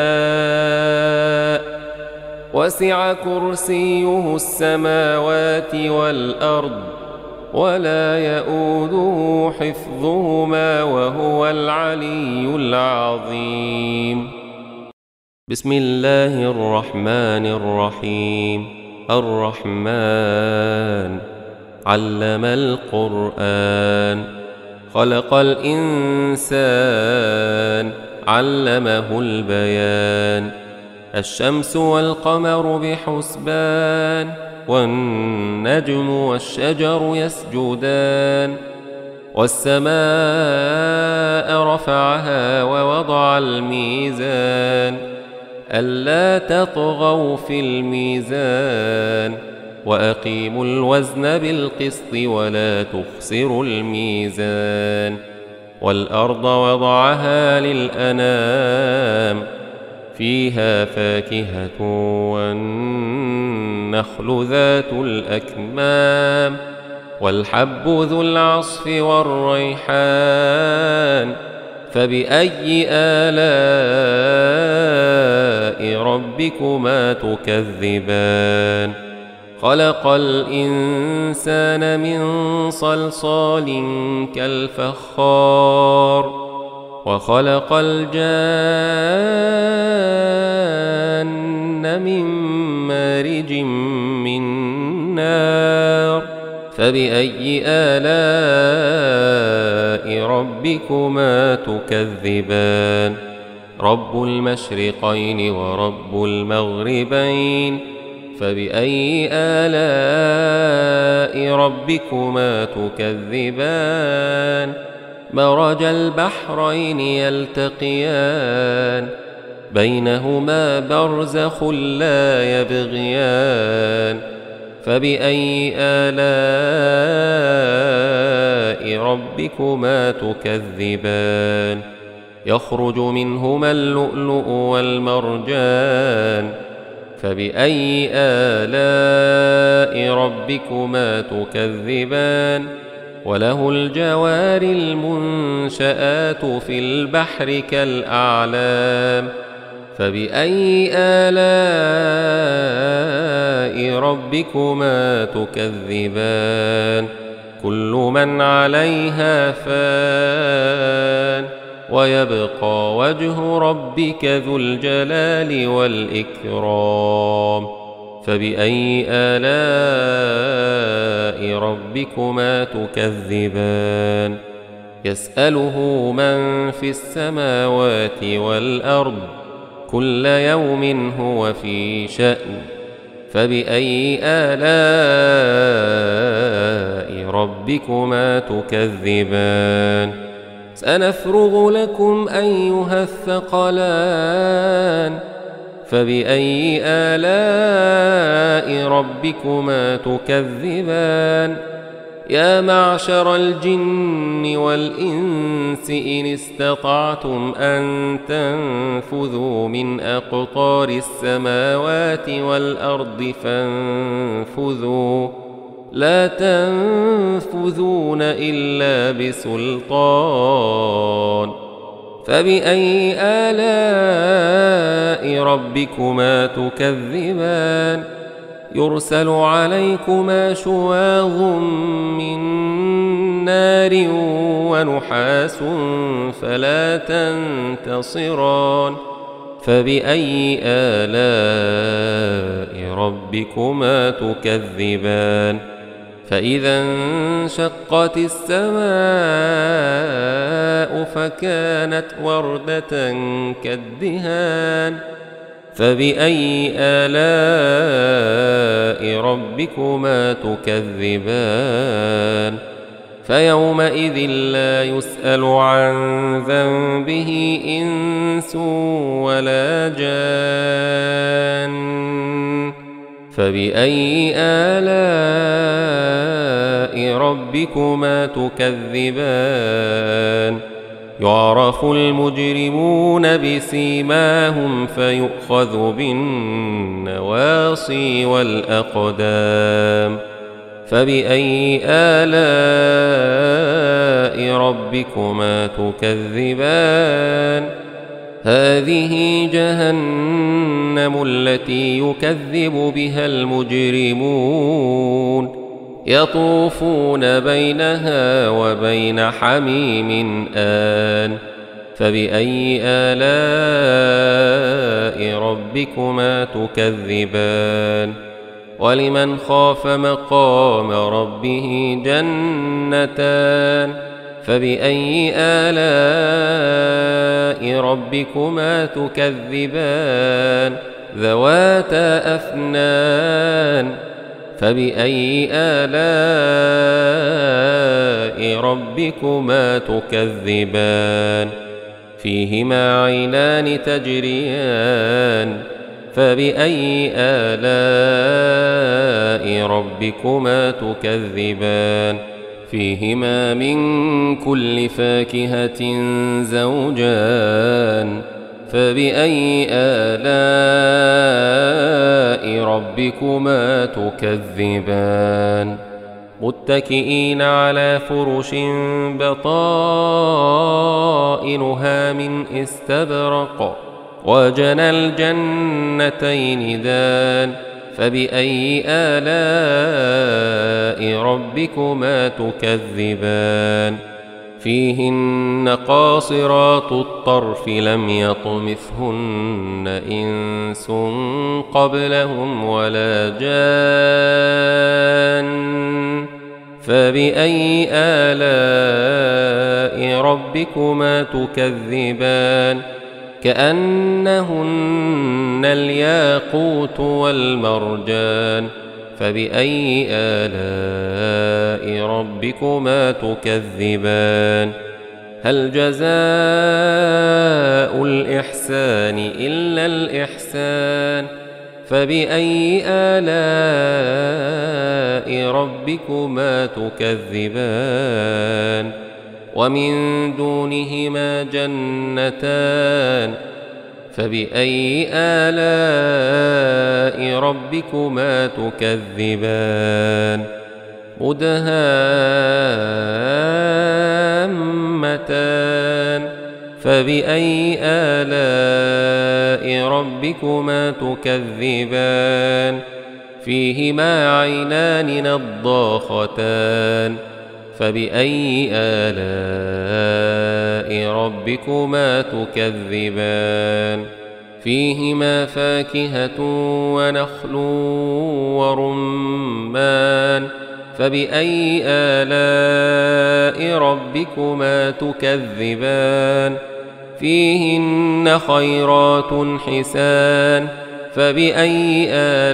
شاء وسع كرسيه السماوات والأرض ولا يؤوده حفظهما وهو العلي العظيم. بسم الله الرحمن الرحيم. الرحمن علم القرآن خلق الإنسان علمه البيان. الشمس والقمر بحسبان والنجم والشجر يسجدان. والسماء رفعها ووضع الميزان ألا تطغوا في الميزان وأقيموا الوزن بالقسط ولا تخسروا الميزان. والأرض وضعها للأنام فيها فاكهة والنخل ذات الأكمام والحب ذو العصف والريحان. فبأي آلاء ربكما تكذبان؟ خلق الإنسان من صلصال كالفخار وخلق الجان من مارج من نار. فبأي آلاء ربكما تكذبان؟ رب المشرقين ورب المغربين. فبأي آلاء ربكما تكذبان؟ مرج البحرين يلتقيان بينهما برزخ لا يبغيان. فبأي آلاء ربكما تكذبان؟ يخرج منهما اللؤلؤ والمرجان. فبأي آلاء ربكما تكذبان؟ وله الجوار المنشآت في البحر كالأعلام. فبأي آلاء ربكما تكذبان؟ كل من عليها فان ويبقى وجه ربك ذو الجلال والإكرام. فبأي آلاء ربكما تكذبان؟ يسأله من في السماوات والأرض كل يوم هو في شأن. فبأي آلاء ربكما تكذبان؟ سنفرغ لكم أيها الثقلان. فبأي آلاء ربكما تكذبان؟ يا معشر الجن والإنس إن استطعتم أن تنفذوا من أقطار السماوات والأرض فانفذوا لا تنفذون إلا بسلطان. فبأي آلاء ربكما تكذبان؟ يرسل عليكما شواظ من نار ونحاس فلا تنتصران. فبأي آلاء ربكما تكذبان؟ فإذا انشقت السماء فكانت وردة كالدهان. فبأي آلاء ربكما تكذبان؟ فيومئذ لا يسأل عن ذنبه إنس ولا جان. فبأي آلاء ربكما تكذبان يعرف المجرمون بسيماهم فيؤخذ بالنواصي والأقدام فبأي آلاء ربكما تكذبان هذه جهنم التي يكذب بها المجرمون يطوفون بينها وبين حميم آن فبأي آلاء ربكما تكذبان ولمن خاف مقام ربه جنتان فبأي آلاء ربكما تكذبان ذواتا أفنان فبأي آلاء ربكما تكذبان فيهما عينان تجريان فبأي آلاء ربكما تكذبان فيهما من كل فاكهة زوجان فبأي آلاء ربكما تكذبان متكئين على فرش بطائنها من استبرق وجنى الجنتين دان فبأي آلاء ربكما تكذبان فيهن قاصرات الطرف لم يطمثهن إنس قبلهم ولا جان فبأي آلاء ربكما تكذبان كأنهن الياقوت والمرجان فبأي آلاء ربكما تكذبان هل جزاء الإحسان إلا الإحسان فبأي آلاء ربكما تكذبان ومن دونهما جنتان فبأي آلاء ربكما تكذبان مدهامتان فبأي آلاء ربكما تكذبان فيهما عينان نضاختان فبأي آلاء ربكما تكذبان فيهما فاكهة ونخل ورمان فبأي آلاء ربكما تكذبان فيهن خيرات حسان فبأي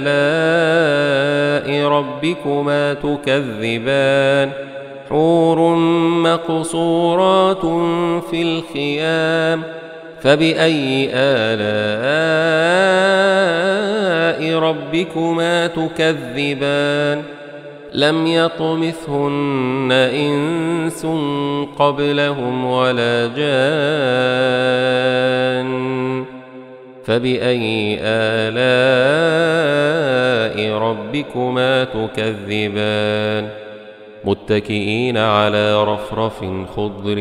آلاء ربكما تكذبان حور مقصورات في الخيام فبأي آلاء ربكما تكذبان لم يطمثهن إنس قبلهم ولا جان فبأي آلاء ربكما تكذبان متكئين على رفرف خضر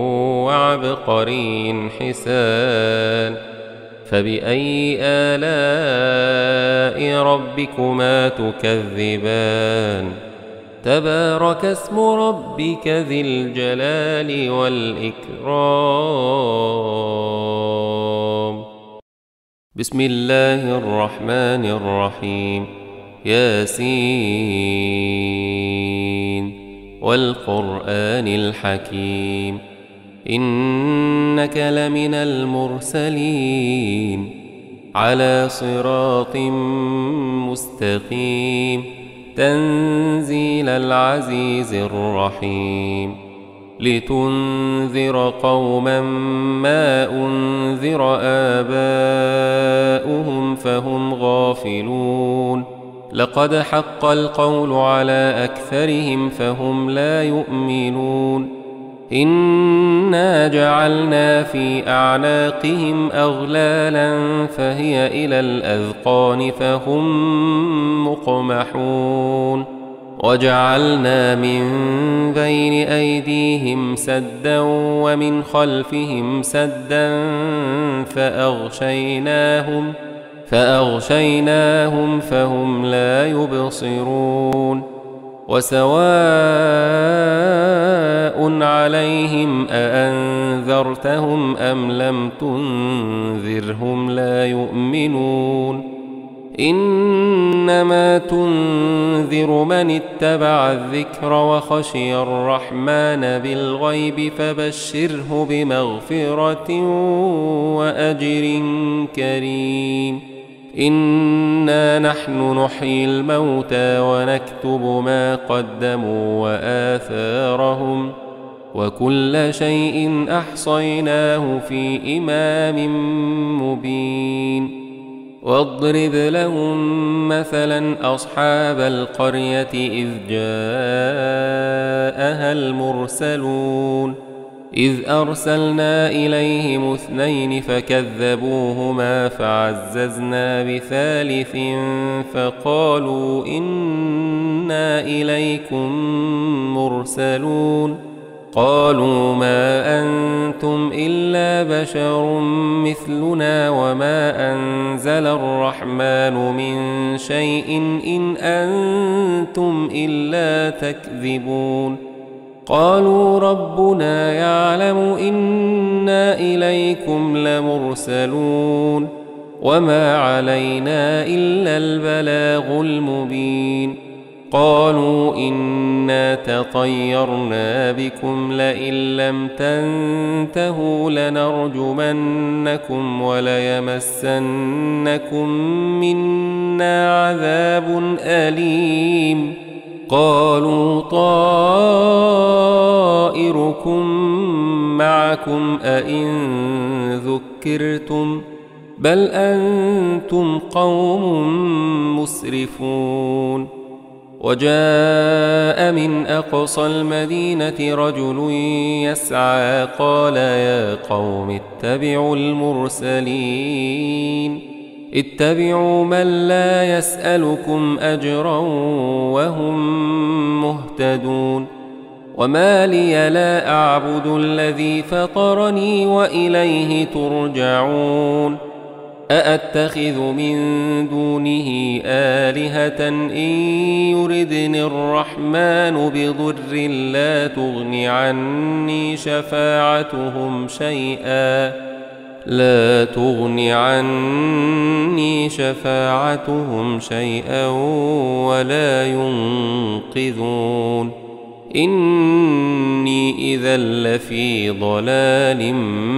وعبقري حسان فبأي آلاء ربكما تكذبان تبارك اسم ربك ذي الجلال والإكرام بسم الله الرحمن الرحيم ياسين والقرآن الحكيم إنك لمن المرسلين على صراط مستقيم تنزيل العزيز الرحيم لتنذر قوما ما أنذر آباؤهم فهم غافلون لقد حق القول على أكثرهم فهم لا يؤمنون إنا جعلنا في أعناقهم أغلالا فهي إلى الأذقان فهم مقمحون وجعلنا من بين أيديهم سدا ومن خلفهم سدا فأغشيناهم فأغشيناهم فهم لا يبصرون وسواء عليهم أأنذرتهم أم لم تنذرهم لا يؤمنون إنما تنذر من اتبع الذكر وخشي الرحمن بالغيب فبشره بمغفرة وأجر كريم إنا نحن نحيي الموتى ونكتب ما قدموا وآثارهم وكل شيء أحصيناه في إمام مبين واضرب لهم مثلا أصحاب القرية إذ جاءها المرسلون إذ أرسلنا إليهم اثنين فكذبوهما فعززنا بثالث فقالوا إنا إليكم مرسلون قالوا ما أنتم إلا بشر مثلنا وما أنزل الرحمن من شيء إن أنتم إلا تكذبون قالوا ربنا يعلم إنا إليكم لمرسلون وما علينا إلا البلاغ المبين قالوا إنا تطيرنا بكم لئن لم تنتهوا لنرجمنكم وليمسنكم منا عذاب أليم قالوا طائركم معكم أئن ذكرتم بل أنتم قوم مسرفون وجاء من أقصى المدينة رجل يسعى قال يا قوم اتبعوا المرسلين اتبعوا من لا يسألكم أجرا وهم مهتدون وما لي لا أعبد الذي فطرني وإليه ترجعون أأتخذ من دونه آلهة إن يردني الرحمن بضر لا تغن عني شفاعتهم شيئا لا تغن عني شفاعتهم شيئا ولا ينقذون إني إذا لفي ضلال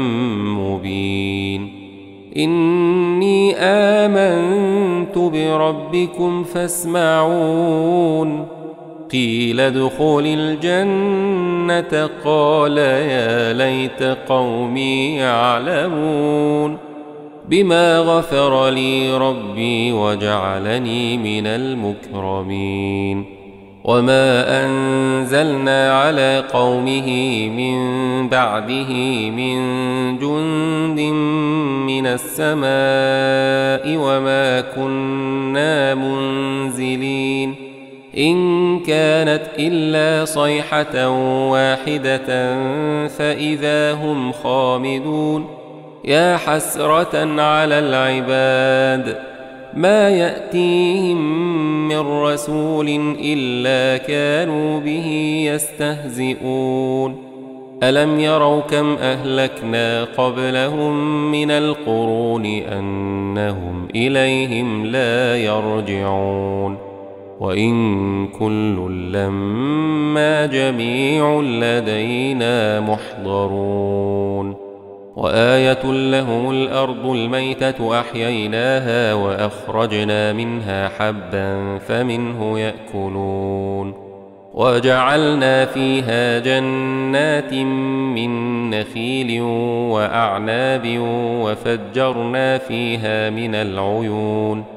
مبين إني آمنت بربكم فاسمعون قيل ادخل الجنة قال يا ليت قومي يعلمون بما غفر لي ربي وجعلني من المكرمين وما أنزلنا على قومه من بعده من جند من السماء وما كنا منزلين إن كانت إلا صيحة واحدة فإذا هم خامدون يا حسرة على العباد ما يأتيهم من رسول إلا كانوا به يستهزئون ألم يروا كم أهلكنا قبلهم من القرون أنهم إليهم لا يرجعون وإن كل لما جميع لدينا محضرون وآية لهم الأرض الميتة أحييناها وأخرجنا منها حبا فمنه يأكلون وجعلنا فيها جنات من نخيل وأعناب وفجرنا فيها من العيون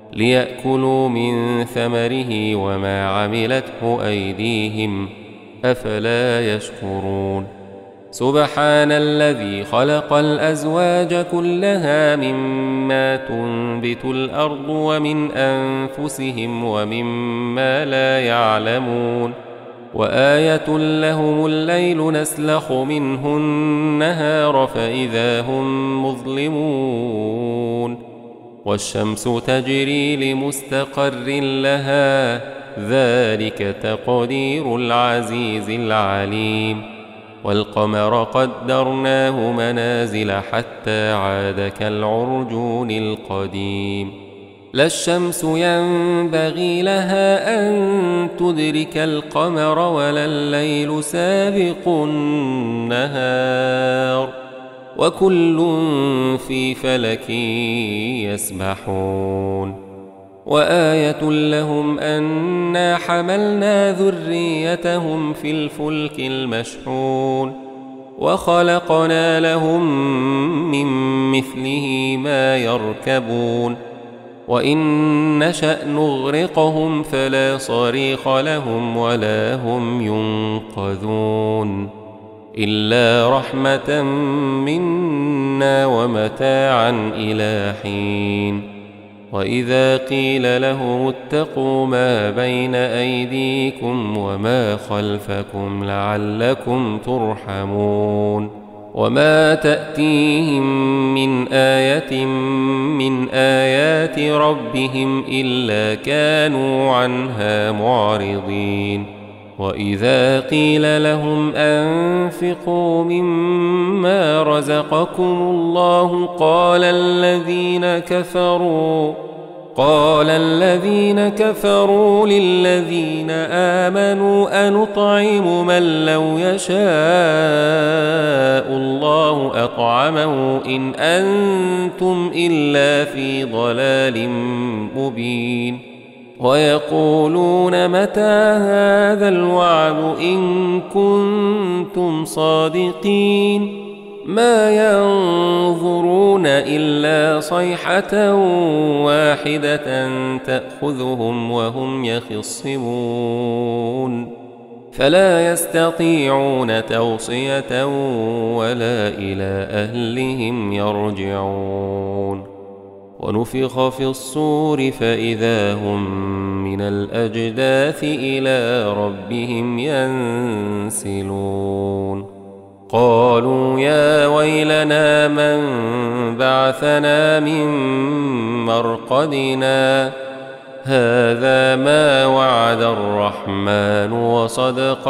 ليأكلوا من ثمره وما عملته أيديهم أفلا يشكرون سبحان الذي خلق الأزواج كلها مما تنبت الأرض ومن أنفسهم ومما لا يعلمون وآية لهم الليل نسلخ منه النهار فإذا هم مظلمون والشمس تجري لمستقر لها ذلك تقدير العزيز العليم والقمر قدرناه منازل حتى عاد كالعرجون القديم لا الشمس ينبغي لها أن تدرك القمر ولا الليل سابق النهار وكل في فلك يسبحون وآية لهم أنا حملنا ذريتهم في الفلك المشحون وخلقنا لهم من مثله ما يركبون وإن نشأ نغرقهم فلا صريخ لهم ولا هم ينقذون إلا رحمة منا ومتاعا إلى حين وإذا قيل لهم اتقوا ما بين أيديكم وما خلفكم لعلكم ترحمون وما تأتيهم من آية من آيات ربهم إلا كانوا عنها معرضين وإذا قيل لهم أنفقوا مما رزقكم الله قال الذين كفروا قال الذين كفروا للذين آمنوا أنطعم من لو يشاء الله أطعمه إن أنتم إلا في ضلال مبين ويقولون متى هذا الوعد إن كنتم صادقين ما ينظرون إلا صيحة واحدة تأخذهم وهم يخصمون فلا يستطيعون توصية ولا إلى أهلهم يرجعون ونفخ في الصور فإذا هم من الأجداث إلى ربهم ينسلون قالوا يا ويلنا من بعثنا من مرقدنا هذا ما وعد الرحمن وصدق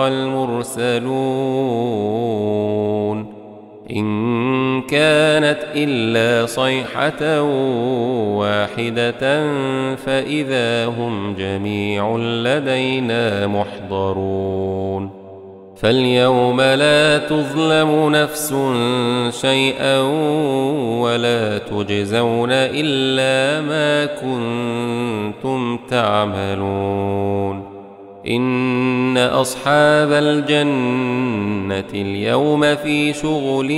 المرسلون إن كانت إلا صيحة واحدة فإذا هم جميع لدينا محضرون فاليوم لا تظلم نفس شيئا ولا تجزون إلا ما كنتم تعملون إن أصحاب الجنة اليوم في شغل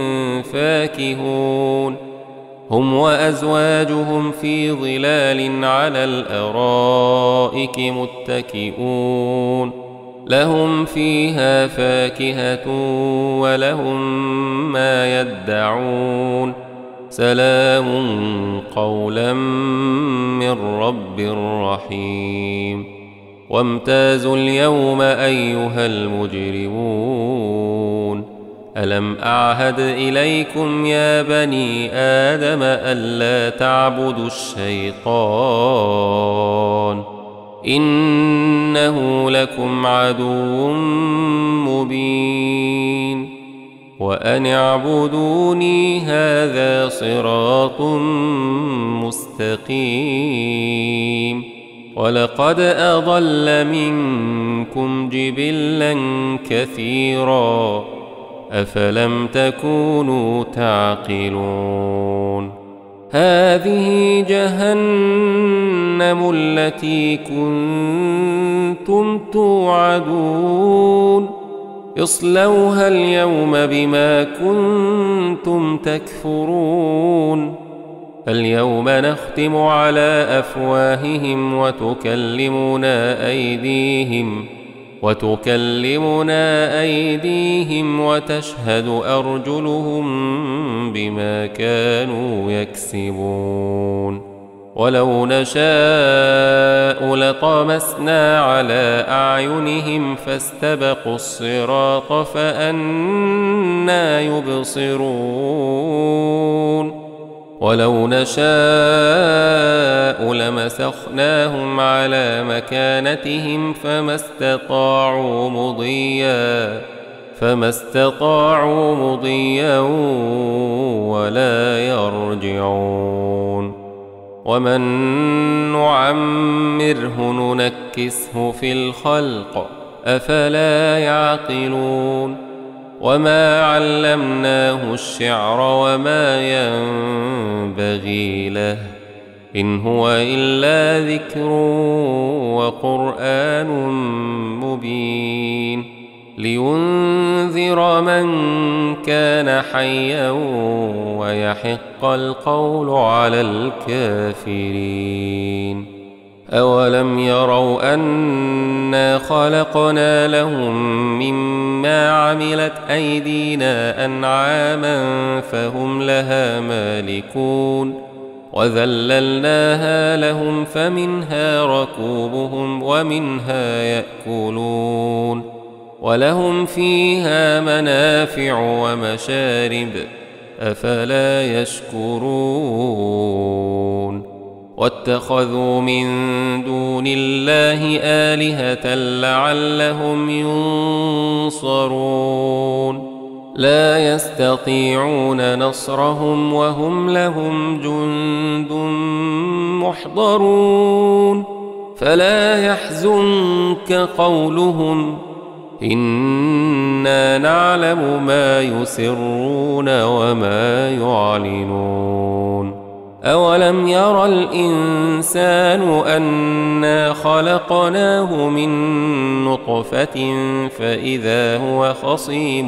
فاكهون هم وأزواجهم في ظلال على الأرائك متكئون لهم فيها فاكهة ولهم ما يدعون سلام قولا من رب رحيم وامتازوا اليوم أيها المجرمون ألم أعهد إليكم يا بني آدم ألا تعبدوا الشيطان إنه لكم عدو مبين وأن اعبدوني هذا صراط مستقيم ولقد أضل منكم جبلا كثيرا أفلم تكونوا تعقلون هذه جهنم التي كنتم توعدون اصلوها اليوم بما كنتم تكفرون اليوم نختم على أفواههم وتكلمنا أيديهم وتكلمنا أيديهم وتشهد أرجلهم بما كانوا يكسبون ولو نشاء لطمسنا على أعينهم فاستبقوا الصراط فأنى يبصرون ولو نشاء لمسخناهم على مكانتهم فما استطاعوا مضيا فما استطاعوا مضيا ولا يرجعون ومن نعمره ننكسه في الخلق أفلا يعقلون وما علمناه الشعر وما ينبغي له إن هو إلا ذكر وقرآن مبين لينذر من كان حيا ويحق القول على الكافرين أولم يروا أنا خلقنا لهم مما عملت أيدينا أنعاما فهم لها مالكون وذللناها لهم فمنها ركوبهم ومنها يأكلون ولهم فيها منافع ومشارب أفلا يشكرون واتخذوا من دون الله آلهة لعلهم ينصرون لا يستطيعون نصرهم وهم لهم جند محضرون فلا يحزنك قولهم إنا نعلم ما يسرون وما يعلنون أولم ير الإنسان أنا خلقناه من نطفة فإذا هو خصيم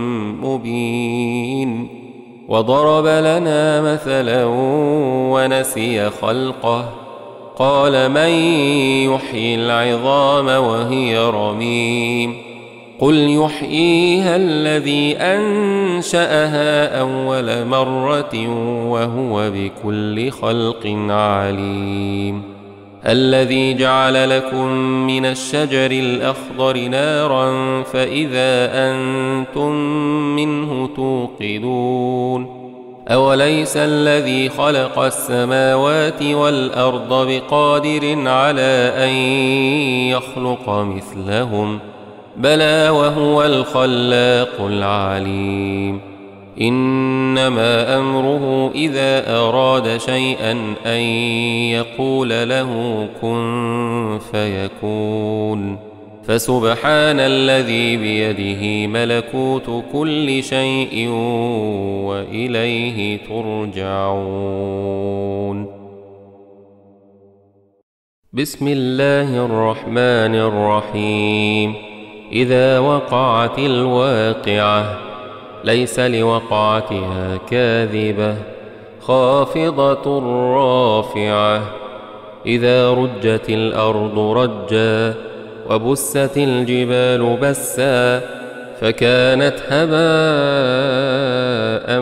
مبين وضرب لنا مثلا ونسي خلقه قال من يحيي العظام وهي رميم قل يحييها الذي أنشأها أول مرة وهو بكل خلق عليم الذي جعل لكم من الشجر الأخضر نارا فإذا أنتم منه توقدون أوليس الذي خلق السماوات والأرض بقادر على أن يخلق مثلهم بلى وهو الخلاق العليم إنما أمره إذا أراد شيئا أن يقول له كن فيكون فسبحان الذي بيده ملكوت كل شيء وإليه ترجعون بسم الله الرحمن الرحيم إذا وقعت الواقعة ليس لوقعتها كاذبة خافضة رافعة إذا رجت الأرض رجا وبست الجبال بسا فكانت هباء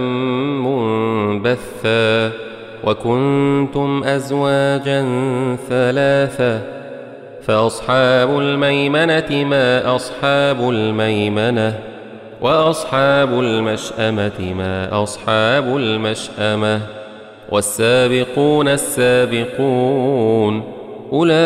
منبثا وكنتم أزواجا ثلاثة فأصحاب الميمنة ما أصحاب الميمنة وأصحاب المشأمة ما أصحاب المشأمة والسابقون السابقون أولئك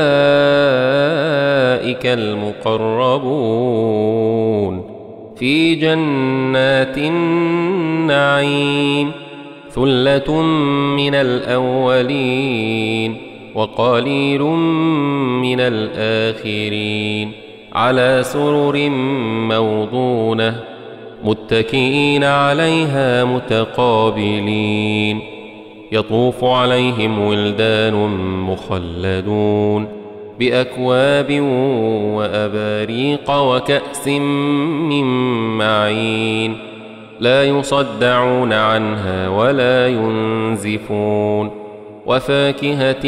المقربون في جنات النعيم ثلة من الأولين وقليل من الآخرين على سرر موضونة متكئين عليها متقابلين يطوف عليهم ولدان مخلدون بأكواب وأباريق وكأس من معين لا يصدعون عنها ولا ينزفون وفاكهة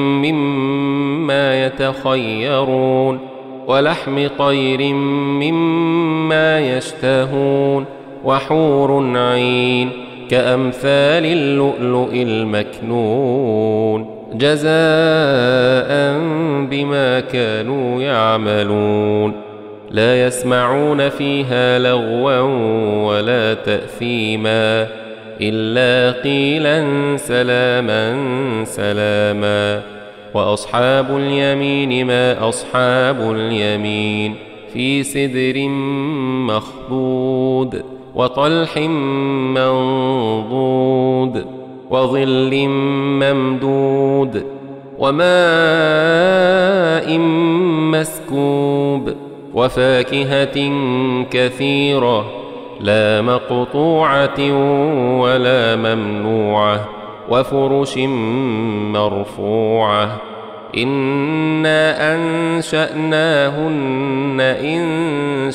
مما يتخيرون ولحم طير مما يشتهون وحور عين كأمثال اللؤلؤ المكنون جزاء بما كانوا يعملون لا يسمعون فيها لغوا ولا تأثيما إلا قيلا سلاما سلاما وأصحاب اليمين ما أصحاب اليمين في سدر مخضود وطلح منضود وظل ممدود وماء مسكوب وفاكهة كثيرة لا مقطوعة ولا ممنوعة وفرش مرفوعة إنا أنشأناهن إن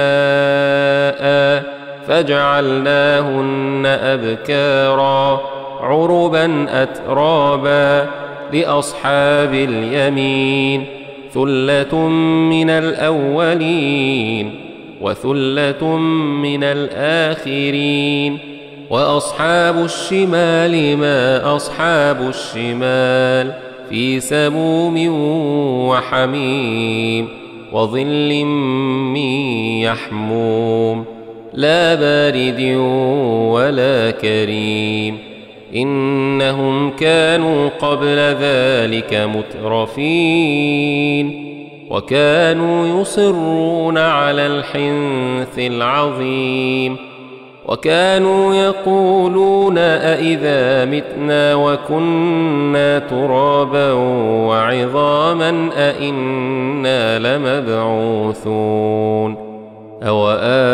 شاء فجعلناهن أبكارا عربا أترابا لأصحاب اليمين ثلة من الأولين وثلة من الآخرين وأصحاب الشمال ما أصحاب الشمال في سموم وحميم وظل من يحموم لا بارد ولا كريم إنهم كانوا قبل ذلك مترفين وكانوا يصرون على الحنث العظيم وكانوا يقولون أئذا متنا وكنا ترابا وعظاما أئنا لمبعوثون أو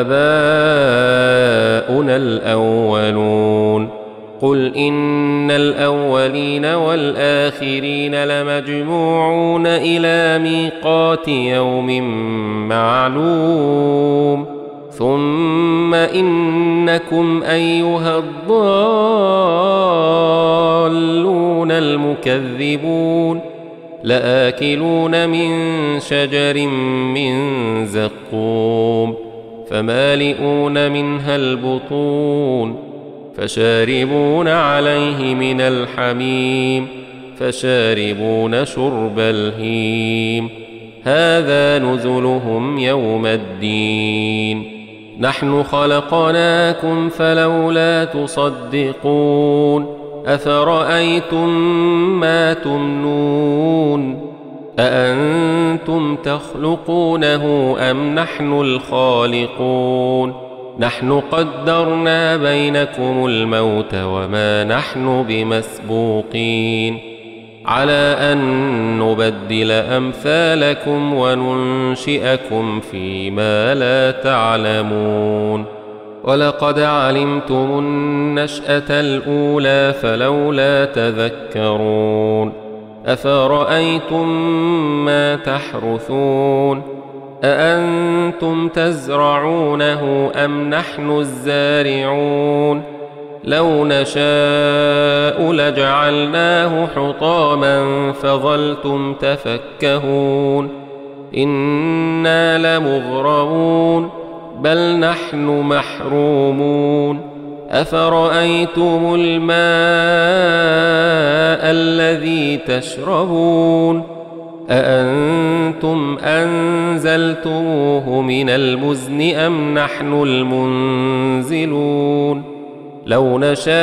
آباؤنا الأولون قل إن الأولين والآخرين لمجموعون إلى ميقات يوم معلوم ثم إنكم أيها الضالون المكذبون لآكلون من شجر من زقوم فمالئون منها البطون فشاربون عليه من الحميم فشاربون شرب الهيم هذا نزلهم يوم الدين نحن خلقناكم فلولا تصدقون أفرأيتم ما تمنون أأنتم تخلقونه أم نحن الخالقون نحن قدرنا بينكم الموت وما نحن بمسبوقين على أن نبدل أمثالكم وننشئكم فيما لا تعلمون ولقد علمتم النشأة الأولى فلولا تذكرون أفرأيتم ما تحرثون أأنتم تزرعونه أم نحن الزارعون لو نشاء لجعلناه حطاما فظلتم تفكهون إنا لمغرمون بل نحن محرومون أفرأيتم الماء الذي تشربون أأنتم أنزلتموه من المزن أم نحن المنزلون لو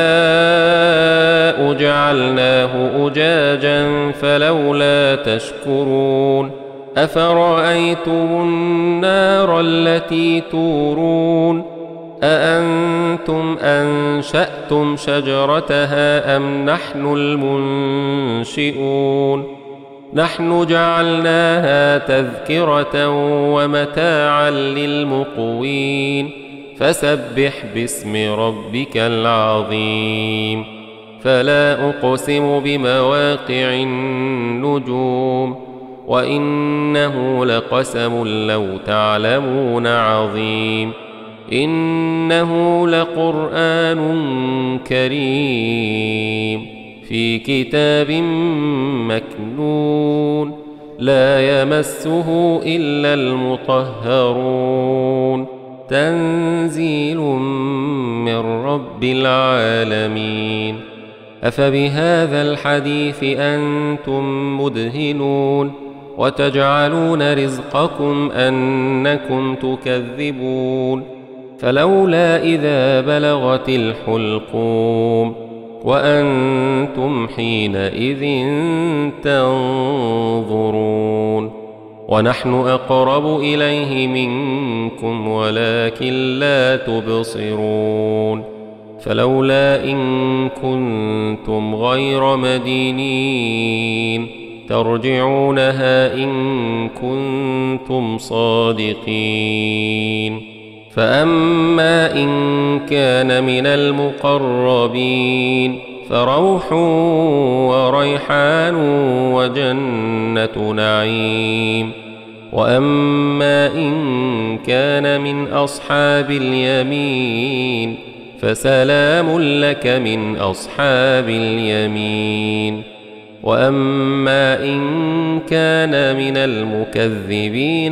نشاء جعلناه أجاجا فلولا تشكرون أفرأيتم النار التي تورون أأنتم أنشأتم شجرتها أم نحن المنشئون نحن جعلناها تذكرة ومتاعا للمقوين فسبح باسم ربك العظيم فلا أقسم بمواقع النجوم وإنه لقسم لو تعلمون عظيم إنه لقرآن كريم في كتاب مكنون لا يمسه إلا المطهرون تنزيل من رب العالمين أفبهذا الحديث أنتم مدهنون وتجعلون رزقكم أنكم تكذبون فلولا إذا بلغت الحلقوم وأنتم حينئذ تنظرون ونحن أقرب إليه منكم ولكن لا تبصرون فلولا إن كنتم غير مدينين ترجعونها إن كنتم صادقين فأما إن كان من المقربين فروح وريحان وجنة نعيم وأما إن كان من أصحاب اليمين فسلام لك من أصحاب اليمين وأما إن كان من المكذبين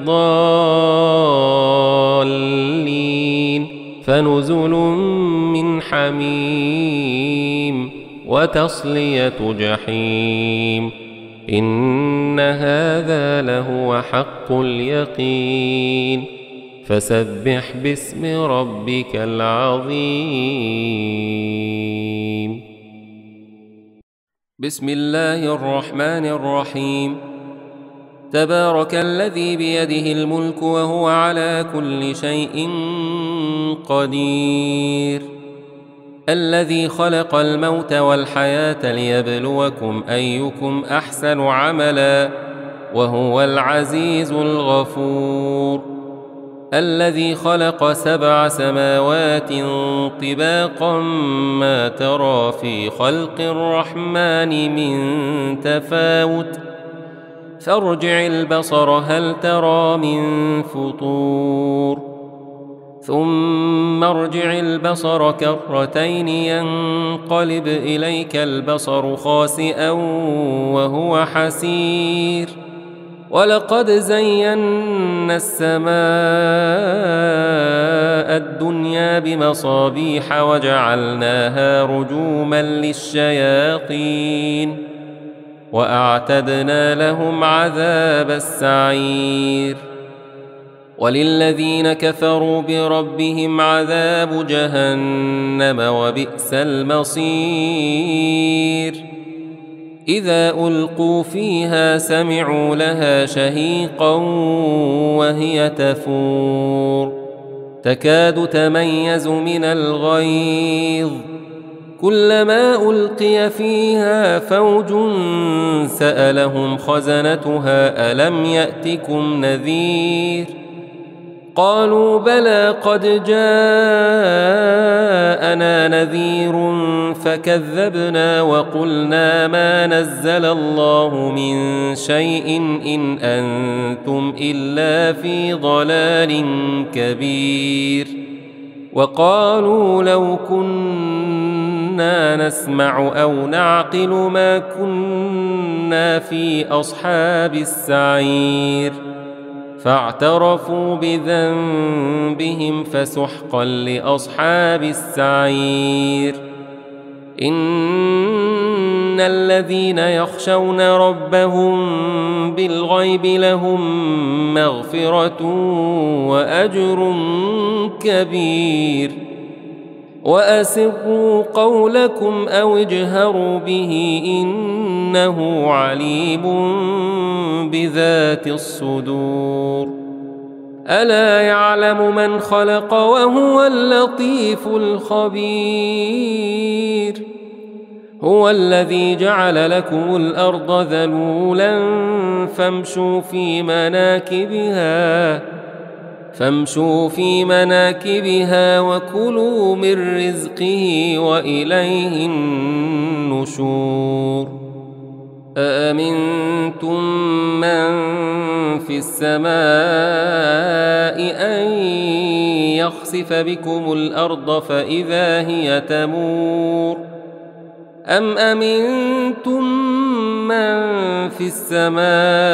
الضالين فنزل من حميم وتصلية جحيم إن هذا لهو حق اليقين فسبح باسم ربك العظيم. بسم الله الرحمن الرحيم. تبارك الذي بيده الملك وهو على كل شيء قدير الذي خلق الموت والحياة ليبلوكم أيكم أحسن عملا وهو العزيز الغفور الذي خلق سبع سماوات طباقا ما ترى في خلق الرحمن من تفاوت فارجع البصر هل ترى من فطور ثم ارجع البصر كرتين ينقلب إليك البصر خاسئا وهو حسير ولقد زينا السماء الدنيا بمصابيح وجعلناها رجوما للشياطين وأعتدنا لهم عذاب السعير وللذين كفروا بربهم عذاب جهنم وبئس المصير إذا ألقوا فيها سمعوا لها شهيقا وهي تفور تكاد تميز من الغيظ كلما ألقي فيها فوج سألهم خزنتها ألم يأتكم نذير قالوا بلى قد جاءنا نذير فكذبنا وقلنا ما نزل الله من شيء إن أنتم إلا في ضلال كبير وقالوا لو كنا نسمع أو نعقل ما كنا في أصحاب السعير فاعترفوا بذنبهم فسحقا لأصحاب السعير إن الذين يخشون ربهم بالغيب لهم مغفرة وأجر كبير وأسروا قولكم أو اجهروا به إنه عليم بذات الصدور ألا يعلم من خلق وهو اللطيف الخبير هو الذي جعل لكم الأرض ذلولا فامشوا في مناكبها فامشوا في مناكبها وكلوا من رزقه وإليه النشور أأمنتم من في السماء أن يخسف بكم الأرض فإذا هي تمور أم أمنتم من في السماء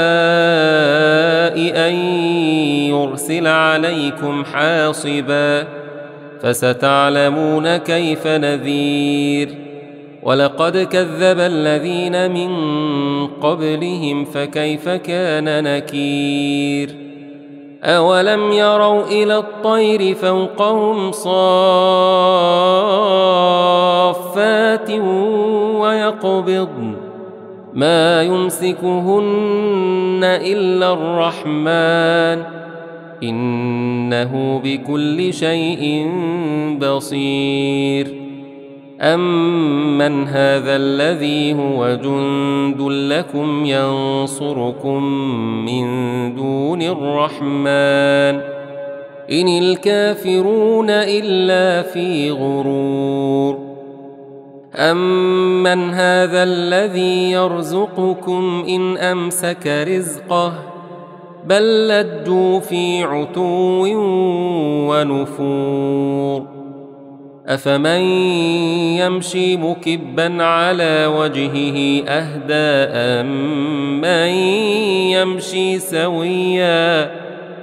أن يرسل عليكم حاصبا فستعلمون كيف نذير ولقد كذب الذين من قبلهم فكيف كان نكير أولم يروا إلى الطير فوقهم صافات ويقبضن ما يمسكهن إلا الرحمن إنه بكل شيء بصير أمن هذا الذي هو جند لكم ينصركم من دون الرحمن إن الكافرون إلا في غرور أمن هذا الذي يرزقكم إن أمسك رزقه بل لجوا في عتو ونفور أفمن يمشي مكبا على وجهه أهدى أمن يمشي سويا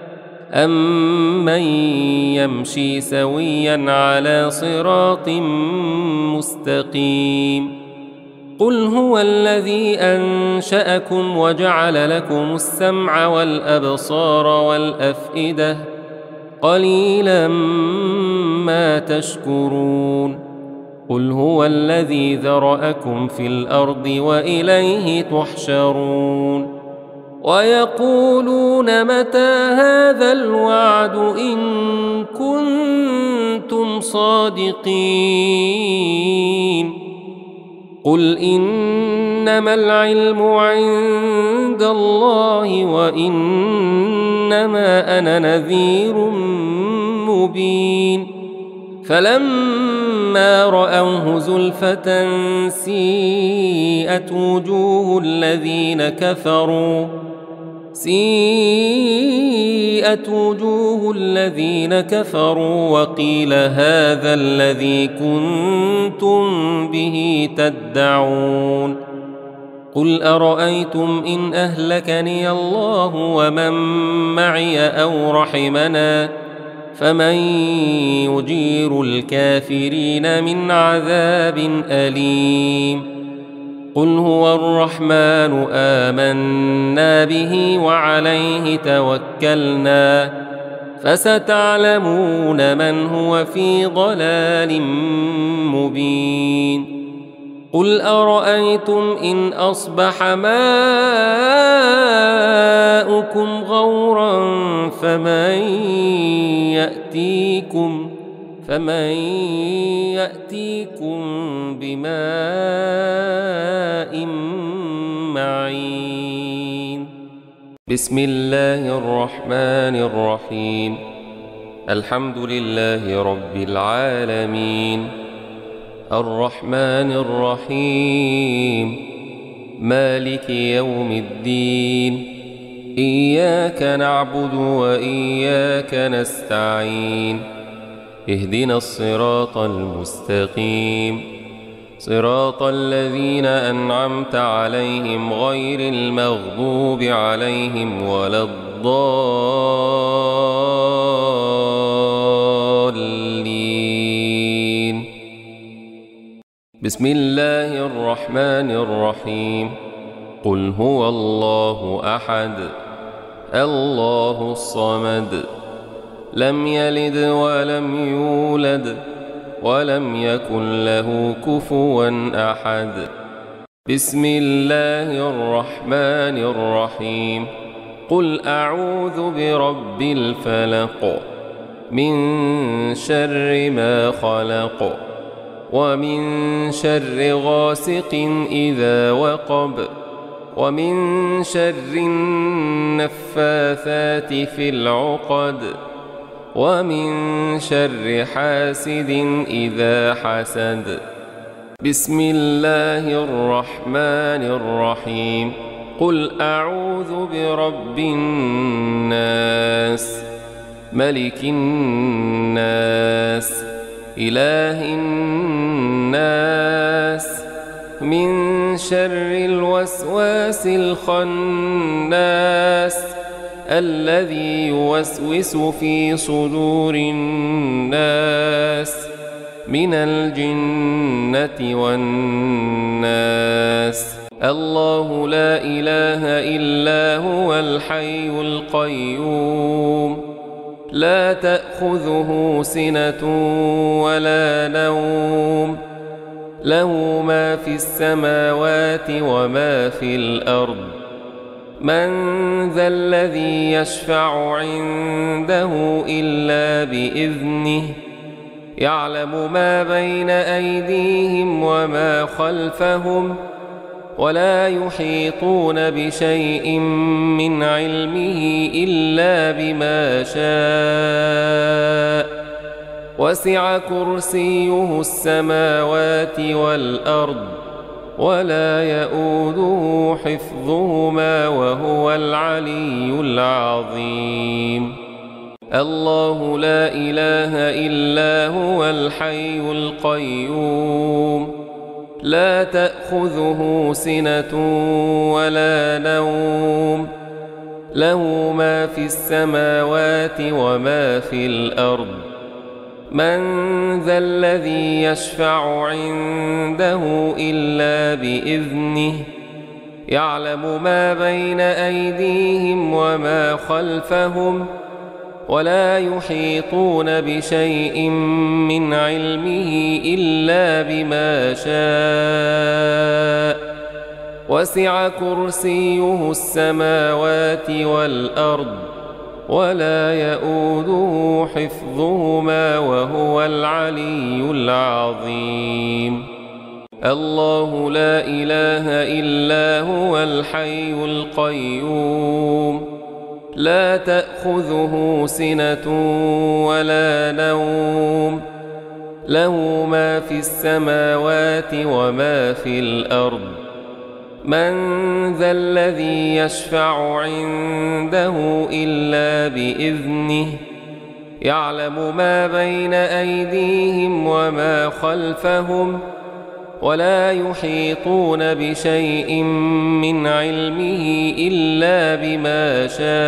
أمن يمشي سويا على صراط مستقيم قل هو الذي أنشأكم وجعل لكم السمع والأبصار والأفئدة قليلا ما تشكرون قل هو الذي ذرأكم في الأرض وإليه تحشرون ويقولون متى هذا الوعد إن كنتم صادقين قل إنما العلم عند الله وإنما أنا نذير مبين فلما رأوه زلفة سيئت وجوه الذين كفروا سيئت وجوه الذين كفروا وقيل هذا الذي كنتم به تدعون قل أرأيتم إن أهلكني الله ومن معي أو رحمنا فمن يجير الكافرين من عذاب أليم قل هو الرحمن آمنا به وعليه توكلنا فستعلمون من هو في ضلال مبين قل أرأيتم إن أصبح ماؤكم غورا فمن يأتيكم فمن يأتيكم بماء معين بسم الله الرحمن الرحيم الحمد لله رب العالمين الرحمن الرحيم مالك يوم الدين إياك نعبد وإياك نستعين اهدنا الصراط المستقيم صراط الذين أنعمت عليهم غير المغضوب عليهم ولا الضالين بسم الله الرحمن الرحيم قل هو الله أحد الله الصمد لم يلد ولم يولد ولم يكن له كفوا أحد بسم الله الرحمن الرحيم قل أعوذ برب الفلق من شر ما خلق ومن شر غاسق إذا وقب ومن شر النفاثات في العقد ومن شر حاسد إذا حسد بسم الله الرحمن الرحيم قل أعوذ برب الناس ملك الناس إله الناس من شر الوسواس الخناس الذي يوسوس في صدور الناس من الجنة والناس. الله لا إله إلا هو الحي القيوم لا تأخذه سنة ولا نوم له ما في السماوات وما في الأرض. من ذا الذي يشفع عنده إلا بإذنه يعلم ما بين أيديهم وما خلفهم ولا يحيطون بشيء من علمه إلا بما شاء وسع كرسيه السماوات والأرض ولا يؤوده حفظهما وهو العلي العظيم. الله لا إله إلا هو الحي القيوم لا تأخذه سنة ولا نوم له ما في السماوات وما في الأرض. من ذا الذي يشفع عنده إلا بإذنه يعلم ما بين أيديهم وما خلفهم ولا يحيطون بشيء من علمه إلا بما شاء وسع كرسيه السماوات والأرض ولا يؤوده حفظهما وهو العلي العظيم. الله لا إله إلا هو الحي القيوم لا تأخذه سنة ولا نوم له ما في السماوات وما في الأرض. من ذا الذي يشفع عنده إلا بإذنه يعلم ما بين أيديهم وما خلفهم ولا يحيطون بشيء من علمه إلا بما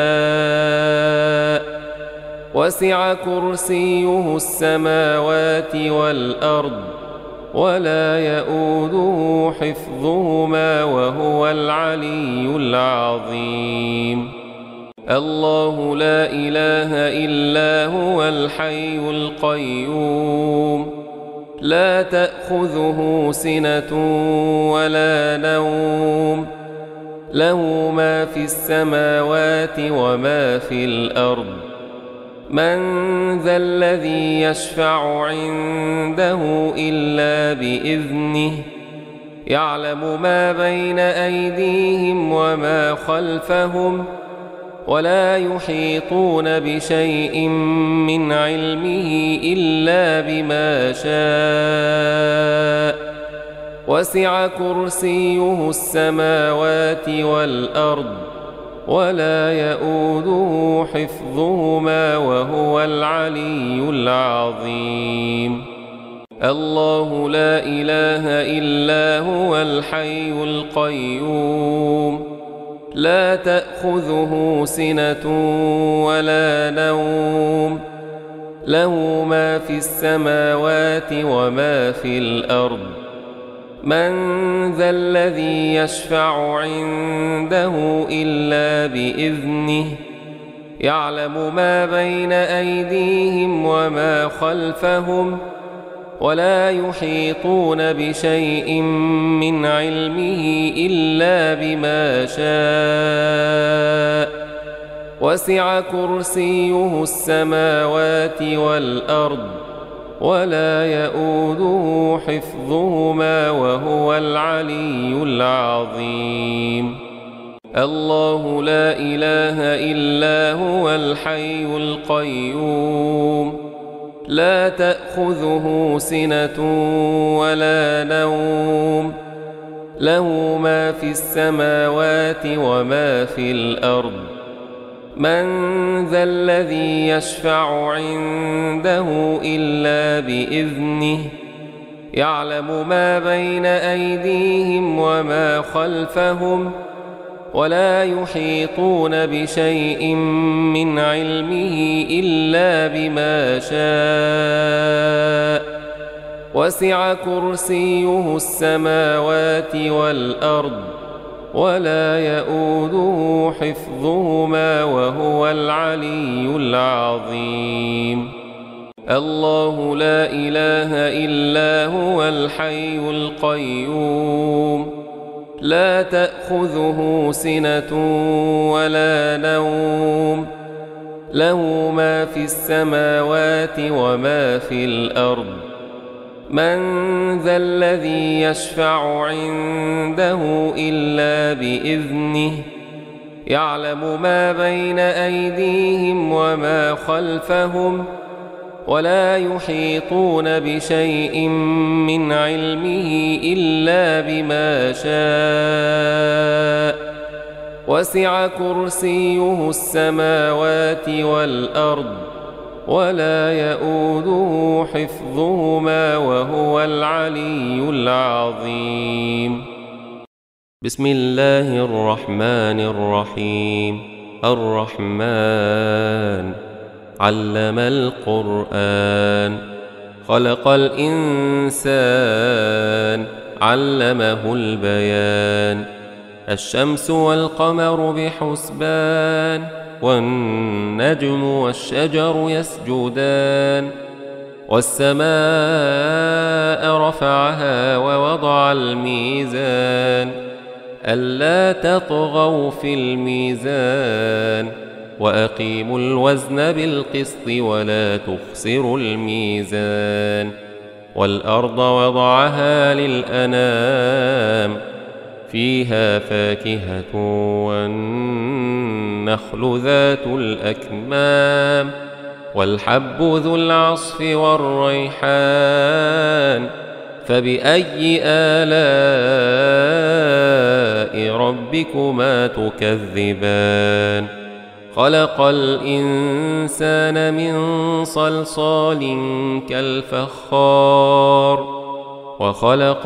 شاء وسع كرسيه السماوات والأرض ولا يؤوده حفظهما وهو العلي العظيم. الله لا إله إلا هو الحي القيوم لا تأخذه سنة ولا نوم له ما في السماوات وما في الأرض. من ذا الذي يشفع عنده إلا بإذنه يعلم ما بين أيديهم وما خلفهم ولا يحيطون بشيء من علمه إلا بما شاء وسع كرسيه السماوات والأرض ولا يؤوده حفظهما وهو العلي العظيم. الله لا إله إلا هو الحي القيوم لا تأخذه سنة ولا نوم له ما في السماوات وما في الأرض. من ذا الذي يشفع عنده إلا بإذنه يعلم ما بين أيديهم وما خلفهم ولا يحيطون بشيء من علمه إلا بما شاء وسع كرسيه السماوات والأرض ولا يؤوده حفظهما وهو العلي العظيم. الله لا إله إلا هو الحي القيوم لا تأخذه سنة ولا نوم له ما في السماوات وما في الأرض. من ذا الذي يشفع عنده إلا بإذنه يعلم ما بين أيديهم وما خلفهم ولا يحيطون بشيء من علمه إلا بما شاء وسع كرسيه السماوات والأرض ولا يئوده حفظهما وهو العلي العظيم. الله لا إله إلا هو الحي القيوم لا تأخذه سنة ولا نوم له ما في السماوات وما في الأرض. من ذا الذي يشفع عنده إلا بإذنه يعلم ما بين أيديهم وما خلفهم ولا يحيطون بشيء من علمه إلا بما شاء وسع كرسيه السماوات والأرض ولا يئوده حفظهما وهو العلي العظيم. بسم الله الرحمن الرحيم. الرحمن علم القرآن خلق الإنسان علمه البيان. الشمس والقمر بحسبان والنجم والشجر يسجدان. والسماء رفعها ووضع الميزان ألا تطغوا في الميزان وأقيموا الوزن بالقسط ولا تخسروا الميزان. والأرض وضعها للأنام فيها فاكهة والنخل ذات الأكمام والحب ذو العصف والريحان. فبأي آلاء ربكما تكذبان. خلق الإنسان من صلصال كالفخار وخلق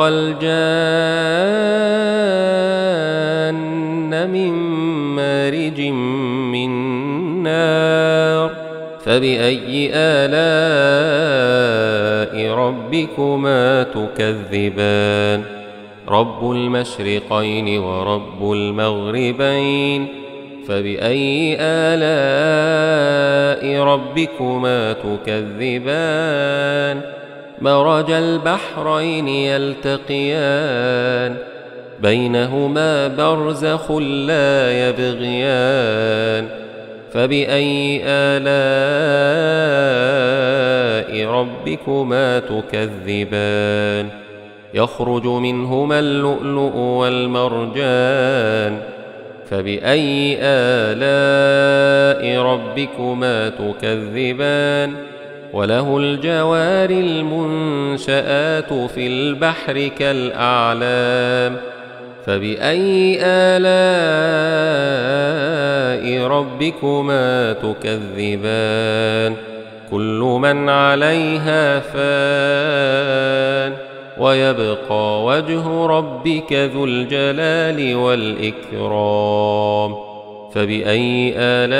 الجان من مارج من نار. فبأي آلاء ربكما تكذبان. رب المشرقين ورب المغربين. فبأي آلاء ربكما تكذبان. مرج البحرين يلتقيان بينهما برزخ لا يبغيان. فبأي آلاء ربكما تكذبان. يخرج منهما اللؤلؤ والمرجان. فبأي آلاء ربكما تكذبان. وله الجوار المنشآت في البحر كالأعلام. فبأي آلاء ربكما تكذبان. كل من عليها فان ويبقى وجه ربك ذو الجلال والإكرام. فبأي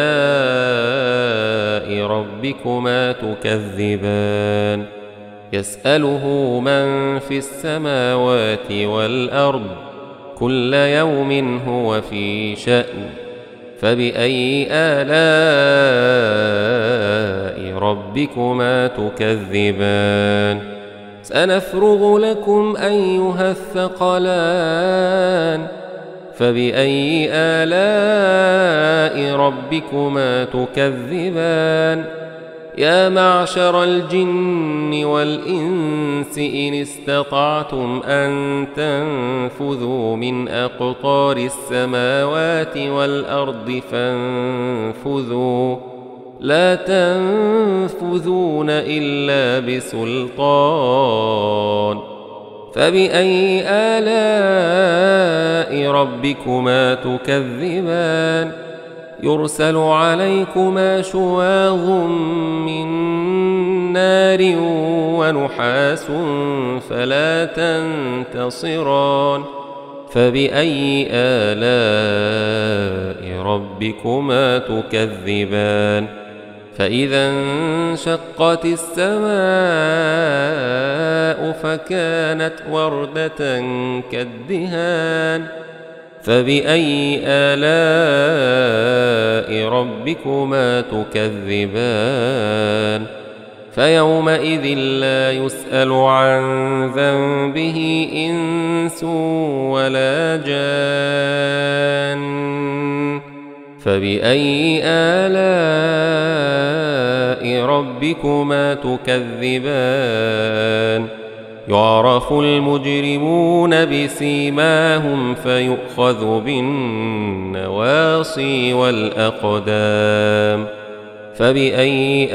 آلاء ربكما تكذبان. يسأله من في السماوات والأرض كل يوم هو في شأن. فبأي آلاء ربكما تكذبان. سنفرغ لكم أيها الثقلان. فبأي آلاء ربكما تكذبان. يا معشر الجن والإنس إن استطعتم أن تنفذوا من أقطار السماوات والأرض فانفذوا لا تنفذون إلا بسلطان. فبأي آلاء ربكما تكذبان. يرسل عليكما شواظ من نار ونحاس فلا تنتصران فبأي آلاء ربكما تكذبان فإذا انشقت السماء فكانت وردة كالدهان فبأي آلاء ربكما تكذبان فيومئذ لا يسأل عن ذنبه إنس ولا جان فبأي آلاء ربكما تكذبان يعرف المجرمون بسيماهم فيؤخذ بالنواصي والأقدام فبأي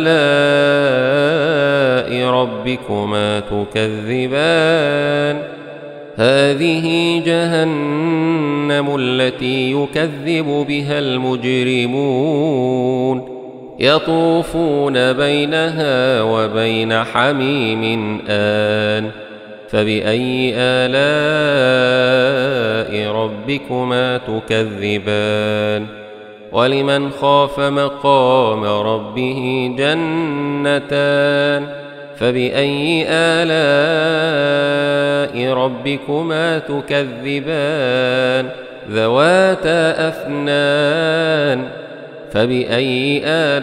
آلاء ربكما تكذبان هذه جهنم التي يكذب بها المجرمون يطوفون بينها وبين حميم آن فبأي آلاء ربكما تكذبان ولمن خاف مقام ربه جنتان فبأي آلاء ربكما تكذبان ذواتا أفنان فبأي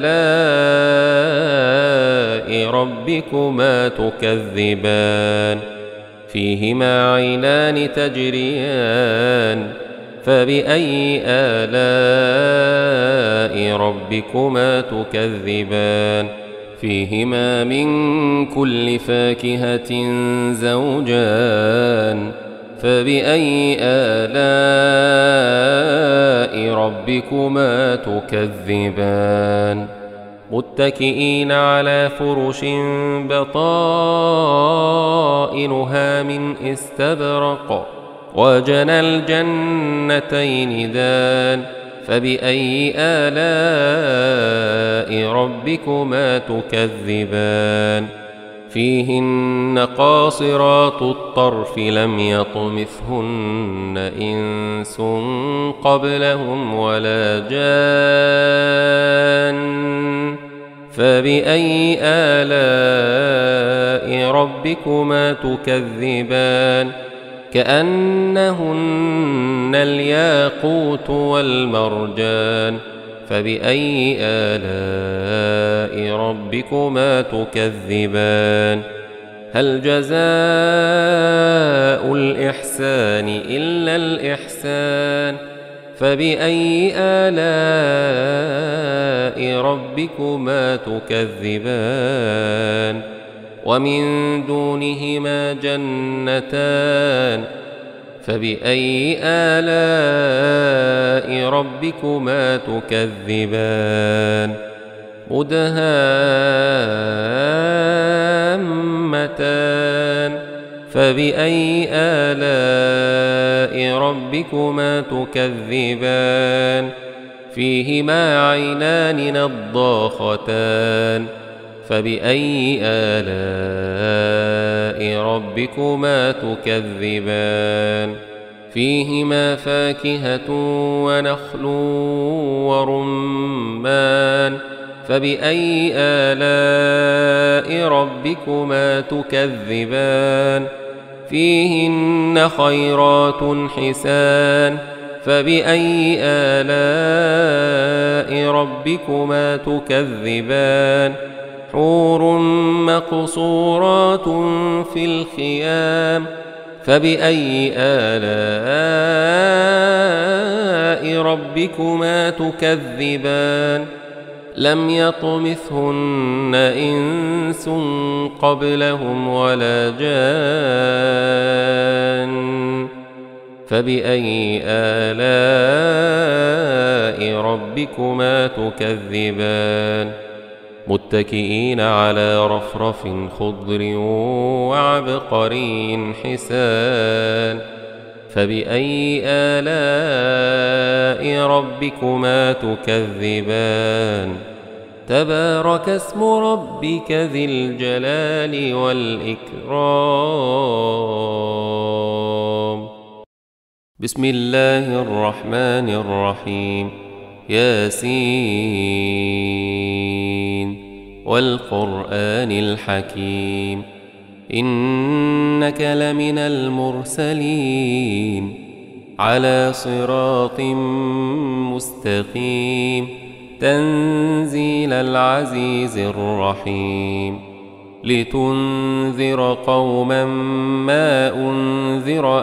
آلاء ربكما تكذبان فيهما عينان تجريان فبأي آلاء ربكما تكذبان فيهما من كل فاكهة زوجان فبأي آلاء ربكما تكذبان متكئين على فرش بطائنها من استبرق وجنى الجنتين دان فبأي آلاء ربكما تكذبان فيهن قاصرات الطرف لم يطمثهن إنس قبلهم ولا جان فبأي آلاء ربكما تكذبان كأنهن الياقوت والمرجان فبأي آلاء ربكما تكذبان هل جزاء الإحسان إلا الإحسان فبأي آلاء ربكما تكذبان ومن دونهما جنتان فبأي آلاء ربكما تكذبان مدهامتان فبأي آلاء ربكما تكذبان فيهما عينان نضاختان فبأي آلاء ربكما تكذبان فيهما فاكهة ونخل ورمان فبأي آلاء ربكما تكذبان فيهن خيرات حسان فبأي آلاء ربكما تكذبان حور مقصورات في الخيام فبأي آلاء ربكما تكذبان لم يطمثهن إنس قبلهم ولا جان فبأي آلاء ربكما تكذبان متكئين على رفرف خضر وعبقري حسان فبأي آلاء ربكما تكذبان تبارك اسم ربك ذي الجلال والإكرام. بسم الله الرحمن الرحيم. ياسين والقرآن الحكيم إنك لمن المرسلين على صراط مستقيم تنزيل العزيز الرحيم لتنذر قوما ما أنذر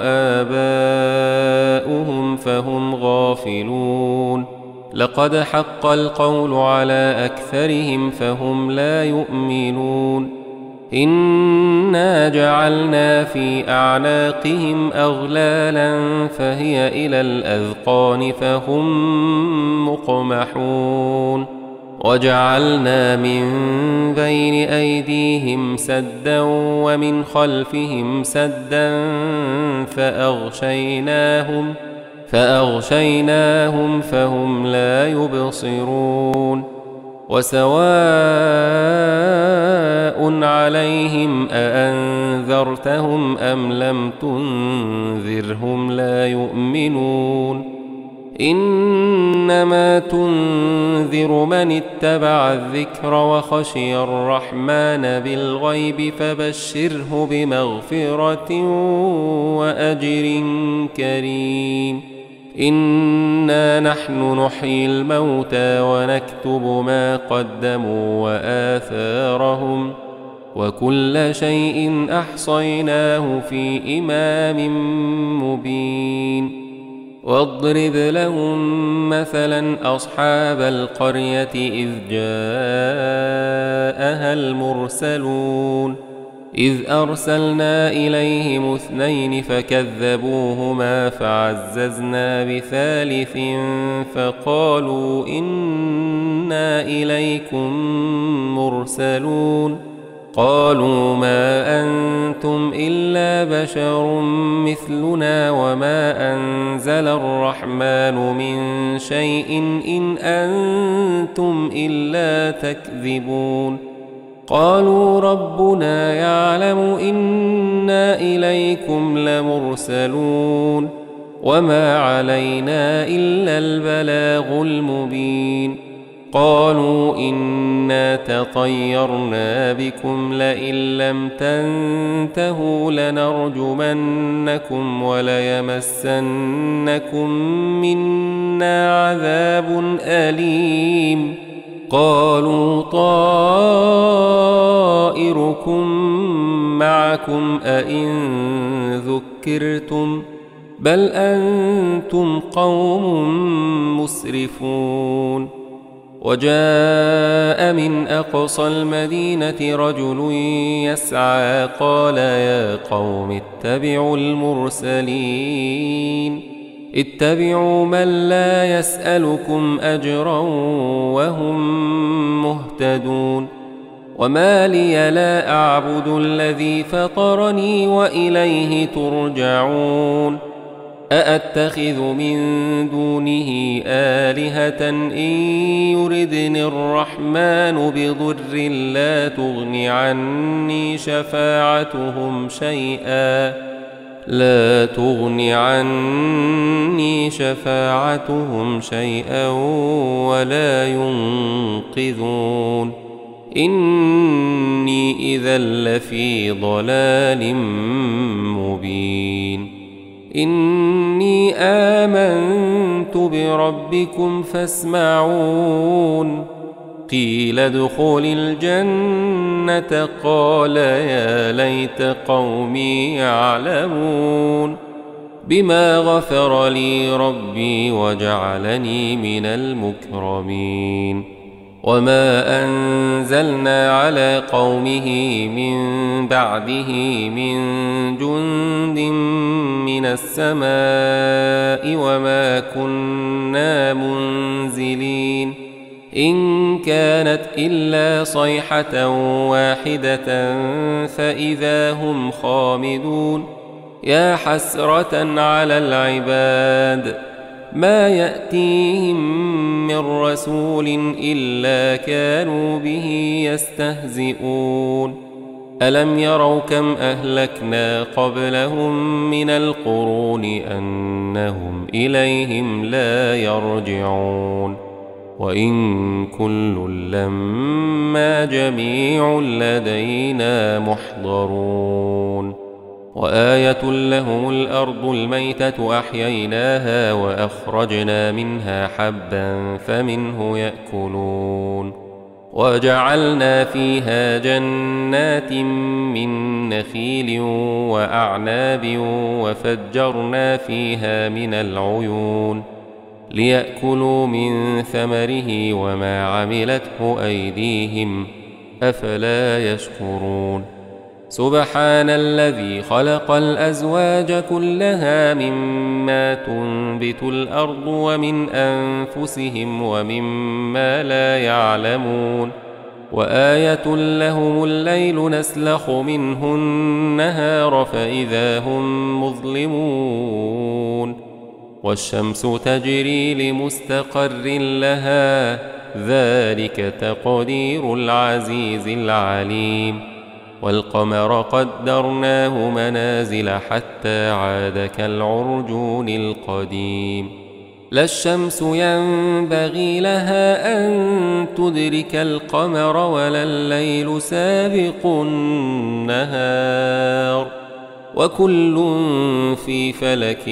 آباؤهم فهم غافلون لقد حق القول على أكثرهم فهم لا يؤمنون إنا جعلنا في أعناقهم أغلالا فهي إلى الأذقان فهم مقمحون وجعلنا من بين أيديهم سدا ومن خلفهم سدا فأغشيناهم فأغشيناهم فهم لا يبصرون وسواء عليهم أأنذرتهم أم لم تنذرهم لا يؤمنون إنما تنذر من اتبع الذكر وخشي الرحمن بالغيب فبشره بمغفرة وأجر كريم إنا نحن نحيي الموتى ونكتب ما قدموا وآثارهم وكل شيء أحصيناه في إمام مبين واضرب لهم مثلا أصحاب القرية إذ جاءها المرسلون إذ أرسلنا إليهم اثنين فكذبوهما فعززنا بثالث فقالوا إنا إليكم مرسلون قالوا ما أنتم إلا بشر مثلنا وما أنزل الرحمن من شيء إن أنتم إلا تكذبون قالوا ربنا يعلم إنا إليكم لمرسلون وما علينا إلا البلاغ المبين قالوا إنا تطيرنا بكم لئن لم تنتهوا لنرجمنكم وليمسنكم منا عذاب أليم قالوا طائركم معكم أئن ذكرتم بل أنتم قوم مسرفون وجاء من أقصى المدينة رجل يسعى قال يا قوم اتبعوا المرسلين اتبعوا من لا يسألكم أجرا وهم مهتدون وما لي لا أعبد الذي فطرني وإليه ترجعون أأتخذ من دونه آلهة إن يردني الرحمن بضر لا تغن عني شفاعتهم شيئا لا تغن عني شفاعتهم شيئا ولا ينقذون إني إذا لفي ضلال مبين إني آمنت بربكم فاسمعون قيل ادخل الجنة قال يا ليت قومي يعلمون بما غفر لي ربي وجعلني من المكرمين وما أنزلنا على قومه من بعده من جند من السماء وما كنا منزلين إن كانت إلا صيحة واحدة فإذا هم خامدون يا حسرة على العباد ما يأتيهم من رسول إلا كانوا به يستهزئون ألم يروا كم أهلكنا قبلهم من القرون أنهم إليهم لا يرجعون وإن كل لما جميع لدينا محضرون وآية لهم الأرض الميتة أحييناها وأخرجنا منها حبا فمنه يأكلون وجعلنا فيها جنات من نخيل وأعناب وفجرنا فيها من العيون ليأكلوا من ثمره وما عملته أيديهم أفلا يشكرون سبحان الذي خلق الأزواج كلها مما تنبت الأرض ومن أنفسهم ومما لا يعلمون وآية لهم الليل نسلخ منه النهار فإذا هم مظلمون والشمس تجري لمستقر لها ذلك تقدير العزيز العليم والقمر قدرناه منازل حتى عاد كالعرجون القديم لا الشمس ينبغي لها أن تدرك القمر ولا الليل سابق النهار وكل في فلك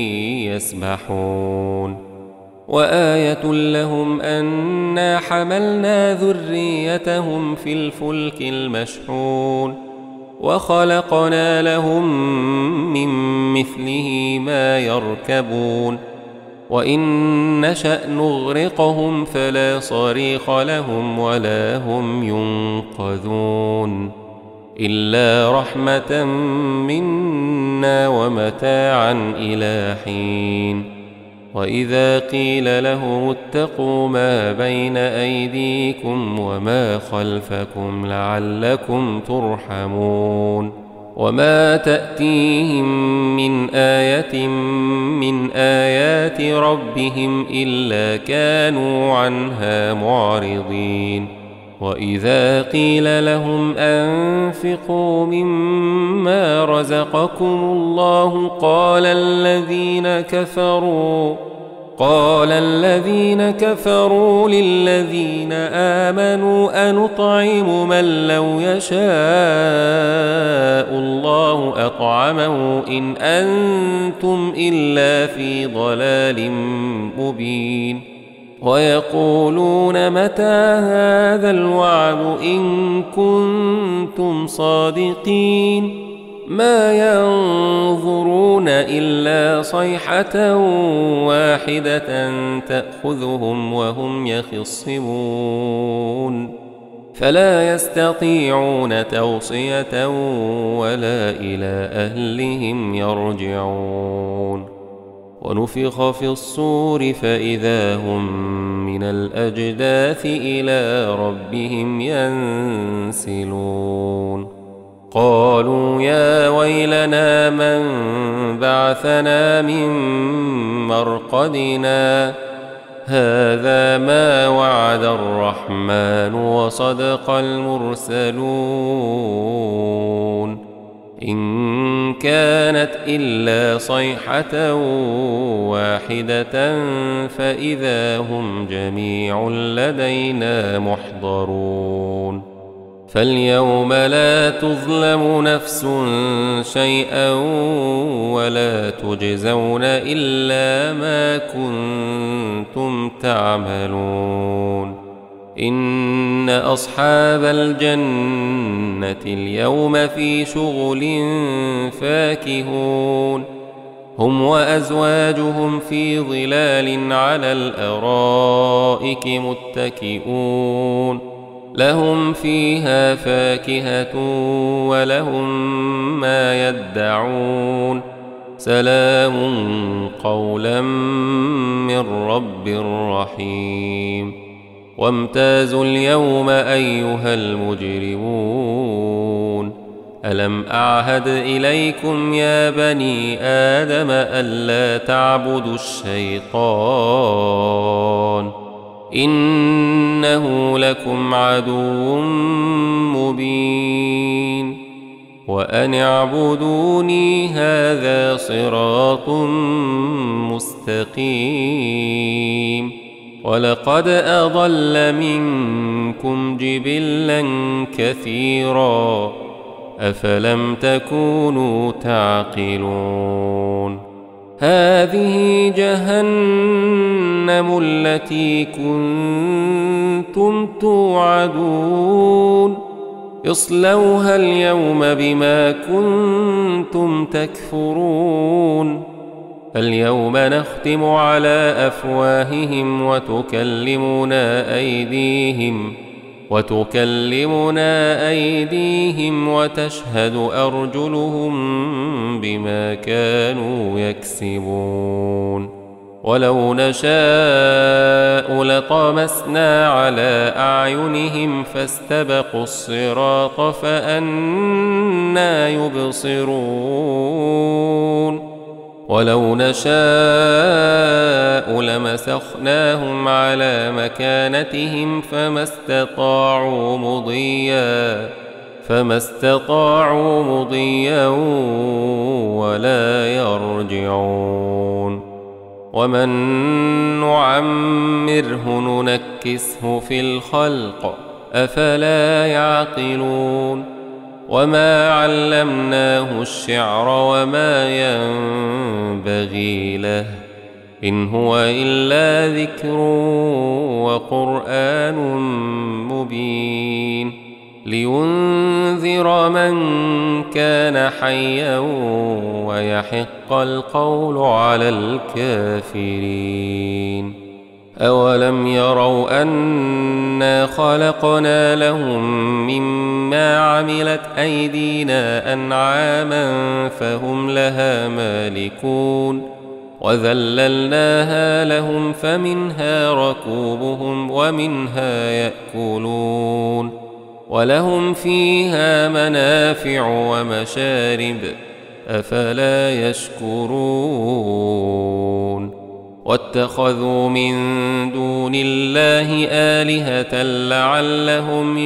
يسبحون وآية لهم أنا حملنا ذريتهم في الفلك المشحون وخلقنا لهم من مثله ما يركبون وإن نشأ نغرقهم فلا صريخ لهم ولا هم ينقذون إلا رحمة منا ومتاعا إلى حين وإذا قيل لهم اتقوا ما بين أيديكم وما خلفكم لعلكم ترحمون وما تأتيهم من آية من آيات ربهم إلا كانوا عنها معرضين وإذا قيل لهم أنفقوا مما رزقكم الله قال الذين كفروا قال الذين كفروا للذين آمنوا أنطعم من لو يشاء الله أطعمه إن أنتم إلا في ضلال مبين ويقولون متى هذا الوعد إن كنتم صادقين ما ينظرون إلا صيحة واحدة تأخذهم وهم يخصمون فلا يستطيعون توصية ولا إلى أهلهم يرجعون ونفخ في الصور فإذا هم من الأجداث إلى ربهم ينسلون قالوا يا ويلنا من بعثنا من مرقدنا هذا ما وعد الرحمن وصدق المرسلون إن كانت إلا صيحة واحدة فإذا هم جميع لدينا محضرون فاليوم لا تظلم نفس شيئا ولا تجزون إلا ما كنتم تعملون إن أصحاب الجنة اليوم في شغل فاكهون هم وأزواجهم في ظلال على الأرائك متكئون لهم فيها فاكهة ولهم ما يدعون سلام قولا من رب رحيم وامتازوا اليوم أيها المجرمون ألم أعهد إليكم يا بني آدم ألا تعبدوا الشيطان إنه لكم عدو مبين وأن اعبدوني هذا صراط مستقيم ولقد أضل منكم جبلا كثيرا أفلم تكونوا تعقلون هذه جهنم التي كنتم توعدون اصلوها اليوم بما كنتم تكفرون اليوم نختم على أفواههم وتكلمنا أيديهم وتكلمنا أيديهم وتشهد أرجلهم بما كانوا يكسبون ولو نشاء لطمسنا على أعينهم فاستبقوا الصراط فأنى يبصرون ولو نشاء لمسخناهم على مكانتهم فما استطاعوا مضيا فما استطاعوا مضيا ولا يرجعون ومن نعمره ننكسه في الخلق أفلا يعقلون وما علمناه الشعر وما ينبغي له إن هو إلا ذكر وقرآن مبين لينذر من كان حيا ويحق القول على الكافرين أولم يروا أنا خلقنا لهم مما عملت أيدينا أنعاما فهم لها مالكون وذللناها لهم فمنها ركوبهم ومنها يأكلون ولهم فيها منافع ومشارب أفلا يشكرون واتخذوا من دون الله آلهة لعلهم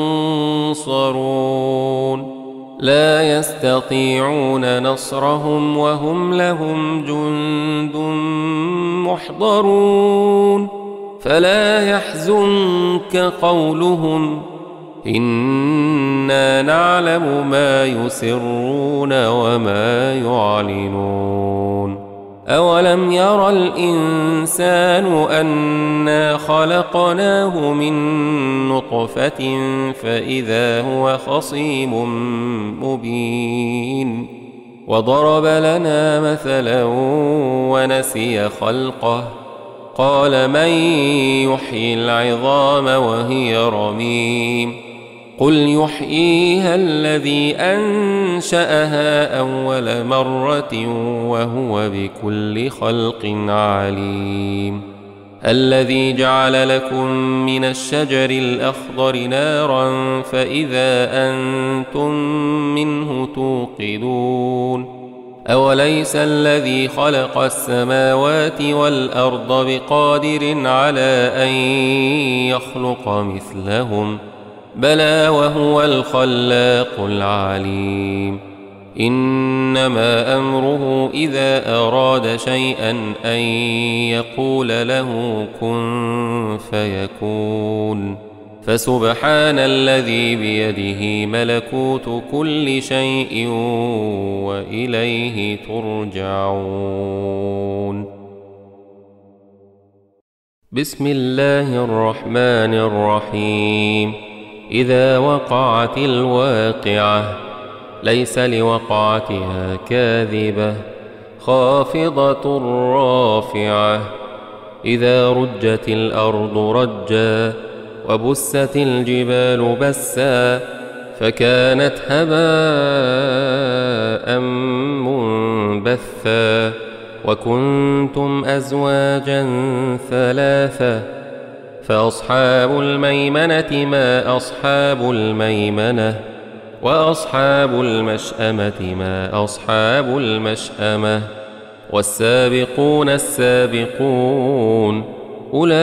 ينصرون لا يستطيعون نصرهم وهم لهم جند محضرون فلا يحزنك قولهم إنا نعلم ما يسرون وما يعلنون أولم ير الإنسان أنا خلقناه من نطفة فإذا هو خصيم مبين وضرب لنا مثلا ونسي خلقه قال من يحيي العظام وهي رميم قل يحييها الذي أنشأها أول مرة وهو بكل خلق عليم الذي جعل لكم من الشجر الأخضر نارا فإذا أنتم منه توقدون أوليس الذي خلق السماوات والأرض بقادر على أن يخلق مثلهم بلى وهو الخلاق العليم إنما أمره إذا أراد شيئا أن يقول له كن فيكون فسبحان الذي بيده ملكوت كل شيء وإليه ترجعون بسم الله الرحمن الرحيم إذا وقعت الواقعة ليس لوقعتها كاذبة خافضة رافعة إذا رجت الأرض رجا وبست الجبال بسا فكانت هباء منبثا وكنتم أزواجا ثلاثة فأصحاب الميمنة ما أصحاب الميمنة وأصحاب المشأمة ما أصحاب المشأمة والسابقون السابقون أولئك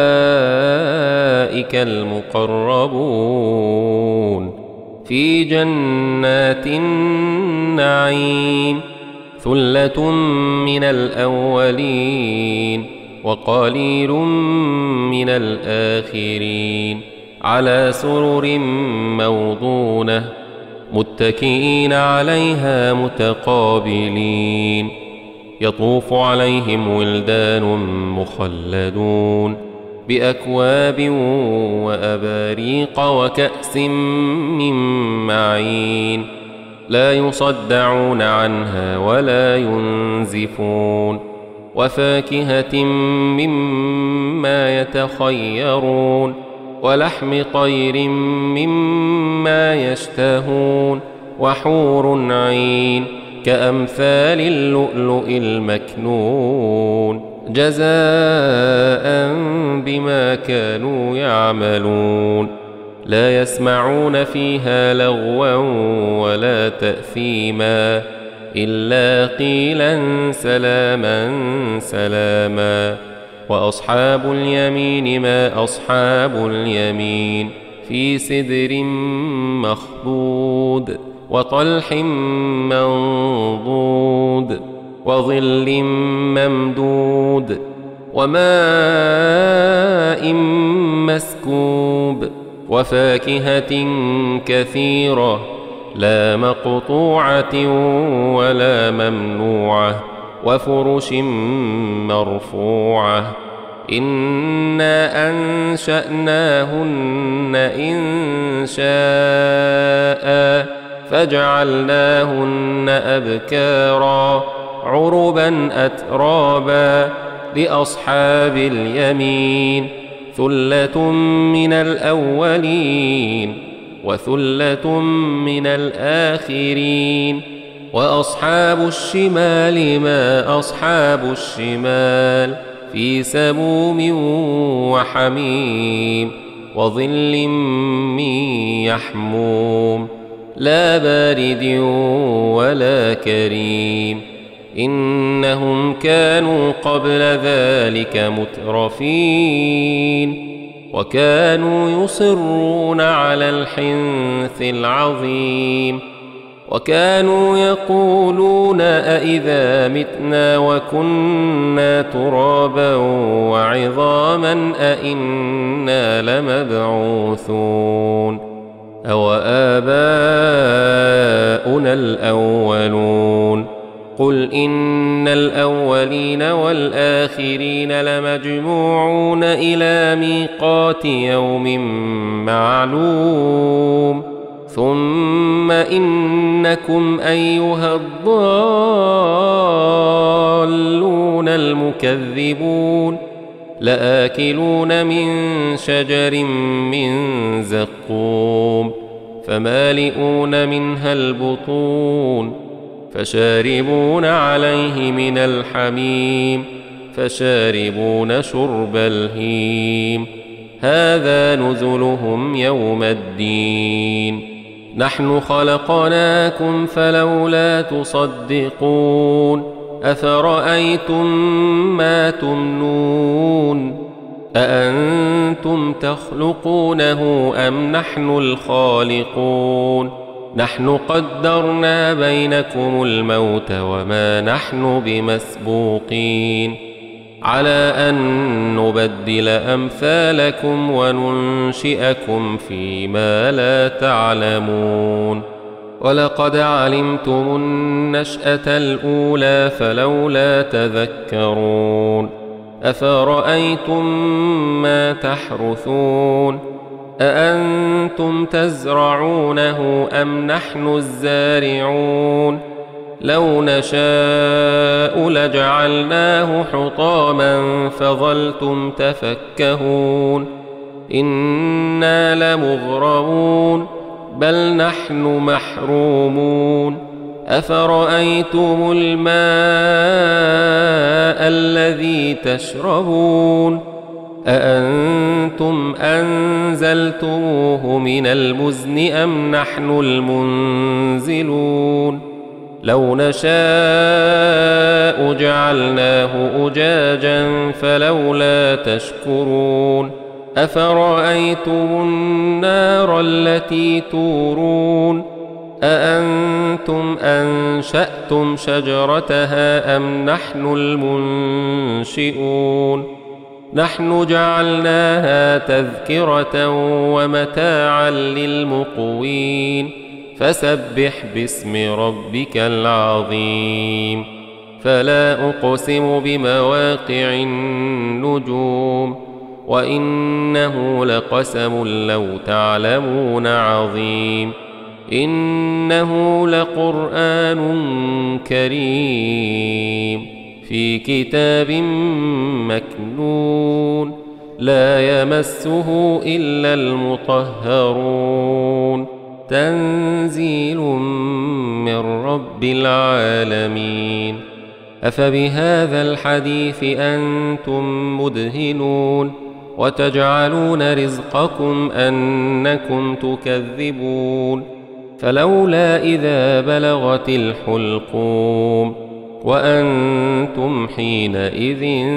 المقربون في جنات النعيم ثلة من الأولين وقليل من الآخرين على سرر موضونة متكئين عليها متقابلين يطوف عليهم ولدان مخلدون بأكواب وأباريق وكأس من معين لا يصدعون عنها ولا ينزفون وفاكهة مما يتخيرون ولحم طير مما يشتهون وحور عين كأمثال اللؤلؤ المكنون جزاء بما كانوا يعملون لا يسمعون فيها لغوا ولا تأثيما إلا قيلا سلاما سلاما وأصحاب اليمين ما أصحاب اليمين في سدر مخضود وطلح منضود وظل ممدود وماء مسكوب وفاكهة كثيرة لا مقطوعة ولا ممنوعة وفرش مرفوعة إنا أنشأناهن إن شاء فجعلناهن أبكارا عربا أترابا لأصحاب اليمين ثلة من الأولين وثلة من الآخرين وأصحاب الشمال ما أصحاب الشمال في سموم وحميم وظل من يحموم لا بارد ولا كريم إنهم كانوا قبل ذلك مترفين وكانوا يصرون على الحنث العظيم وكانوا يقولون أئذا متنا وكنا ترابا وعظاما أئنا لمبعوثون أو آباؤنا الأولون قل إن الأولين والآخرين لمجموعون إلى ميقات يوم معلوم ثم إنكم أيها الضالون المكذبون لآكلون من شجر من زقوم فمالئون منها البطون فشاربون عليه من الحميم فشاربون شرب الهيم هذا نزلهم يوم الدين نحن خلقناكم فلولا تصدقون أفرأيتم ما تمنون أأنتم تخلقونه أم نحن الخالقون نحن قدرنا بينكم الموت وما نحن بمسبوقين على أن نبدل أمثالكم وننشئكم فيما لا تعلمون ولقد علمتم النشأة الأولى فلولا تذكرون أفرأيتم ما تحرثون أأنتم تزرعونه أم نحن الزارعون لو نشاء لجعلناه حطاما فظلتم تفكهون إنا لمغرمون بل نحن محرومون أفرأيتم الماء الذي تشربون أأنتم أنزلتموه من المزن أم نحن المنزلون لو نشاء جعلناه أجاجا فلولا تشكرون أفرأيتم النار التي تورون أأنتم أنشأتم شجرتها أم نحن المنشئون نحن جعلناها تذكرة ومتاعا للمقوين فسبح باسم ربك العظيم فلا أقسم بمواقع النجوم وإنه لقسم لو تعلمون عظيم إنه لقرآن كريم في كتاب مكنون لا يمسه إلا المطهرون تنزيل من رب العالمين أفبهذا الحديث أنتم مدهنون وتجعلون رزقكم أنكم تكذبون فلولا إذا بلغت الحلقوم وأنتم حينئذ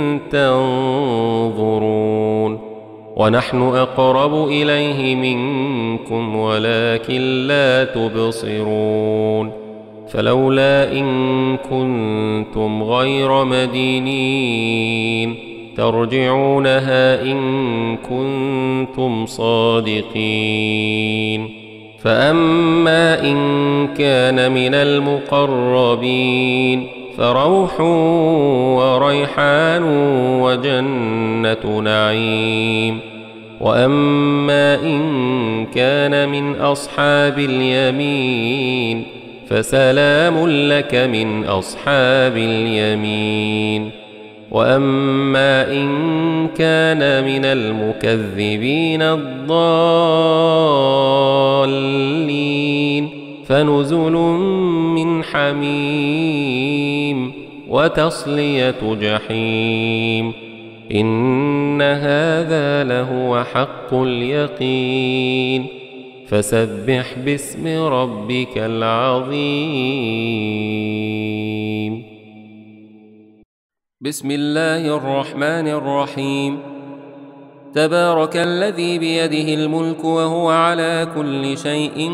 تنظرون ونحن أقرب إليه منكم ولكن لا تبصرون فلولا إن كنتم غير مدينين ترجعونها إن كنتم صادقين فأما إن كان من المقربين فروح وريحان وجنة نعيم وأما إن كان من أصحاب اليمين فسلام لك من أصحاب اليمين وأما إن كان من المكذبين الضالين فنزل من حميم وتصلية جحيم إن هذا لهو حق اليقين فسبح باسم ربك العظيم بسم الله الرحمن الرحيم تبارك الذي بيده الملك وهو على كل شيء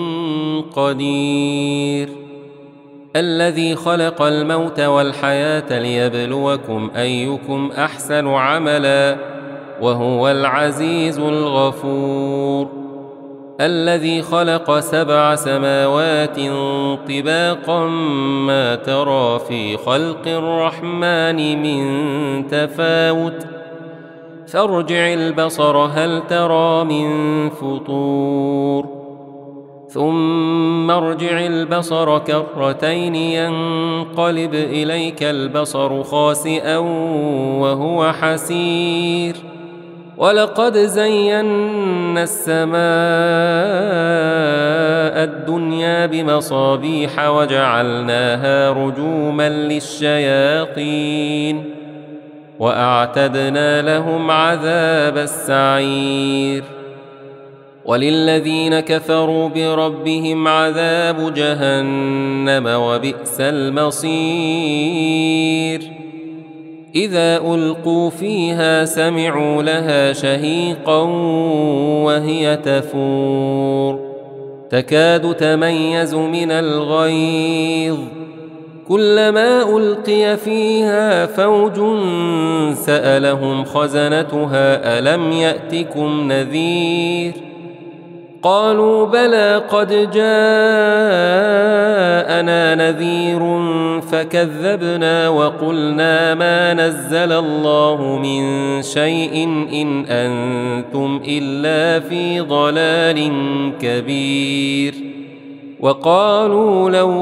قدير الذي خلق الموت والحياة ليبلوكم أيكم أحسن عملا وهو العزيز الغفور الذي خلق سبع سماوات طباقا ما ترى في خلق الرحمن من تفاوت فارجع البصر هل ترى من فطور ثم ارجع البصر كرتين ينقلب إليك البصر خاسئا وهو حسير ولقد زينا السماء الدنيا بمصابيح وجعلناها رجوما للشياطين وأعتدنا لهم عذاب السعير وللذين كفروا بربهم عذاب جهنم وبئس المصير إذا ألقوا فيها سمعوا لها شهيقا وهي تفور تكاد تميز من الغيظ كلما ألقي فيها فوج سألهم خزنتها ألم يأتكم نذير قالوا بلى قد جاءنا نذير فكذبنا وقلنا ما نزل الله من شيء إن أنتم إلا في ضلال كبير وقالوا لو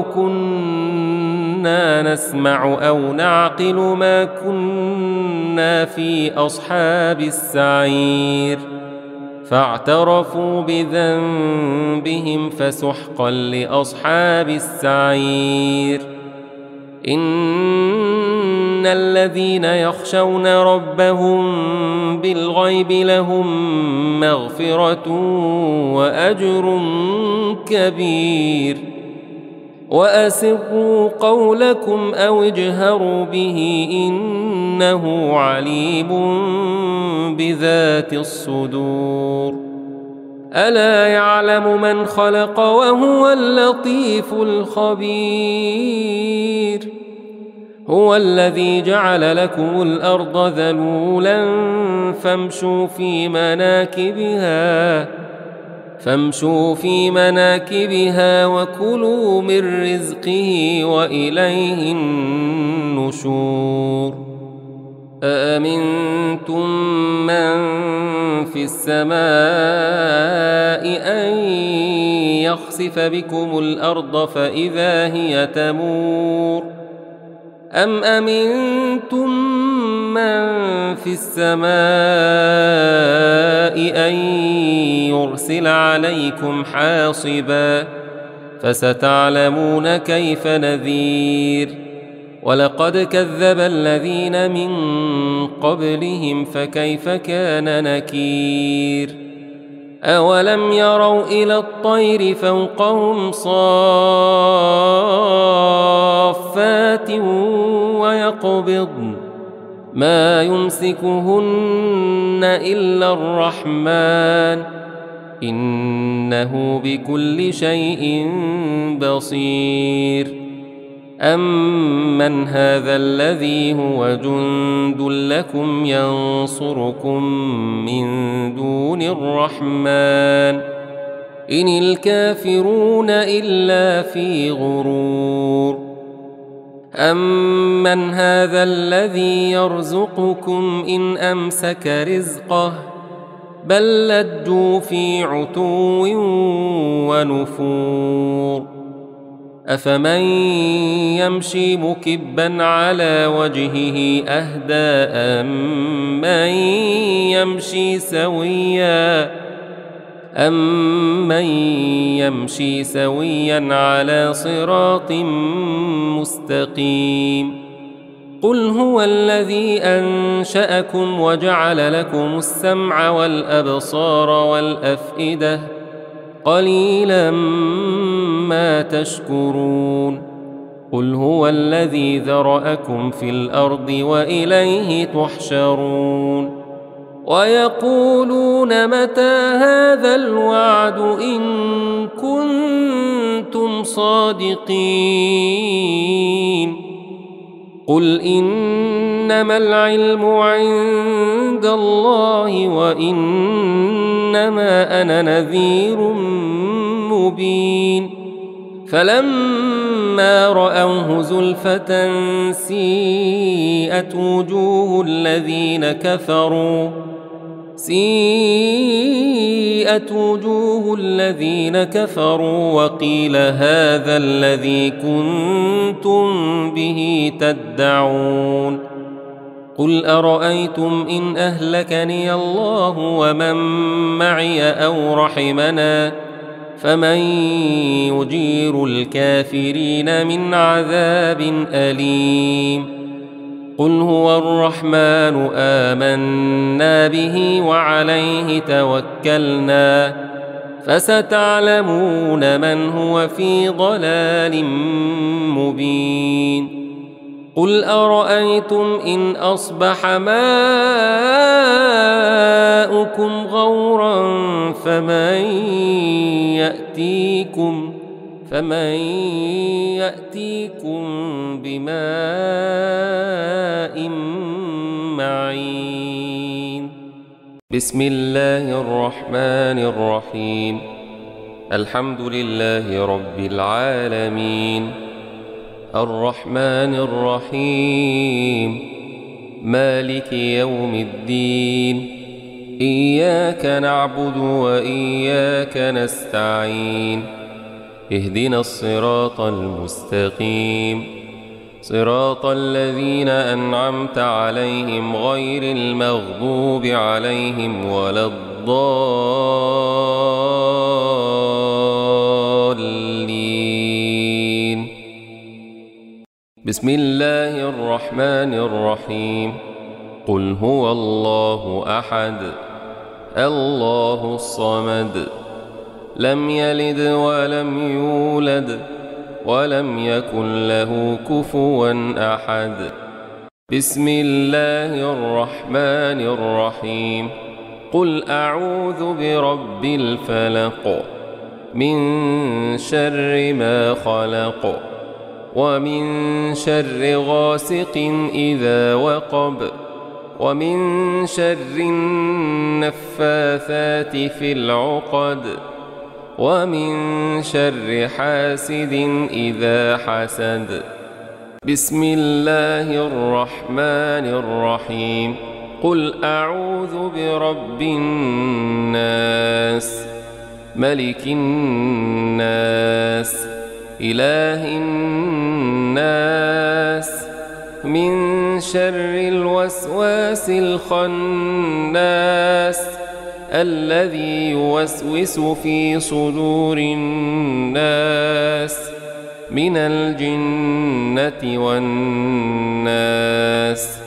كنا نسمع أو نعقل ما كنا في أصحاب السعير فاعترفوا بذنبهم فسحقا لأصحاب السعير إن الذين يخشون ربهم بالغيب لهم مغفرة وأجر كبير وأسروا قولكم أو اجهروا به إنه عليم بذات الصدور ألا يعلم من خلق وهو اللطيف الخبير هو الذي جعل لكم الأرض ذلولا فامشوا في مناكبها فامشوا في مناكبها وكلوا من رزقه وإليه النشور أأمنتم من في السماء أن يخسف بكم الأرض فإذا هي تمور أم أمنتم من في السماء أن يرسل عليكم حاصبا فستعلمون كيف نذير ولقد كذب الذين من قبلهم فكيف كان نكير أولم يروا إلى الطير فوقهم صافات ويقبضن ما يمسكهن إلا الرحمن إنه بكل شيء بصير أمن هذا الذي هو جند لكم ينصركم من دون الرحمن إن الكافرون إلا في غرور أمن هذا الذي يرزقكم إن أمسك رزقه بل لجوا في عتو ونفور أفمن يمشي مكبا على وجهه أهدى أمن يمشي سويا أمن يمشي سويا على صراط مستقيم قل هو الذي أنشأكم وجعل لكم السمع والأبصار والأفئدة قليلا ما تشكرون قل هو الذي ذرأكم في الأرض وإليه تحشرون ويقولون متى هذا الوعد إن كنتم صادقين قل إنما العلم عند الله وإنما أنا نذير مبين فلما رأوه زلفة سيئت وجوه الذين كفروا سيئت وجوه الذين كفروا وقيل هذا الذي كنتم به تدعون قل أرأيتم إن أهلكني الله ومن معي أو رحمنا فمن يجير الكافرين من عذاب أليم قل هو الرحمن آمنا به وعليه توكلنا فستعلمون من هو في ضلال مبين قل أرأيتم إن أصبح ماؤكم غورا فمن يأتيكم فمن يأتيكم بماء معين بسم الله الرحمن الرحيم الحمد لله رب العالمين الرحمن الرحيم مالك يوم الدين إياك نعبد وإياك نستعين اهدنا الصراط المستقيم صراط الذين أنعمت عليهم غير المغضوب عليهم ولا الضالين بسم الله الرحمن الرحيم. قل هو الله أحد الله الصمد لم يلد ولم يولد ولم يكن له كفوا أحد. بسم الله الرحمن الرحيم. قل أعوذ برب الفلق من شر ما خلق ومن شر غاسق إذا وقب ومن شر النفاثات في العقد ومن شر حاسد إذا حسد. بسم الله الرحمن الرحيم. قل أعوذ برب الناس ملك الناس إله الناس من شر الوسواس الخناس الذي يوسوس في صدور الناس من الجنة والناس.